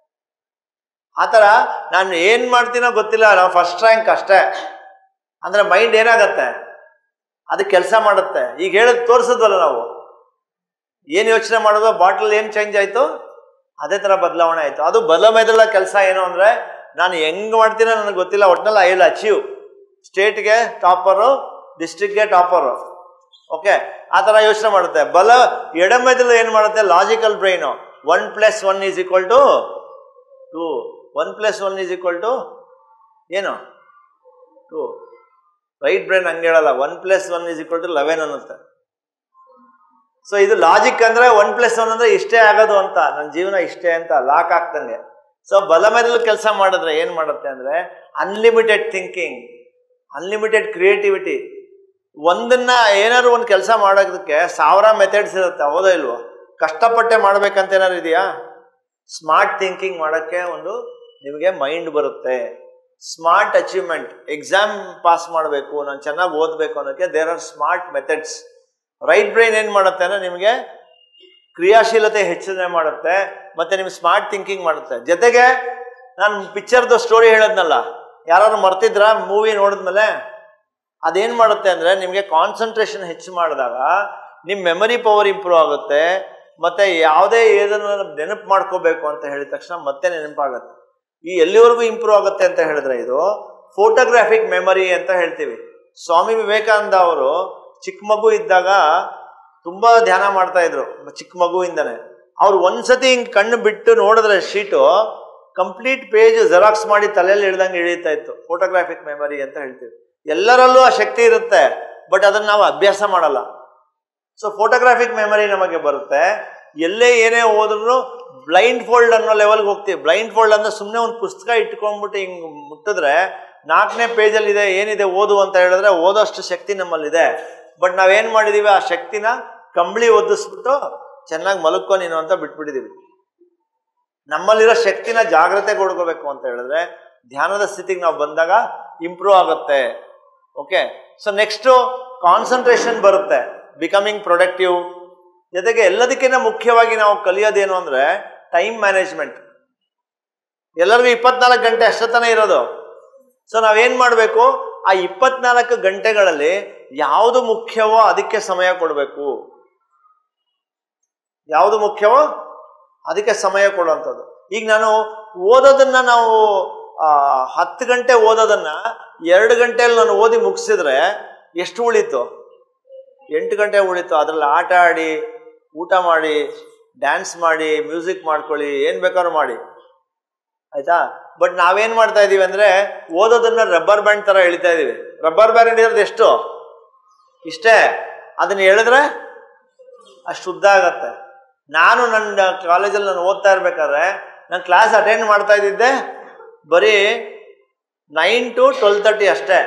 ಆತರ ನಾನು ಏನ್ ಮಾಡ್ತೀನೋ ಗೊತ್ತಿಲ್ಲ, ನಾವು ಫಸ್ಟ್ ರ್ಯಾಂಕ್ ಅಷ್ಟೇ ಅಂದ್ರೆ ಮೈಂಡ್ ಏನಾಗತ್ತೆ? ಅದಕ್ಕೆ ಕೆಲಸ ಮಾಡುತ್ತೆ. ಈಗ ಹೇಳೋದು ತೋರಿಸೋದಲ್ಲ, ನಾವು ಏನ್ ಯೋಚನೆ ಮಾಡೋದು, ಬಾಟಲ್ ಏನ್ ಚೇಂಜ್ ಆಯ್ತು ಅದೇ ತರ ಬದಲಾವಣೆ ಆಯ್ತು. ಅದು ಬಲ ಮೆದುಳ ಕೆಲಸ ಏನು ಅಂದ್ರೆ ನಾನು ಹೆಂಗ್ ಮಾಡ್ತೀನೋ ನನಗೆ ಗೊತ್ತಿಲ್ಲ, ಒಟ್ನಲ್ಲಿ ಐ ವಿಲ್ ಅಚೀವ್. ಸ್ಟೇಟ್ಗೆ ಟಾಪರು, ಡಿಸ್ಟ್ರಿಕ್ಟ್ಗೆ ಟಾಪರು. ಓಕೆ, ಆ ತರ ಯೋಚನೆ ಮಾಡುತ್ತೆ. ಬಲ ಎಡ ಮೆದುಳು ಏನ್ ಮಾಡುತ್ತೆ? Logical brain. 1 + 1 = 2. 1 + 1 = ಏನು? 2. ರೈಟ್ ಬ್ರೈನ್ ಹಂಗೆ ಹೇಳಲ್ಲ. 1 + 1 = 11 ಅನ್ನುತ್ತೆ. ಸೊ ಇದು ಲಾಜಿಕ್ ಅಂದ್ರೆ 1 + 1 ಅಂದ್ರೆ ಇಷ್ಟೇ ಆಗೋದು ಅಂತ, ನನ್ನ ಜೀವನ ಇಷ್ಟೇ ಅಂತ ಲಾಕ್ ಆಗ್ತಂಗೆ. ಸೊ ಬಲ ಮೆದುಳು ಕೆಲಸ ಮಾಡಿದ್ರೆ ಏನ್ ಮಾಡುತ್ತೆ ಅಂದ್ರೆ ಅನ್ಲಿಮಿಟೆಡ್ ಥಿಂಕಿಂಗ್, ಅನ್ಲಿಮಿಟೆಡ್ ಕ್ರಿಯೇಟಿವಿಟಿ. ಒಂದನ್ನ ಏನಾದ್ರು ಒಂದು ಕೆಲಸ ಮಾಡೋದಕ್ಕೆ 1000 ಮೆಥಡ್ಸ್ ಇರುತ್ತೆ, ಹೌದಾ ಇಲ್ವೋ? ಕಷ್ಟಪಟ್ಟೆ ಮಾಡ್ಬೇಕಂತ ಏನಾದ್ರು ಇದೆಯಾ? ಸ್ಮಾರ್ಟ್ ಥಿಂಕಿಂಗ್ ಮಾಡೋಕ್ಕೆ ಒಂದು ನಿಮಗೆ ಮೈಂಡ್ ಬರುತ್ತೆ. ಸ್ಮಾರ್ಟ್ ಅಚೀವ್ಮೆಂಟ್, ಎಕ್ಸಾಮ್ ಪಾಸ್ ಮಾಡಬೇಕು, ನಾನು ಚೆನ್ನಾಗಿ ಓದಬೇಕು ಅನ್ನೋಕ್ಕೆ there are smart methods. Right brain ಏನ್ ಮಾಡುತ್ತೆ ಅಂದ್ರೆ ನಿಮಗೆ ಕ್ರಿಯಾಶೀಲತೆ ಹೆಚ್ಚನೆ ಮಾಡುತ್ತೆ, ಮತ್ತೆ ನಿಮ್ಗೆ ಸ್ಮಾರ್ಟ್ ಥಿಂಕಿಂಗ್ ಮಾಡುತ್ತೆ. ಜೊತೆಗೆ ನಾನು ಪಿಕ್ಚರ್ದು ಸ್ಟೋರಿ ಹೇಳದ್ನಲ್ಲ, ಯಾರು ಮರ್ತಿದ್ರ? ಮೂವಿ ನೋಡಿದ್ಮೇಲೆ ಅದೇನ್ ಮಾಡುತ್ತೆ ಅಂದ್ರೆ ನಿಮ್ಗೆ ಕಾನ್ಸಂಟ್ರೇಷನ್ ಹೆಚ್ಚು ಮಾಡಿದಾಗ ನಿಮ್ ಮೆಮರಿ ಪವರ್ ಇಂಪ್ರೂವ್ ಆಗುತ್ತೆ. ಮತ್ತೆ ಯಾವುದೇ ಏದನ್ನು ನೆನಪು ಮಾಡ್ಕೋಬೇಕು ಅಂತ ಹೇಳಿದ ತಕ್ಷಣ ಮತ್ತೆ ನೆನಪಾಗುತ್ತೆ. ಈ ಎಲ್ಲಿವರೆಗೂ ಇಂಪ್ರೂವ್ ಆಗುತ್ತೆ ಅಂತ ಹೇಳಿದ್ರೆ ಇದು ಫೋಟೋಗ್ರಾಫಿಕ್ ಮೆಮರಿ ಅಂತ ಹೇಳ್ತೀವಿ. ಸ್ವಾಮಿ ವಿವೇಕಾನಂದ ಅವರು ಚಿಕ್ಕ ಮಗು ಇದ್ದಾಗ ತುಂಬಾ ಧ್ಯಾನ ಮಾಡ್ತಾ ಇದ್ರು, ಚಿಕ್ಕ ಮಗುವಿಂದನೇ. ಅವ್ರು ಒಂದ್ಸತಿ ಹಿಂಗ್ ಕಣ್ಣು ಬಿಟ್ಟು ನೋಡಿದ್ರೆ ಶೀಟು ಕಂಪ್ಲೀಟ್ ಪೇಜ್ ಜೆರಾಕ್ಸ್ ಮಾಡಿ ತಲೆಯಲ್ಲಿ ಇಳ್ದಂಗೆ ಇಳೀತಾ ಇತ್ತು. ಫೋಟೋಗ್ರಾಫಿಕ್ ಮೆಮರಿ ಅಂತ ಹೇಳ್ತೀವಿ. ಎಲ್ಲರಲ್ಲೂ ಆ ಶಕ್ತಿ ಇರುತ್ತೆ, ಬಟ್ ಅದನ್ನ ನಾವು ಅಭ್ಯಾಸ ಮಾಡಲ್ಲ. ಸೊ ಫೋಟೋಗ್ರಾಫಿಕ್ ಮೆಮರಿ ನಮಗೆ ಬರುತ್ತೆ. ಎಲ್ಲೇ ಏನೇ ಹೋದ್ರು ಬ್ಲೈಂಡ್ ಫೋಲ್ಡ್ ಅನ್ನೋ ಲೆವೆಲ್ಗೆ ಹೋಗ್ತೀವಿ. ಬ್ಲೈಂಡ್ ಫೋಲ್ಡ್ ಅಂದ್ರೆ ಸುಮ್ಮನೆ ಒಂದು ಪುಸ್ತಕ ಇಟ್ಕೊಂಡ್ಬಿಟ್ಟು ಹಿಂಗ್ ಮುಟ್ಟಿದ್ರೆ 4ನೇ ಪೇಜಲ್ಲಿ ಇದೆ, ಏನಿದೆ ಓದು ಅಂತ ಹೇಳಿದ್ರೆ ಓದೋಷ್ಟು ಶಕ್ತಿ ನಮ್ಮಲ್ಲಿದೆ. ಬಟ್ ನಾವೇನ್ ಮಾಡಿದೀವಿ? ಆ ಶಕ್ತಿನ ಕಂಬಳಿ ಒದಿಸ್ಬಿಟ್ಟು ಚೆನ್ನಾಗಿ ಮಲಕ್ಕೋ ನೀನು ಅಂತ ಬಿಟ್ಬಿಟ್ಟಿದೀವಿ. ನಮ್ಮಲ್ಲಿರೋ ಶಕ್ತಿನ ಜಾಗ್ರತೆ ಕೊಡ್ಕೋಬೇಕು ಅಂತ ಹೇಳಿದ್ರೆ ಧ್ಯಾನದ ಸ್ಥಿತಿಗೆ ನಾವು ಬಂದಾಗ ಇಂಪ್ರೂವ್ ಆಗುತ್ತೆ. ಓಕೆ, ಸೊ ನೆಕ್ಸ್ಟು ಕಾನ್ಸಂಟ್ರೇಷನ್ ಬರುತ್ತೆ, ಬಿಕಮಿಂಗ್ ಪ್ರೊಡಕ್ಟಿವ್. ಜೊತೆಗೆ ಎಲ್ಲದಕ್ಕಿಂತ ಮುಖ್ಯವಾಗಿ ನಾವು ಕಲಿಯೋದೇನು ಅಂದರೆ ಟೈಮ್ ಮ್ಯಾನೇಜ್ಮೆಂಟ್. ಎಲ್ಲರಿಗೂ 24 ಗಂಟೆ ಅಷ್ಟೊತ್ತನೇ ಇರೋದು. ಸೊ ನಾವೇನು ಮಾಡಬೇಕು, ಆ 24 ಗಂಟೆಗಳಲ್ಲಿ ಯಾವುದು ಮುಖ್ಯವೋ ಅದಕ್ಕೆ ಸಮಯ ಕೊಡಬೇಕು. ಯಾವುದು ಮುಖ್ಯವೋ ಅದಕ್ಕೆ ಸಮಯ ಕೊಡುವಂಥದ್ದು. ಈಗ ನಾನು ಓದೋದನ್ನ ನಾವು 10 ಗಂಟೆ ಓದೋದನ್ನ 2 ಗಂಟೆಯಲ್ಲಿ ನಾನು ಓದಿ ಮುಗಿಸಿದ್ರೆ ಎಷ್ಟು ಉಳಿತು? 8 ಗಂಟೆ ಉಳಿತು. ಅದರಲ್ಲಿ ಆಟ ಆಡಿ, ಊಟ ಮಾಡಿ, ಡ್ಯಾನ್ಸ್ ಮಾಡಿ, ಮ್ಯೂಸಿಕ್ ಮಾಡ್ಕೊಳ್ಳಿ, ಏನು ಬೇಕಾದ್ರೂ ಮಾಡಿ, ಆಯ್ತಾ. ಬಟ್ ನಾವೇನು ಮಾಡ್ತಾ ಇದ್ದೀವಿ ಅಂದರೆ ಓದೋದನ್ನ ರಬ್ಬರ್ ಬ್ಯಾಂಡ್ ಥರ ಎಳಿತಾ ಇದ್ದೀವಿ. ರಬ್ಬರ್ ಬ್ಯಾಂಡ್ ಇರೋದು ಎಷ್ಟು? ಇಷ್ಟೇ. ಅದನ್ನ ಹೇಳಿದ್ರೆ ಅಷ್ಟು ಉದ್ದ ಆಗತ್ತೆ. ನಾನು ನನ್ನ ಕಾಲೇಜಲ್ಲಿ ನಾನು ಓದ್ತಾ ಇರ್ಬೇಕಾದ್ರೆ ನಾನು ಕ್ಲಾಸ್ ಅಟೆಂಡ್ ಮಾಡ್ತಾ ಇದ್ದಿದ್ದೆ ಬರೀ 9 to 12:30 ಅಷ್ಟೇ.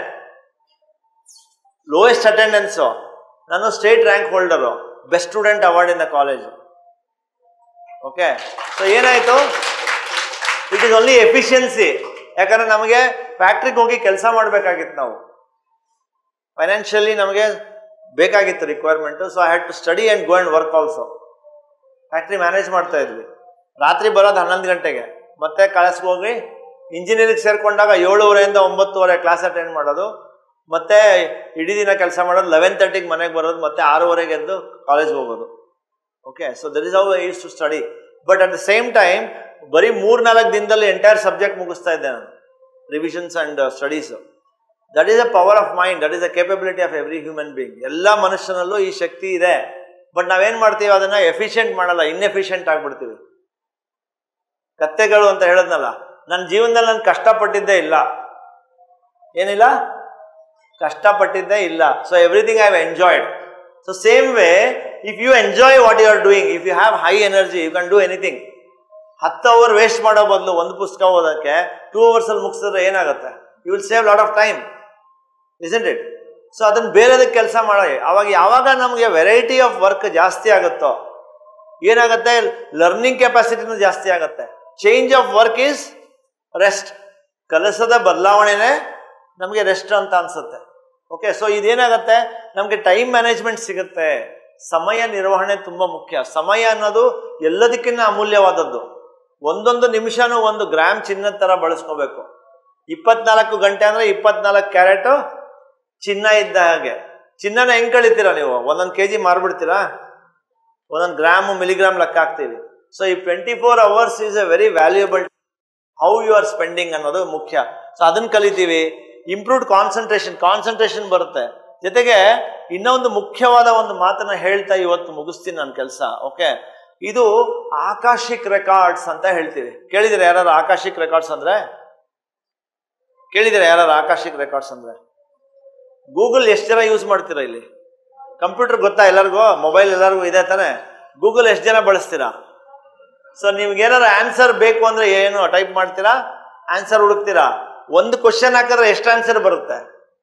Lowest attendance. ನಾನು state rank holder, best student award in the college. Okay, so ಏನಾಯಿತು? It is only efficiency. ಯಾಕಂದರೆ ನಮಗೆ ಫ್ಯಾಕ್ಟ್ರಿಗೆ ಹೋಗಿ ಕೆಲಸ ಮಾಡಬೇಕಾಗಿತ್ತು, ನಾವು ಫೈನಾನ್ಷಿಯಲಿ ನಮಗೆ ಬೇಕಾಗಿತ್ತು requirement. So I had to study and go and work also. Factory manage ಮಾಡ್ತಾ ಇದ್ವಿ. ರಾತ್ರಿ ಬರೋದು 11 ಗಂಟೆಗೆ, ಮತ್ತೆ ಕ್ಲಾಸ್ಗೆ ಹೋಗಿ ಇಂಜಿನಿಯರಿಂಗ್ ಸೇರಿಕೊಂಡಾಗ 7:30 to 9:30 ಕ್ಲಾಸ್ ಅಟೆಂಡ್ ಮಾಡೋದು, ಮತ್ತೆ ಇಡೀ ದಿನ ಕೆಲಸ ಮಾಡೋದು. 11:30 ಮನೆಗೆ ಬರೋದು, ಮತ್ತೆ 6:00 ಎದ್ದು ಕಾಲೇಜ್ಗೆ ಹೋಗೋದು. Okay, so that is how I use to study. But at the same time ಬರೀ 3-4 ದಿನದಲ್ಲಿ ಎಂಟೈರ್ ಸಬ್ಜೆಕ್ಟ್ ಮುಗಿಸ್ತಾ ಇದ್ದೆ ನಾನು, revisions and studies. That is a power of mind, that is a capability of every human being. ಎಲ್ಲ ಮನುಷ್ಯನಲ್ಲೂ ಈ ಶಕ್ತಿ ಇದೆ. But ನಾವೇನು ಮಾಡ್ತೀವಿ, ಅದನ್ನು ಎಫಿಷಿಯೆಂಟ್ ಮಾಡಲ್ಲ, ಇನ್ಎಫಿಷಿಯೆಂಟ್ ಆಗಿಬಿಡ್ತೀವಿ. ಕತ್ತೆಗಳು ಅಂತ ಹೇಳಿದ್ನಲ್ಲ, ನನ್ನ ಜೀವನದಲ್ಲಿ ನಾನು ಕಷ್ಟಪಟ್ಟಿದ್ದೇ ಇಲ್ಲ. ಏನಿಲ್ಲ? ಕಷ್ಟಪಟ್ಟಿದ್ದೇ ಇಲ್ಲ. So everything I have enjoyed. So same way, if you enjoy what you are doing, if you have high energy, you can do anything. 10 hours waste ಮಾಡೋ ಬದಲು ಒಂದು ಪುಸ್ತಕ ಓದೋಕ್ಕೆ 2 hours ಮುಗಿಸಿದ್ರೆ ಏನಾಗುತ್ತೆ? You will save lot of time, isn't it? So ಅದನ್ನು ಬೇರೆದಕ್ಕೆ ಕೆಲಸ ಮಾಡಿ. ಯಾವಾಗ ನಮಗೆ ವೆರೈಟಿ ಆಫ್ ವರ್ಕ್ ಜಾಸ್ತಿ ಆಗುತ್ತೋ ಏನಾಗುತ್ತೆ? ಲರ್ನಿಂಗ್ ಕೆಪಾಸಿಟಿನೂ ಜಾಸ್ತಿ ಆಗುತ್ತೆ. Change of work is rest. ಕೆಲಸದ ಬದಲಾವಣೆನೇ ನಮಗೆ ರೆಸ್ಟ್ ಅಂತ ಅನ್ಸುತ್ತೆ. ಓಕೆ, ಸೊ ಇದೇನಾಗುತ್ತೆ, ನಮಗೆ ಟೈಮ್ ಮ್ಯಾನೇಜ್ಮೆಂಟ್ ಸಿಗುತ್ತೆ. ಸಮಯ ನಿರ್ವಹಣೆ ತುಂಬ ಮುಖ್ಯ. ಸಮಯ ಅನ್ನೋದು ಎಲ್ಲದಕ್ಕಿಂತ ಅಮೂಲ್ಯವಾದದ್ದು. ಒಂದೊಂದು ನಿಮಿಷನೂ 1 ಗ್ರಾಮ್ ಚಿನ್ನದ ಥರ ಬಳಸ್ಕೋಬೇಕು. 24 ಗಂಟೆ ಅಂದರೆ 24 ಕ್ಯಾರೆಟು ಚಿನ್ನ ಇದ್ದ ಹಾಗೆ. ಚಿನ್ನನ ಹೆಂಗೆ ಕಳಿತೀರಾ ನೀವು? 1 kg ಮಾರ್ಬಿಡ್ತೀರಾ? 1 ಗ್ರಾಮು ಮಿಲಿಗ್ರಾಮ್ ಲೆಕ್ಕ ಹಾಕ್ತೀವಿ. ಸೊ ಈ 24 hours is a very valuable. How you are spending ಅನ್ನೋದು ಮುಖ್ಯ. ಸೊ ಅದನ್ನು ಕಲಿತೀವಿ. ಇಂಪ್ರೂವ್ಡ್ ಕಾನ್ಸಂಟ್ರೇಷನ್ ಬರುತ್ತೆ. ಜೊತೆಗೆ ಇನ್ನೊಂದು ಮುಖ್ಯವಾದ ಒಂದು ಮಾತನ್ನ ಹೇಳ್ತಾ ಇವತ್ತು ಮುಗಿಸ್ತೀನಿ ನನ್ನ ಕೆಲಸ. ಓಕೆ, ಇದು ಆಕಾಶಿಕ್ ರೆಕಾರ್ಡ್ಸ್ ಅಂತ ಹೇಳ್ತೀವಿ. ಕೇಳಿದ್ರೆ ಯಾರು ಆಕಾಶಿಕ್ ರೆಕಾರ್ಡ್ಸ್ ಅಂದ್ರೆ? ಕೇಳಿದ್ರೆ ಯಾರು ಆಕಾಶಿಕ್ ರೆಕಾರ್ಡ್ಸ್ ಅಂದ್ರೆ? ಗೂಗಲ್ ಎಷ್ಟು ಜನ ಯೂಸ್ ಮಾಡ್ತೀರಾ ಇಲ್ಲಿ? ಕಂಪ್ಯೂಟರ್ ಗೊತ್ತಾ ಎಲ್ಲರಿಗೂ? ಮೊಬೈಲ್ ಎಲ್ಲರಿಗೂ ಇದೆ ತಾನೆ? ಗೂಗಲ್ ಎಷ್ಟು ಜನ ಬಳಸ್ತೀರಾ? ಸೊ ನಿಮ್ಗೇನಾರು ಆನ್ಸರ್ ಬೇಕು ಅಂದ್ರೆ ಏನು ಟೈಪ್ ಮಾಡ್ತೀರಾ? ಆನ್ಸರ್ ಹುಡುಕ್ತೀರಾ? ಒಂದು ಕ್ವಶನ್ ಹಾಕಿದ್ರೆ ಎಷ್ಟು ಆನ್ಸರ್ ಬರುತ್ತೆ?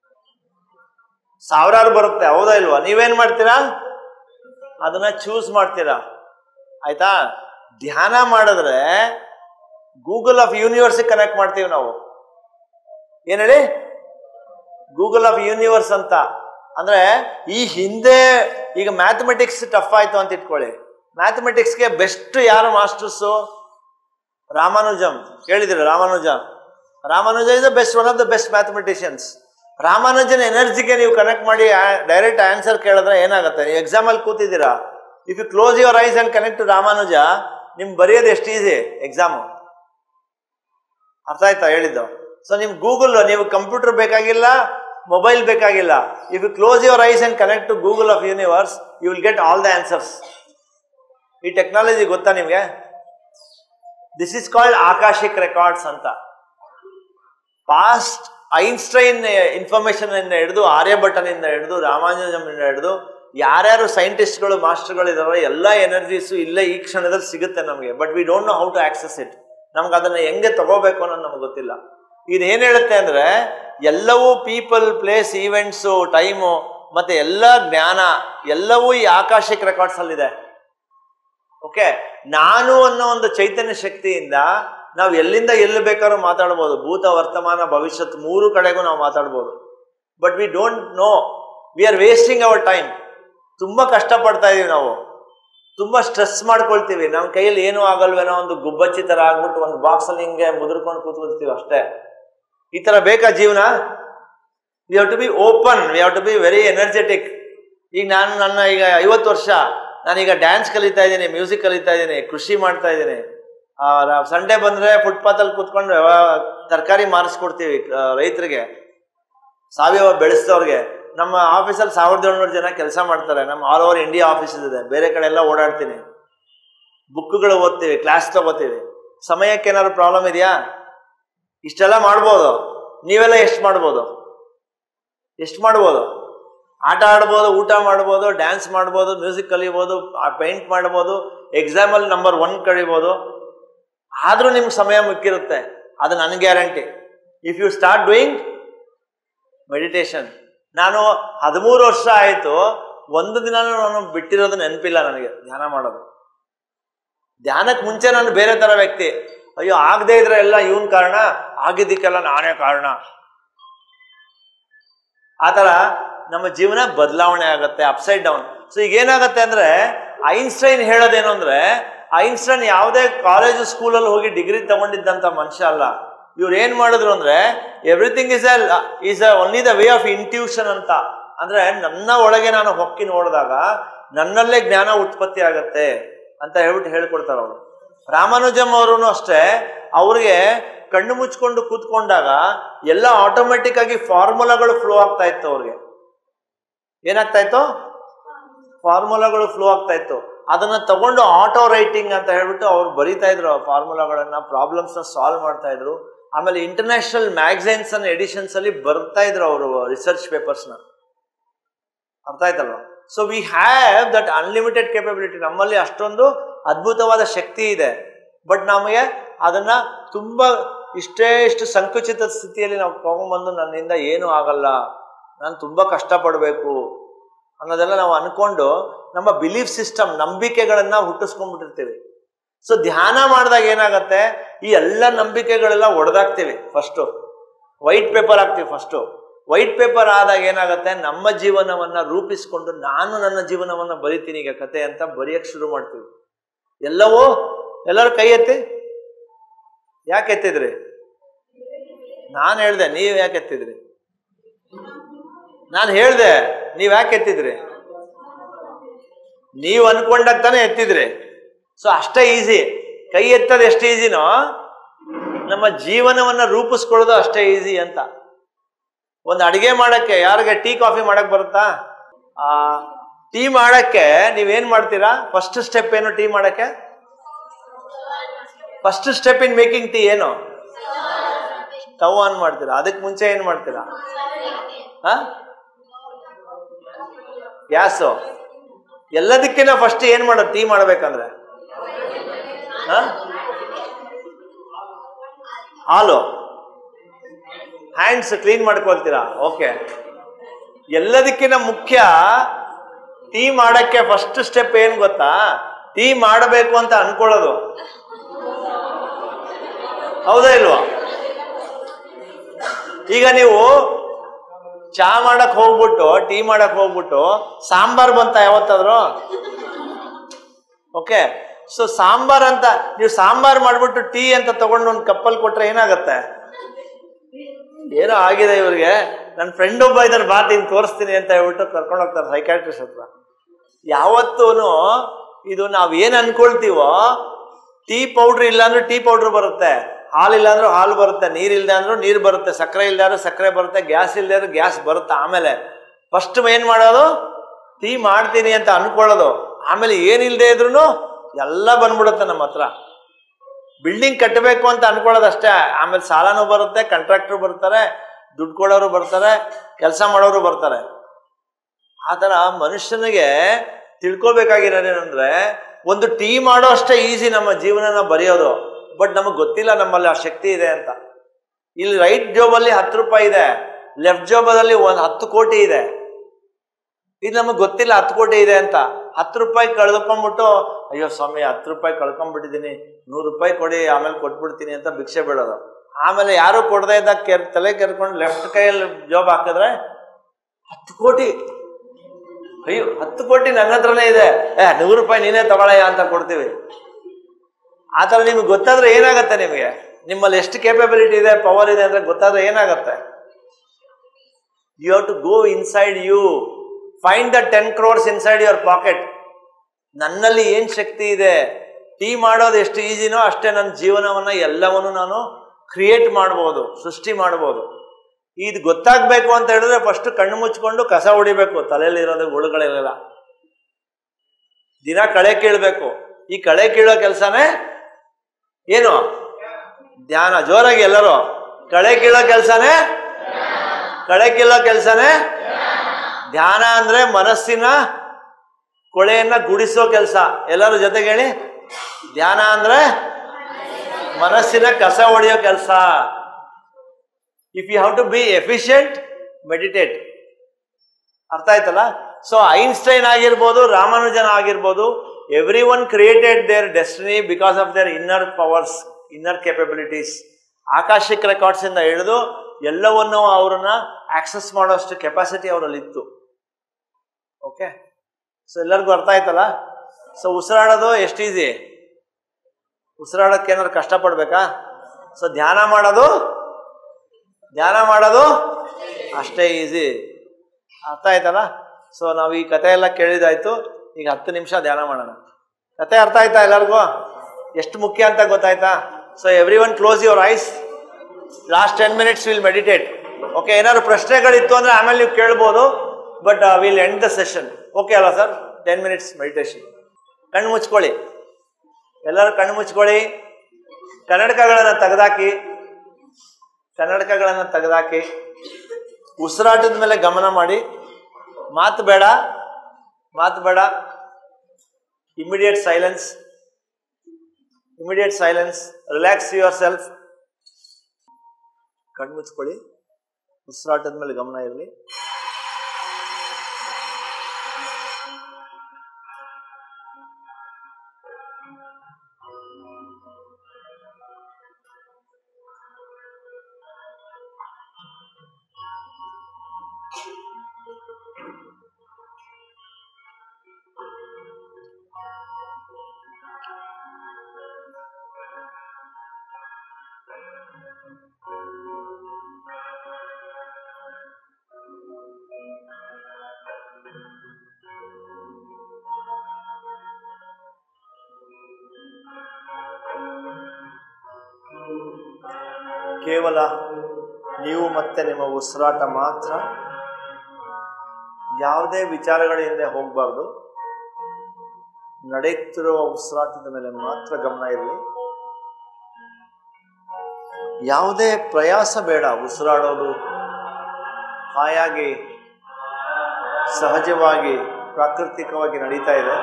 1000 ಬರುತ್ತೆ, ಹೌದಾ ಇಲ್ವಾ? ನೀವೇನ್ ಮಾಡ್ತೀರಾ? ಅದನ್ನ ಚೂಸ್ ಮಾಡ್ತೀರಾ, ಆಯ್ತಾ? ಧ್ಯಾನ ಮಾಡಿದ್ರೆ ಗೂಗಲ್ ಆಫ್ ಯೂನಿವರ್ಸ್ ಕನೆಕ್ಟ್ ಮಾಡ್ತೀವಿ ನಾವು. ಏನ್ ಹೇಳಿ? ಗೂಗಲ್ ಆಫ್ ಯೂನಿವರ್ಸ್ ಅಂತ. ಅಂದ್ರೆ ಈ ಹಿಂದೆ ಈಗ ಮ್ಯಾಥಮೆಟಿಕ್ಸ್ ಟಫ್ ಆಯ್ತು ಅಂತ ಇಟ್ಕೊಳ್ಳಿ. ಮ್ಯಾಥಮೆಟಿಕ್ಸ್ಗೆ ಬೆಸ್ಟ್ ಯಾರು masters? Ramanujam. ಕೇಳಿದಿರ Ramanuja is the best, one of the best mathematicians. Ramanujan ಎನರ್ಜಿಗೆ ನೀವು ಕನೆಕ್ಟ್ ಮಾಡಿ ಡೈರೆಕ್ಟ್ ಆನ್ಸರ್ ಕೇಳಿದ್ರೆ ಏನಾಗುತ್ತೆ? ನೀವು ಎಕ್ಸಾಮಲ್ಲಿ ಕೂತಿದ್ದೀರಾ, if you close your eyes and connect to Ramanuja, ನಿಮ್ಗೆ ಬರೆಯೋದು ಎಷ್ಟು ಈಸಿ ಎಕ್ಸಾಮು. ಅರ್ಥ ಆಯ್ತಾ ಹೇಳಿದ್ದು? ಸೊ ನಿಮ್ಗೆ ಗೂಗಲ್, ನೀವು ಕಂಪ್ಯೂಟರ್ ಬೇಕಾಗಿಲ್ಲ, ಮೊಬೈಲ್ ಬೇಕಾಗಿಲ್ಲ. If you close your eyes and connect to Google of universe, you will get all the answers. ಈ ಟೆಕ್ನಾಲಜಿ ಗೊತ್ತಾ ನಿಮಗೆ? This is called Akashic records ಅಂತ. ಪಾಸ್ಟ್ ಐನ್ಸ್ಟೈನ್ ಇನ್ಫಾರ್ಮೇಶನ್ ಇಂದ ಹಿಡಿದು, ಆರ್ಯಭಟನಿಂದ ಹಿಡಿದು, ರಾಮಾನುಜಂನಿಂದ ಹಿಡಿದು ಯಾರ್ಯಾರು ಸೈಂಟಿಸ್ಟ್ಗಳು ಮಾಸ್ಟರ್ಗಳು ಇದಾರೆ, ಎಲ್ಲ ಎನರ್ಜೀಸು ಇಲ್ಲೇ ಈ ಕ್ಷಣದಲ್ಲಿ ಸಿಗುತ್ತೆ ನಮಗೆ. But we don't know how to access it. ನಮ್ಗೆ ಅದನ್ನ ಹೆಂಗೆ ತಗೋಬೇಕು ಅನ್ನೋದು ನಮ್ಗೆ ಗೊತ್ತಿಲ್ಲ. ಇದೇನು ಹೇಳುತ್ತೆ ಅಂದ್ರೆ, ಎಲ್ಲವೂ ಪೀಪಲ್, ಪ್ಲೇಸ್, ಈವೆಂಟ್ಸು, ಟೈಮು ಮತ್ತೆ ಎಲ್ಲ ಜ್ಞಾನ ಎಲ್ಲವೂ ಈ ಆಕಾಶಿಕ್ ರೆಕಾರ್ಡ್ಸ್ ಅಲ್ಲಿದೆ. ಓಕೆ, ನಾನು ಅನ್ನೋ ಒಂದು ಚೈತನ್ಯ ಶಕ್ತಿಯಿಂದ ನಾವು ಎಲ್ಲಿಂದ ಎಲ್ಲಿ ಬೇಕಾದ್ರೂ ಮಾತಾಡ್ಬೋದು. ಭೂತ, ವರ್ತಮಾನ, ಭವಿಷ್ಯತ್ 3 ಕಡೆಗೂ ನಾವು ಮಾತಾಡ್ಬೋದು. But we don't know we are wasting our time. ತುಂಬ ಕಷ್ಟಪಡ್ತಾ ಇದೀವಿ ನಾವು, ತುಂಬ ಸ್ಟ್ರೆಸ್ ಮಾಡ್ಕೊಳ್ತೀವಿ, ನಮ್ಮ ಕೈಯಲ್ಲಿ ಏನೂ ಆಗಲ್ವೇನೋ ಒಂದು ಗುಬ್ಬಚ್ಚಿ ಥರ ಆಗ್ಬಿಟ್ಟು ಒಂದು ಬಾಕ್ಸಲ್ಲಿ ಹಿಂಗೆ ಮುದ್ರಕೊಂಡು ಕೂತ್ಕೊಳ್ತೀವಿ ಅಷ್ಟೇ. ಈ ಥರ ಬೇಕಾ ಜೀವನ? We have to be open, we have to be very energetic. ಈಗ ನನ್ನ ಈಗ 50 ವರ್ಷ, ನಾನೀಗ ಡ್ಯಾನ್ಸ್ ಕಲಿತಾ ಇದ್ದೀನಿ, ಮ್ಯೂಸಿಕ್ ಕಲಿತಾ ಇದ್ದೀನಿ, ಕೃಷಿ ಮಾಡ್ತಾ ಇದ್ದೀನಿ. ಸಂಡೇ ಬಂದರೆ ಫುಟ್ಪಾತಲ್ಲಿ ಕೂತ್ಕೊಂಡು ತರಕಾರಿ ಮಾರಿಸ್ಕೊಡ್ತೀವಿ ರೈತರಿಗೆ, ಸಾವಯವ ಬೆಳೆಸಿದವ್ರಿಗೆ. ನಮ್ಮ ಆಫೀಸಲ್ಲಿ 1700 ಜನ ಕೆಲಸ ಮಾಡ್ತಾರೆ. ನಮ್ಮ ಆಲ್ ಓವರ್ ಇಂಡಿಯಾ ಆಫೀಸಸ್ ಇದೆ, ಬೇರೆ ಕಡೆ ಎಲ್ಲ ಓಡಾಡ್ತೀನಿ, ಬುಕ್ಗಳು ಓದ್ತೀವಿ, ಕ್ಲಾಸ್ ತಗೋತೀವಿ. ಸಮಯಕ್ಕೆ ಏನಾದ್ರು ಪ್ರಾಬ್ಲಮ್ ಇದೆಯಾ? ಇಷ್ಟೆಲ್ಲ ಮಾಡ್ಬೋದು. ನೀವೆಲ್ಲ ಎಷ್ಟು ಮಾಡ್ಬೋದು? ಆಟ ಆಡ್ಬೋದು, ಊಟ ಮಾಡ್ಬೋದು, ಡ್ಯಾನ್ಸ್ ಮಾಡ್ಬೋದು, ಮ್ಯೂಸಿಕ್ ಕಲಿಬೋದು, ಪೇಂಟ್ ಮಾಡ್ಬೋದು, ಎಕ್ಸಾಮಲ್ಲಿ ನಂಬರ್ 1 ಕಳಿಬೋದು. ಆದರೂ ನಿಮ್ಗೆ ಸಮಯ ಮುಕ್ಕಿರುತ್ತೆ, ಅದು ನನ್ನ guarantee. If you start doing meditation. ನಾನು 13 ವರ್ಷ ಆಯಿತು, ಒಂದು ದಿನ ನಾನು ಬಿಟ್ಟಿರೋದು ನೆನಪಿಲ್ಲ ನನಗೆ ಧ್ಯಾನ ಮಾಡೋದು. ಧ್ಯಾನಕ್ಕೆ ಮುಂಚೆ ನಾನು ಬೇರೆ ಥರ ವ್ಯಕ್ತಿ. ಅಯ್ಯೋ ಆಗದೆ ಇದ್ರೆ ಎಲ್ಲ ಇವನ್ ಕಾರಣ, ಆಗಿದ್ದಕ್ಕೆಲ್ಲ ನಾನೇ ಕಾರಣ. ಆ ಥರ ನಮ್ಮ ಜೀವನ ಬದಲಾವಣೆ ಆಗುತ್ತೆ, ಅಪ್ಸೈಡ್ ಡೌನ್. ಸೊ ಈಗ ಏನಾಗುತ್ತೆ ಅಂದರೆ, ಐನ್ಸ್ಟೈನ್ ಹೇಳೋದೇನು ಅಂದರೆ, ಐನ್ಸ್ಟೈನ್ ಯಾವುದೇ ಕಾಲೇಜು ಸ್ಕೂಲಲ್ಲಿ ಹೋಗಿ ಡಿಗ್ರಿ ತಗೊಂಡಿದ್ದಂಥ ಮನುಷ್ಯ ಅಲ್ಲ. ಇವ್ರು ಏನು ಮಾಡಿದ್ರು ಅಂದರೆ, everything is only the way of intuition ಅಂತ. ಅಂದರೆ ನನ್ನ ಒಳಗೆ ನಾನು ಹೊಕ್ಕಿ ನೋಡಿದಾಗ ನನ್ನಲ್ಲೇ ಜ್ಞಾನ ಉತ್ಪತ್ತಿ ಆಗತ್ತೆ ಅಂತ ಹೇಳ್ಬಿಟ್ಟು ಹೇಳ್ಕೊಡ್ತಾರೆ ಅವರು. ರಾಮಾನುಜಮ್ ಅವರು ಅಷ್ಟೇ, ಅವ್ರಿಗೆ ಕಣ್ಣು ಮುಚ್ಕೊಂಡು ಕೂತ್ಕೊಂಡಾಗ ಎಲ್ಲ ಆಟೋಮೆಟಿಕ್ ಆಗಿ ಫಾರ್ಮುಲಾಗಳು ಫ್ಲೋ ಆಗ್ತಾ ಇತ್ತು. ಅವ್ರಿಗೆ ಏನಾಗ್ತಾ ಇತ್ತು? ಫಾರ್ಮುಲಾಗಳು ಫ್ಲೋ ಆಗ್ತಾ ಇತ್ತು. ಅದನ್ನ ತಗೊಂಡು ಆಟೋ ರೈಟಿಂಗ್ ಅಂತ ಹೇಳ್ಬಿಟ್ಟು ಅವ್ರು ಬರೀತಾ ಇದ್ರು ಫಾರ್ಮುಲಾಗಳನ್ನ, ಪ್ರಾಬ್ಲಮ್ಸ್ನ ಸಾಲ್ವ್ ಮಾಡ್ತಾ ಇದ್ರು. ಆಮೇಲೆ ಇಂಟರ್ನ್ಯಾಷನಲ್ ಮ್ಯಾಗಝೈನ್ಸ್ ಅನ್ನ ಎಡಿಷನ್ಸ್ ಅಲ್ಲಿ ಬರ್ತಾ ಇದ್ರು ಅವರು ರಿಸರ್ಚ್ ಪೇಪರ್ಸ್ನ. ಅರ್ಥ ಆಯ್ತಲ್ವ? So we have that unlimited capability. ನಮ್ಮಲ್ಲಿ ಅಷ್ಟೊಂದು ಅದ್ಭುತವಾದ ಶಕ್ತಿ ಇದೆ. ಬಟ್ ನಮಗೆ ಅದನ್ನ ತುಂಬಾ ಇಷ್ಟು ಸಂಕುಚಿತ ಸ್ಥಿತಿಯಲ್ಲಿ ನಾವು ತಗೊಂಡ್ಬಂದು ನನ್ನಿಂದ ಏನೂ ಆಗಲ್ಲ, ನಾನು ತುಂಬ ಕಷ್ಟಪಡಬೇಕು ಅನ್ನೋದೆಲ್ಲ ನಾವು ಅನ್ಕೊಂಡು ನಮ್ಮ ಬಿಲೀಫ್ ಸಿಸ್ಟಮ್, ನಂಬಿಕೆಗಳನ್ನ ಹುಟ್ಟಿಸ್ಕೊಂಡ್ಬಿಟ್ಟಿರ್ತೀವಿ. ಸೊ ಧ್ಯಾನ ಮಾಡಿದಾಗ ಏನಾಗತ್ತೆ, ಈ ಎಲ್ಲ ನಂಬಿಕೆಗಳೆಲ್ಲ ಒಡೆದಾಕ್ತೀವಿ. ಫಸ್ಟು ವೈಟ್ ಪೇಪರ್ ಹಾಕ್ತೀವಿ. ಫಸ್ಟು ವೈಟ್ ಪೇಪರ್ ಆದಾಗ ಏನಾಗುತ್ತೆ, ನಮ್ಮ ಜೀವನವನ್ನ ರೂಪಿಸ್ಕೊಂಡು ನಾನು ನನ್ನ ಜೀವನವನ್ನ ಬರಿತೀನಿ ಈಗ ಕತೆ ಅಂತ ಬರೆಯಕ್ಕೆ ಶುರು ಮಾಡ್ತೀವಿ. ಎಲ್ಲರೂ ಕೈ ಎತ್ತಿ. ಯಾಕೆ ಎತ್ತಿದ್ರಿ? ನಾನು ಹೇಳ್ದೆ, ನೀವು ಯಾಕೆ ಎತ್ತಿದ್ರಿ? ನಾನು ಹೇಳ್ದೆ, ನೀವ್ ಯಾಕೆ ಎತ್ತಿದ್ರಿ? ನೀವು ಅನ್ಕೊಂಡಾಗ ತಾನೇ ಎತ್ತಿದ್ರಿ. ಸೊ ಅಷ್ಟೇ ಈಸಿ. ಕೈ ಎತ್ತದ ಎಷ್ಟು ಈಸಿನೋ ನಮ್ಮ ಜೀವನವನ್ನ ರೂಪಿಸ್ಕೊಳ್ಳೋದು ಅಷ್ಟೇ ಈಸಿ ಅಂತ. ಒಂದು ಅಡಿಗೆ ಮಾಡಕ್ಕೆ, ಯಾರಿಗೆ ಟೀ ಕಾಫಿ ಮಾಡಕ್ ಬರುತ್ತಾ? ಟೀ ಮಾಡಕ್ಕೆ ನೀವೇನ್ ಮಾಡ್ತೀರಾ? ಫಸ್ಟ್ ಸ್ಟೆಪ್ ಏನು ಟೀ ಮಾಡಕ್ಕೆ? First step in making tea ಏನು? ಸ್ಟವ್ ಆನ್ ಮಾಡ್ತೀರಾ. ಅದಕ್ಕೆ ಮುಂಚೆ ಏನ್ ಮಾಡ್ತೀರಾ? ಗ್ಯಾಸು. ಎಲ್ಲದಕ್ಕಿಂತ ಫಸ್ಟ್ ಏನ್ ಮಾಡೋದು ಟೀ ಮಾಡ್ಬೇಕಂದ್ರೆ? ಹಾಲು. ಹ್ಯಾಂಡ್ಸ್ ಕ್ಲೀನ್ ಮಾಡ್ಕೊಳ್ತೀರಾ? ಓಕೆ. ಎಲ್ಲದಕ್ಕಿಂತ ಮುಖ್ಯ ಟೀ ಮಾಡಕ್ಕೆ ಫಸ್ಟ್ ಸ್ಟೆಪ್ ಏನ್ ಗೊತ್ತಾ? ಟೀ ಮಾಡಬೇಕು ಅಂತ ಅನ್ಕೊಳ್ಳೋದು. ಹೌದಾ ಇಲ್ವಾ? ಈಗ ನೀವು ಚಾ ಮಾಡಕ್ ಹೋಗ್ಬಿಟ್ಟು, ಟೀ ಮಾಡಕ್ ಹೋಗ್ಬಿಟ್ಟು ಸಾಂಬಾರ್ ಬಂತ ಯಾವತ್ತಾದ್ರು? ಓಕೆ. ಸೊ ಸಾಂಬಾರ್ ಅಂತ ನೀವು ಸಾಂಬಾರ್ ಮಾಡ್ಬಿಟ್ಟು ಟೀ ಅಂತ ತಗೊಂಡು ಒಂದು ಕಪ್ಪಲ್ಲಿ ಕೊಟ್ರೆ ಏನಾಗತ್ತೆ? ಏನೋ ಆಗಿದೆ ಇವ್ರಿಗೆ, ನನ್ನ ಫ್ರೆಂಡ್ ಒಬ್ಬ ಇದ್ದಾರೆ, ಬಾ ನೀನು ತೋರಿಸ್ತೀನಿ ಅಂತ ಹೇಳ್ಬಿಟ್ಟು ಕರ್ಕೊಂಡು ಹೋಗ್ತಾರೆ ಸೈಕ್ಯಾಟ್ರಿಸ್ಟ್ ಹತ್ರ. ಯಾವತ್ತೂ ಇದು ನಾವ್ ಏನ್ ಅನ್ಕೊಳ್ತೀವೋ, ಟೀ ಪೌಡ್ರ್ ಇಲ್ಲ ಅಂದ್ರೆ ಟೀ ಪೌಡ್ರ್ ಬರುತ್ತೆ, ಹಾಲಿಲ್ಲ ಅಂದ್ರೂ ಹಾಲು ಬರುತ್ತೆ, ನೀರಿಲ್ದೆ ಅಂದ್ರೂ ನೀರು ಬರುತ್ತೆ, ಸಕ್ಕರೆ ಇಲ್ಲದೆ ಆದ್ರೂ ಸಕ್ಕರೆ ಬರುತ್ತೆ, ಗ್ಯಾಸ್ ಇಲ್ಲದೆ ಆದ್ರೂ ಗ್ಯಾಸ್ ಬರುತ್ತೆ. ಆಮೇಲೆ ಫಸ್ಟ್ ಏನ್ ಮಾಡೋದು? ಟೀ ಮಾಡ್ತೀನಿ ಅಂತ ಅನ್ಕೊಳ್ಳೋದು. ಆಮೇಲೆ ಏನಿಲ್ಲದೆ ಇದ್ರು ಎಲ್ಲ ಬಂದ್ಬಿಡುತ್ತೆ ನಮ್ಮ ಹತ್ರ. ಬಿಲ್ಡಿಂಗ್ ಕಟ್ಟಬೇಕು ಅಂತ ಅನ್ಕೊಳ್ಳೋದಷ್ಟೇ. ಆಮೇಲೆ ಸಾಲನೂ ಬರುತ್ತೆ, ಕಾಂಟ್ರಾಕ್ಟರ್ ಬರ್ತಾರೆ, ದುಡ್ಡು ಕೊಡೋರು ಬರ್ತಾರೆ, ಕೆಲಸ ಮಾಡೋರು ಬರ್ತಾರೆ. ಆ ಥರ ಮನುಷ್ಯನಿಗೆ ತಿಳ್ಕೊಬೇಕಾಗಿರೋದೇನಂದ್ರೆ, ಒಂದು ಟೀ ಮಾಡೋ ಅಷ್ಟೇ ಈಸಿ ನಮ್ಮ ಜೀವನನ ಬರೆಯೋದು. ಬಟ್ ನಮಗೆ ಗೊತ್ತಿಲ್ಲ ನಮ್ಮಲ್ಲಿ ಆ ಶಕ್ತಿ ಇದೆ ಅಂತ. ಇಲ್ಲಿ ರೈಟ್ ಜಾಬಲ್ಲಿ 10 ರೂಪಾಯಿ ಇದೆ, ಲೆಫ್ಟ್ ಜಾಬಲ್ಲಿ 10 ಕೋಟಿ ಇದೆ. ಇದು ನಮಗೆ ಗೊತ್ತಿಲ್ಲ 10 ಕೋಟಿ ಇದೆ ಅಂತ. 10 ರೂಪಾಯಿ ಕಳ್ಕೊಂಡ್ಬಿಟ್ಟು, ಅಯ್ಯೋ ಸ್ವಾಮಿ 10 ರೂಪಾಯಿ ಕಳ್ಕೊಂಡ್ಬಿಟ್ಟಿದ್ದೀನಿ, 100 ರೂಪಾಯಿ ಕೊಡಿ ಆಮೇಲೆ ಕೊಟ್ಬಿಡ್ತೀನಿ ಅಂತ ಭಿಕ್ಷೆ ಬಿಡೋದು. ಆಮೇಲೆ ಯಾರು ಕೊಡದೇ ಇದ್ದಾಗ ತಲೆ ಕೆರ್ಕೊಂಡು ಲೆಫ್ಟ್ ಕೈಯಲ್ಲಿ ಜಾಬ್ ಹಾಕಿದ್ರೆ 10 ಕೋಟಿ ಅಯ್ಯೋ 10 ಕೋಟಿ ನನ್ನ ಹತ್ರನೇ ಇದೆ, 100 ರೂಪಾಯಿ ನೀನೇ ತಗೊಳಯ್ಯ ಅಂತ ಕೊಡ್ತೀವಿ. ಆ ಥರ ನಿಮ್ಗೆ ಗೊತ್ತಾದ್ರೆ ಏನಾಗತ್ತೆ? ನಿಮಗೆ ನಿಮ್ಮಲ್ಲಿ ಎಷ್ಟು ಕೇಪಬಿಲಿಟಿ ಇದೆ, ಪವರ್ ಇದೆ ಅಂದ್ರೆ ಗೊತ್ತಾದ್ರೆ ಏನಾಗತ್ತೆ? You have to go inside you, find the 10 crores inside your pocket. ನನ್ನಲ್ಲಿ ಏನ್ ಶಕ್ತಿ ಇದೆ, ಟೀ ಮಾಡೋದು ಎಷ್ಟು ಈಸಿನೋ ಅಷ್ಟೇ ನನ್ನ ಜೀವನವನ್ನ ಎಲ್ಲವನ್ನು ನಾನು ಕ್ರಿಯೇಟ್ ಮಾಡ್ಬೋದು, ಸೃಷ್ಟಿ ಮಾಡ್ಬೋದು. ಇದು ಗೊತ್ತಾಗ್ಬೇಕು ಅಂತ ಹೇಳಿದ್ರೆ ಫಸ್ಟ್ ಕಣ್ಣು ಮುಚ್ಕೊಂಡು ಕಸ ಹೊಡಿಬೇಕು, ತಲೆಯಲ್ಲಿ ಇರೋದು ಹುಳುಗಳೆಲ್ಲ. ದಿನ ಕಳೆ ಕೀಳ್ಬೇಕು. ಈ ಕಳೆ ಕೀಳೋ ಕೆಲಸನೇ ಏನು? ಧ್ಯಾನ. ಜೋರಾಗಿ ಎಲ್ಲರೂ, ಕಳೆ ಕೀಳೋ ಕೆಲಸನೇ ಧ್ಯಾನ. ಅಂದ್ರೆ ಮನಸ್ಸಿನ ಕೊಳೆಯನ್ನ ಗುಡಿಸೋ ಕೆಲಸ. ಎಲ್ಲರೂ ಜೊತೆಗೆ ಹೇಳಿ, ಧ್ಯಾನ ಅಂದ್ರೆ ಮನಸ್ಸಿನ ಕಸ ಹೊಡೆಯೋ ಕೆಲಸ. If you have to be efficient, meditate. ಅರ್ಥ ಆಯ್ತಲ್ಲ? ಸೊ ಐನ್ಸ್ಟೈನ್ ಆಗಿರ್ಬೋದು, ರಾಮಾನುಜನ್ ಆಗಿರ್ಬೋದು, everyone created their destiny because of their inner powers, inner capabilities. Akashic records ಇಂದ ಹಿಡಿದು ಎಲ್ಲವನ್ನೂ ಅವ್ರನ್ನ ಆಕ್ಸೆಸ್ ಮಾಡೋಷ್ಟು ಕೆಪಾಸಿಟಿ ಅವರಲ್ಲಿ ಇತ್ತು. ಓಕೆ, ಸೊ ಎಲ್ಲರಿಗೂ ಅರ್ಥ ಆಯ್ತಲ್ಲ? ಸೊ ಉಸಿರಾಡೋದು ಎಷ್ಟು ಈಸಿ? ಉಸಿರಾಡೋಕ್ಕೆ ಏನಾದ್ರು ಕಷ್ಟಪಡ್ಬೇಕಾ? ಸೊ ಧ್ಯಾನ ಮಾಡೋದು ಅಷ್ಟೇ ಈಸಿ. ಅರ್ಥ ಆಯ್ತಲ್ಲ? ಸೊ ನಾವು ಈ ಕತೆ ಎಲ್ಲ ಕೇಳಿದಾಯ್ತು. ಈಗ 10 ನಿಮಿಷ ಧ್ಯಾನ ಮಾಡೋಣ. ಕತೆ ಅರ್ಥ ಆಯ್ತಾ ಎಲ್ಲರಿಗೂ? ಎಷ್ಟು ಮುಖ್ಯ ಅಂತ ಗೊತ್ತಾಯ್ತಾ? So everyone close your eyes. Last 10 minutes will meditate. Okay, ಏನಾದ್ರು ಪ್ರಶ್ನೆಗಳಿತ್ತು ಅಂದ್ರೆ ಆಮೇಲೆ ನೀವು ಕೇಳ್ಬೋದು, but will end the session. Okay ಅಲ್ಲ ಸರ್? 10 minutes meditation. ಕಣ್ಣು ಮುಚ್ಕೊಳ್ಳಿ, ಎಲ್ಲರೂ ಕಣ್ಣು ಮುಚ್ಕೊಳ್ಳಿ. ಕನ್ನಡಕಗಳನ್ನು ತೆಗೆದಾಕಿ ಉಸಿರಾಟದ ಮೇಲೆ ಗಮನ ಮಾಡಿ. ಮಾತು ಬೇಡ. Immediate silence. Relax yourself. ಕಣ್ಣು ಮುಚ್ಕೊಳ್ಳಿ, ಉಸಿರಾಟದ ಮೇಲೆ ಗಮನ ಇರಲಿ. ಕೇವಲ ನೀವು ಮತ್ತೆ ನಿಮ್ಮ ಉಸಿರಾಟ ಮಾತ್ರ. ಯಾವುದೇ ವಿಚಾರಗಳ ಹಿಂದೆ ಹೋಗಬಾರ್ದು. ನಡೆಯುತ್ತಿರುವ ಉಸಿರಾಟದ ಮೇಲೆ ಮಾತ್ರ ಗಮನ ಇರಲಿ. ಯಾವುದೇ ಪ್ರಯಾಸ ಬೇಡ. ಉಸಿರಾಡೋದು ಹಾಯಾಗಿ, ಸಹಜವಾಗಿ, ಪ್ರಾಕೃತಿಕವಾಗಿ ನಡೀತಾ ಇದೆ.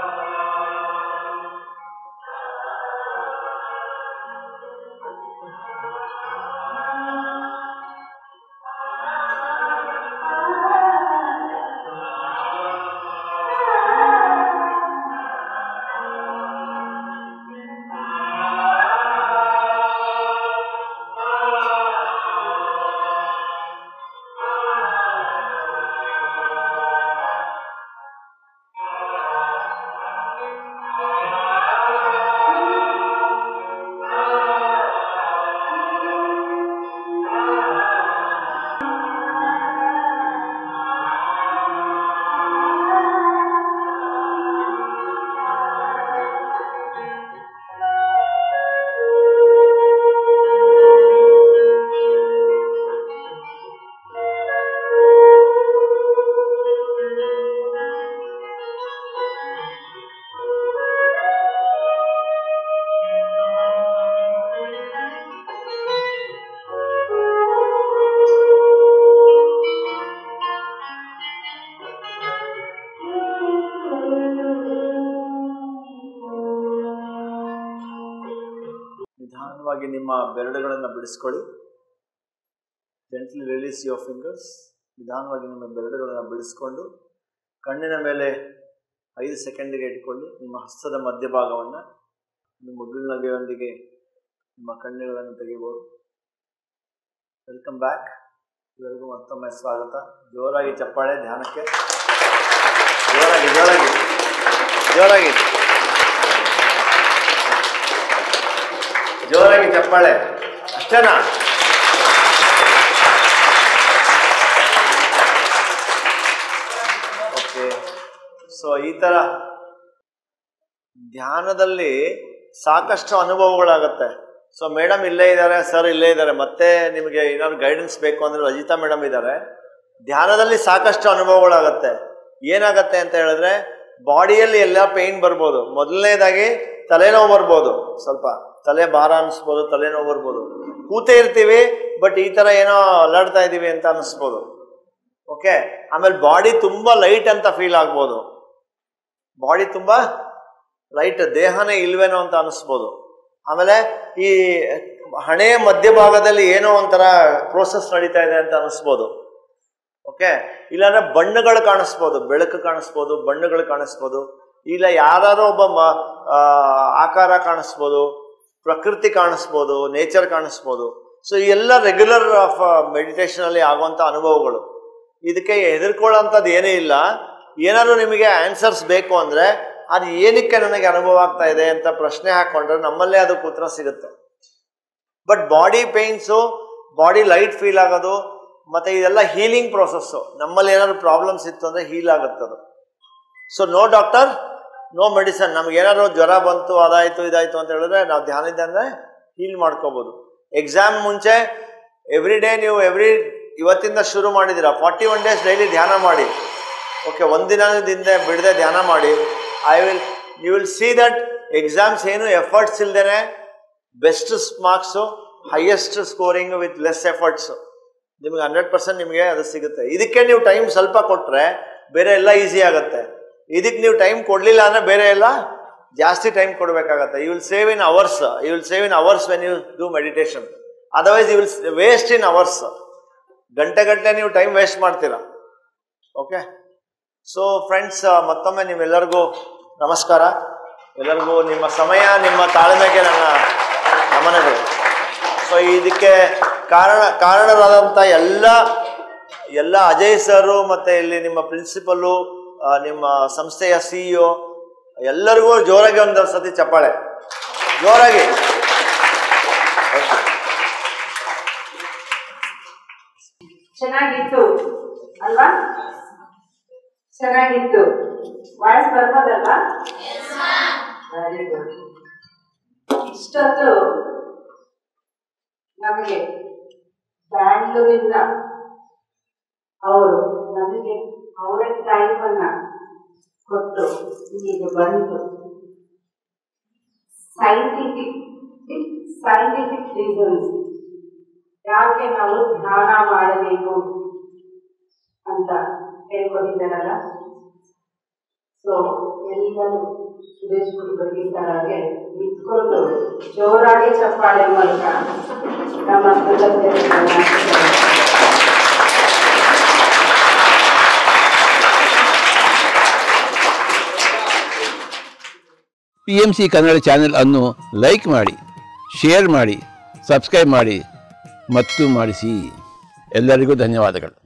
ನಿಧಾನವಾಗಿ ನಿಮ್ಮ ಬೆರಳುಗಳನ್ನು ಬಿಡಿಸ್ಕೊಳ್ಳಿ. Gently release your fingers. ನಿಧಾನವಾಗಿ ನಿಮ್ಮ ಬೆರಳುಗಳನ್ನು ಬಿಡಿಸ್ಕೊಂಡು ಕಣ್ಣಿನ ಮೇಲೆ 5 ಸೆಕೆಂಡಿಗೆ ಇಟ್ಕೊಳ್ಳಿ. ನಿಮ್ಮ ಹಸ್ತದ ಮಧ್ಯಭಾಗವನ್ನು ನಿಮ್ಮ ಮುಗುಳ್ನಗೆಯೊಂದಿಗೆ ನಿಮ್ಮ ಕಣ್ಣುಗಳನ್ನು ತೆಗಿಬೋದು. Welcome back. ಎಲ್ಲರಿಗೂ ಮತ್ತೊಮ್ಮೆ ಸ್ವಾಗತ. ಜೋರಾಗಿ ಚಪ್ಪಾಳೆ ಧ್ಯಾನಕ್ಕೆ. ಜೋರಾಗಿ ಜೋರಾಗಿ ಜೋರಾಗಿ ಜೋರಾಗಿ ಚಪ್ಪಾಳೆ. ಅಷ್ಟೇನಾ? ಓಕೆ. ಸೊ ಈ ಥರ ಧ್ಯಾನದಲ್ಲಿ ಸಾಕಷ್ಟು ಅನುಭವಗಳಾಗತ್ತೆ. ಸೊ ಮೇಡಮ್ ಇಲ್ಲೇ ಇದ್ದಾರೆ, ಸರ್ ಇಲ್ಲೇ ಇದ್ದಾರೆ. ಮತ್ತೆ ನಿಮಗೆ ಏನಾದ್ರು ಗೈಡೆನ್ಸ್ ಬೇಕು ಅಂದ್ರೆ ರಜಿತಾ ಮೇಡಮ್ ಇದ್ದಾರೆ. ಧ್ಯಾನದಲ್ಲಿ ಸಾಕಷ್ಟು ಅನುಭವಗಳಾಗತ್ತೆ. ಏನಾಗತ್ತೆ ಅಂತ ಹೇಳಿದ್ರೆ ಬಾಡಿಯಲ್ಲಿ ಎಲ್ಲ ಪೇಯ್ನ್ ಬರ್ಬೋದು. ಮೊದಲನೇದಾಗಿ ತಲೆನೋವು ಬರ್ಬೋದು, ಸ್ವಲ್ಪ ತಲೆ ಭಾರ ಅನಿಸ್ಬೋದು, ತಲೆನೋವು ಬರ್ಬೋದು. ಕೂತೇ ಇರ್ತೀವಿ ಬಟ್ ಈ ಥರ ಏನೋ ಅಲ್ಲಾಡ್ತಾ ಇದ್ದೀವಿ ಅಂತ ಅನಿಸ್ಬೋದು. ಓಕೆ. ಆಮೇಲೆ ಬಾಡಿ ತುಂಬ ಲೈಟ್ ಅಂತ ಫೀಲ್ ಆಗ್ಬೋದು. ಬಾಡಿ ತುಂಬ ಲೈಟ್, ದೇಹನೇ ಇಲ್ವೇನೋ ಅಂತ ಅನಿಸ್ಬೋದು. ಆಮೇಲೆ ಈ ಹಣೆಯ ಮಧ್ಯಭಾಗದಲ್ಲಿ ಏನೋ ಒಂಥರ ಪ್ರೋಸೆಸ್ ನಡೀತಾ ಇದೆ ಅಂತ ಅನಿಸ್ಬೋದು. ಓಕೆ. ಇಲ್ಲಾಂದ್ರೆ ಬಣ್ಣಗಳು ಕಾಣಿಸ್ಬೋದು, ಬೆಳಕು ಕಾಣಿಸ್ಬೋದು, ಬಣ್ಣಗಳು ಕಾಣಿಸ್ಬೋದು. ಇಲ್ಲ ಯಾರೋ ಒಬ್ಬ ಆಕಾರ ಕಾಣಿಸ್ಬೋದು, ಪ್ರಕೃತಿ ಕಾಣಿಸ್ಬೋದು, ನೇಚರ್ ಕಾಣಿಸ್ಬೋದು. ಸೊ ಈ ಎಲ್ಲ ರೆಗ್ಯುಲರ್ ಆಫ್ ಮೆಡಿಟೇಷನ್ ಅಲ್ಲಿ ಆಗುವಂಥ ಅನುಭವಗಳು. ಇದಕ್ಕೆ ಹೆದರ್ಕೊಳ್ಳೋಂಥದ್ದು ಏನೂ ಇಲ್ಲ. ಏನಾದ್ರು ನಿಮಗೆ ಆನ್ಸರ್ಸ್ ಬೇಕು ಅಂದರೆ ಅದು ಏನಕ್ಕೆ ನನಗೆ ಅನುಭವ ಆಗ್ತಾ ಇದೆ ಅಂತ ಪ್ರಶ್ನೆ ಹಾಕ್ಕೊಂಡ್ರೆ ನಮ್ಮಲ್ಲೇ ಅದಕ್ಕೆ ಉತ್ತರ ಸಿಗುತ್ತೆ. But body pains, body light feel ಆಗೋದು ಮತ್ತು ಇದೆಲ್ಲ ಹೀಲಿಂಗ್ ಪ್ರೋಸೆಸ್ಸು. ನಮ್ಮಲ್ಲಿ ಏನಾದ್ರು ಪ್ರಾಬ್ಲಮ್ಸ್ ಇತ್ತು ಅಂದರೆ ಹೀಲ್ ಆಗುತ್ತದು. So no doctor, no medicine. ನಮ್ಗೆ ಏನಾದ್ರು ಜ್ವರ ಬಂತು, ಅದಾಯಿತು ಇದಾಯಿತು ಅಂತ ಹೇಳಿದ್ರೆ ನಾವು ಧ್ಯಾನದಿಂದ ಅಂದರೆ ಹೀಲ್ ಮಾಡ್ಕೋಬೋದು. ಎಕ್ಸಾಮ್ ಮುಂಚೆ ಎವ್ರಿ ಡೇ ನೀವು ಇವತ್ತಿಂದ ಶುರು ಮಾಡಿದ್ದೀರಾ, 41 days ಡೈಲಿ ಧ್ಯಾನ ಮಾಡಿ. ಓಕೆ. ಒಂದಿನದಿಂದ ಬಿಡದೆ ಧ್ಯಾನ ಮಾಡಿ. You will see that exams ಏನು ಎಫರ್ಟ್ಸ್ ಇಲ್ದೇನೆ best marks, highest scoring with less efforts ನಿಮಗೆ 100% ನಿಮಗೆ ಅದು ಸಿಗುತ್ತೆ. ಇದಕ್ಕೆ ನೀವು ಟೈಮ್ ಸ್ವಲ್ಪ ಕೊಟ್ಟರೆ ಬೇರೆ ಎಲ್ಲ ಈಸಿ ಆಗುತ್ತೆ. ಇದಕ್ಕೆ ನೀವು ಟೈಮ್ ಕೊಡಲಿಲ್ಲ ಅಂದರೆ ಬೇರೆ ಎಲ್ಲ ಜಾಸ್ತಿ ಟೈಮ್ ಕೊಡಬೇಕಾಗತ್ತೆ. You will save in hours when you do meditation. Otherwise you will waste in hours. ಗಂಟೆ ನೀವು ಟೈಮ್ ವೇಸ್ಟ್ ಮಾಡ್ತೀರಾ. ಓಕೆ. ಸೊ ಫ್ರೆಂಡ್ಸ್, ಮತ್ತೊಮ್ಮೆ ನಿಮ್ಮೆಲ್ಲರಿಗೂ ನಮಸ್ಕಾರ. ಎಲ್ಲರಿಗೂ ನಿಮ್ಮ ಸಮಯ, ನಿಮ್ಮ ತಾಳ್ಮೆಗೆ ನನ್ನ ನಮನಗಳು. ಸೊ ಇದಕ್ಕೆ ಕಾರಣರಾದಂಥ ಎಲ್ಲ ಅಜಯ್ ಸರು ಮತ್ತು ಇಲ್ಲಿ ನಿಮ್ಮ ಪ್ರಿನ್ಸಿಪಲ್ಲು, ನಿಮ್ಮ ಸಂಸ್ಥೆಯ CEO ಎಲ್ಲರಿಗೂ ಜೋರಾಗಿ ಒಂದು ಸತಿ ಚಪ್ಪಾಳೆ. ಜೋರಾಗಿ.
ಚೆನ್ನಾಗಿತ್ತು ಅಲ್ವಾ? ಚೆನ್ನಾಗಿತ್ತು. ವಾಯ್ಸ್ ಬರ್ಬೋದಲ್ವಾ? Very good. ಇಷ್ಟೊತ್ತು ನಮಗೆ ಬ್ಯಾಂಗ್ಳೂರಿಂದ ಅವರು ನಮಗೆ ಅವರ ಟೈಮನ್ನ ಕೊಟ್ಟು ಇಲ್ಲಿಗೆ ಬಂದು ಸೈಂಟಿಫಿಕ್ ರೀಸನ್ಸ್ ಯಾಕೆ ನಾವು ಧ್ಯಾನ ಮಾಡಬೇಕು ಅಂತ ಹೇಳ್ಕೊಟ್ಟಿದ್ದಾರಲ್ಲ. ಸೊ ಎಲ್ಲರೂ ಸುರೇಶ್ ಗುರು ಬರೀತಾರಾಗೆ ನಿಂತ್ಕೊಂಡು ಜೋರಾಗಿ ಚಪ್ಪಾಳೆ ಮೂಲಕ ನಮ್ಮ
PMC ಕನ್ನಡ ಚಾನೆಲ್ ಅನ್ನು ಲೈಕ್ ಮಾಡಿ, ಶೇರ್ ಮಾಡಿ, ಸಬ್ಸ್ಕ್ರೈಬ್ ಮಾಡಿ ಮತ್ತು ಮಾಡಿಸಿ. ಎಲ್ಲರಿಗೂ ಧನ್ಯವಾದಗಳು.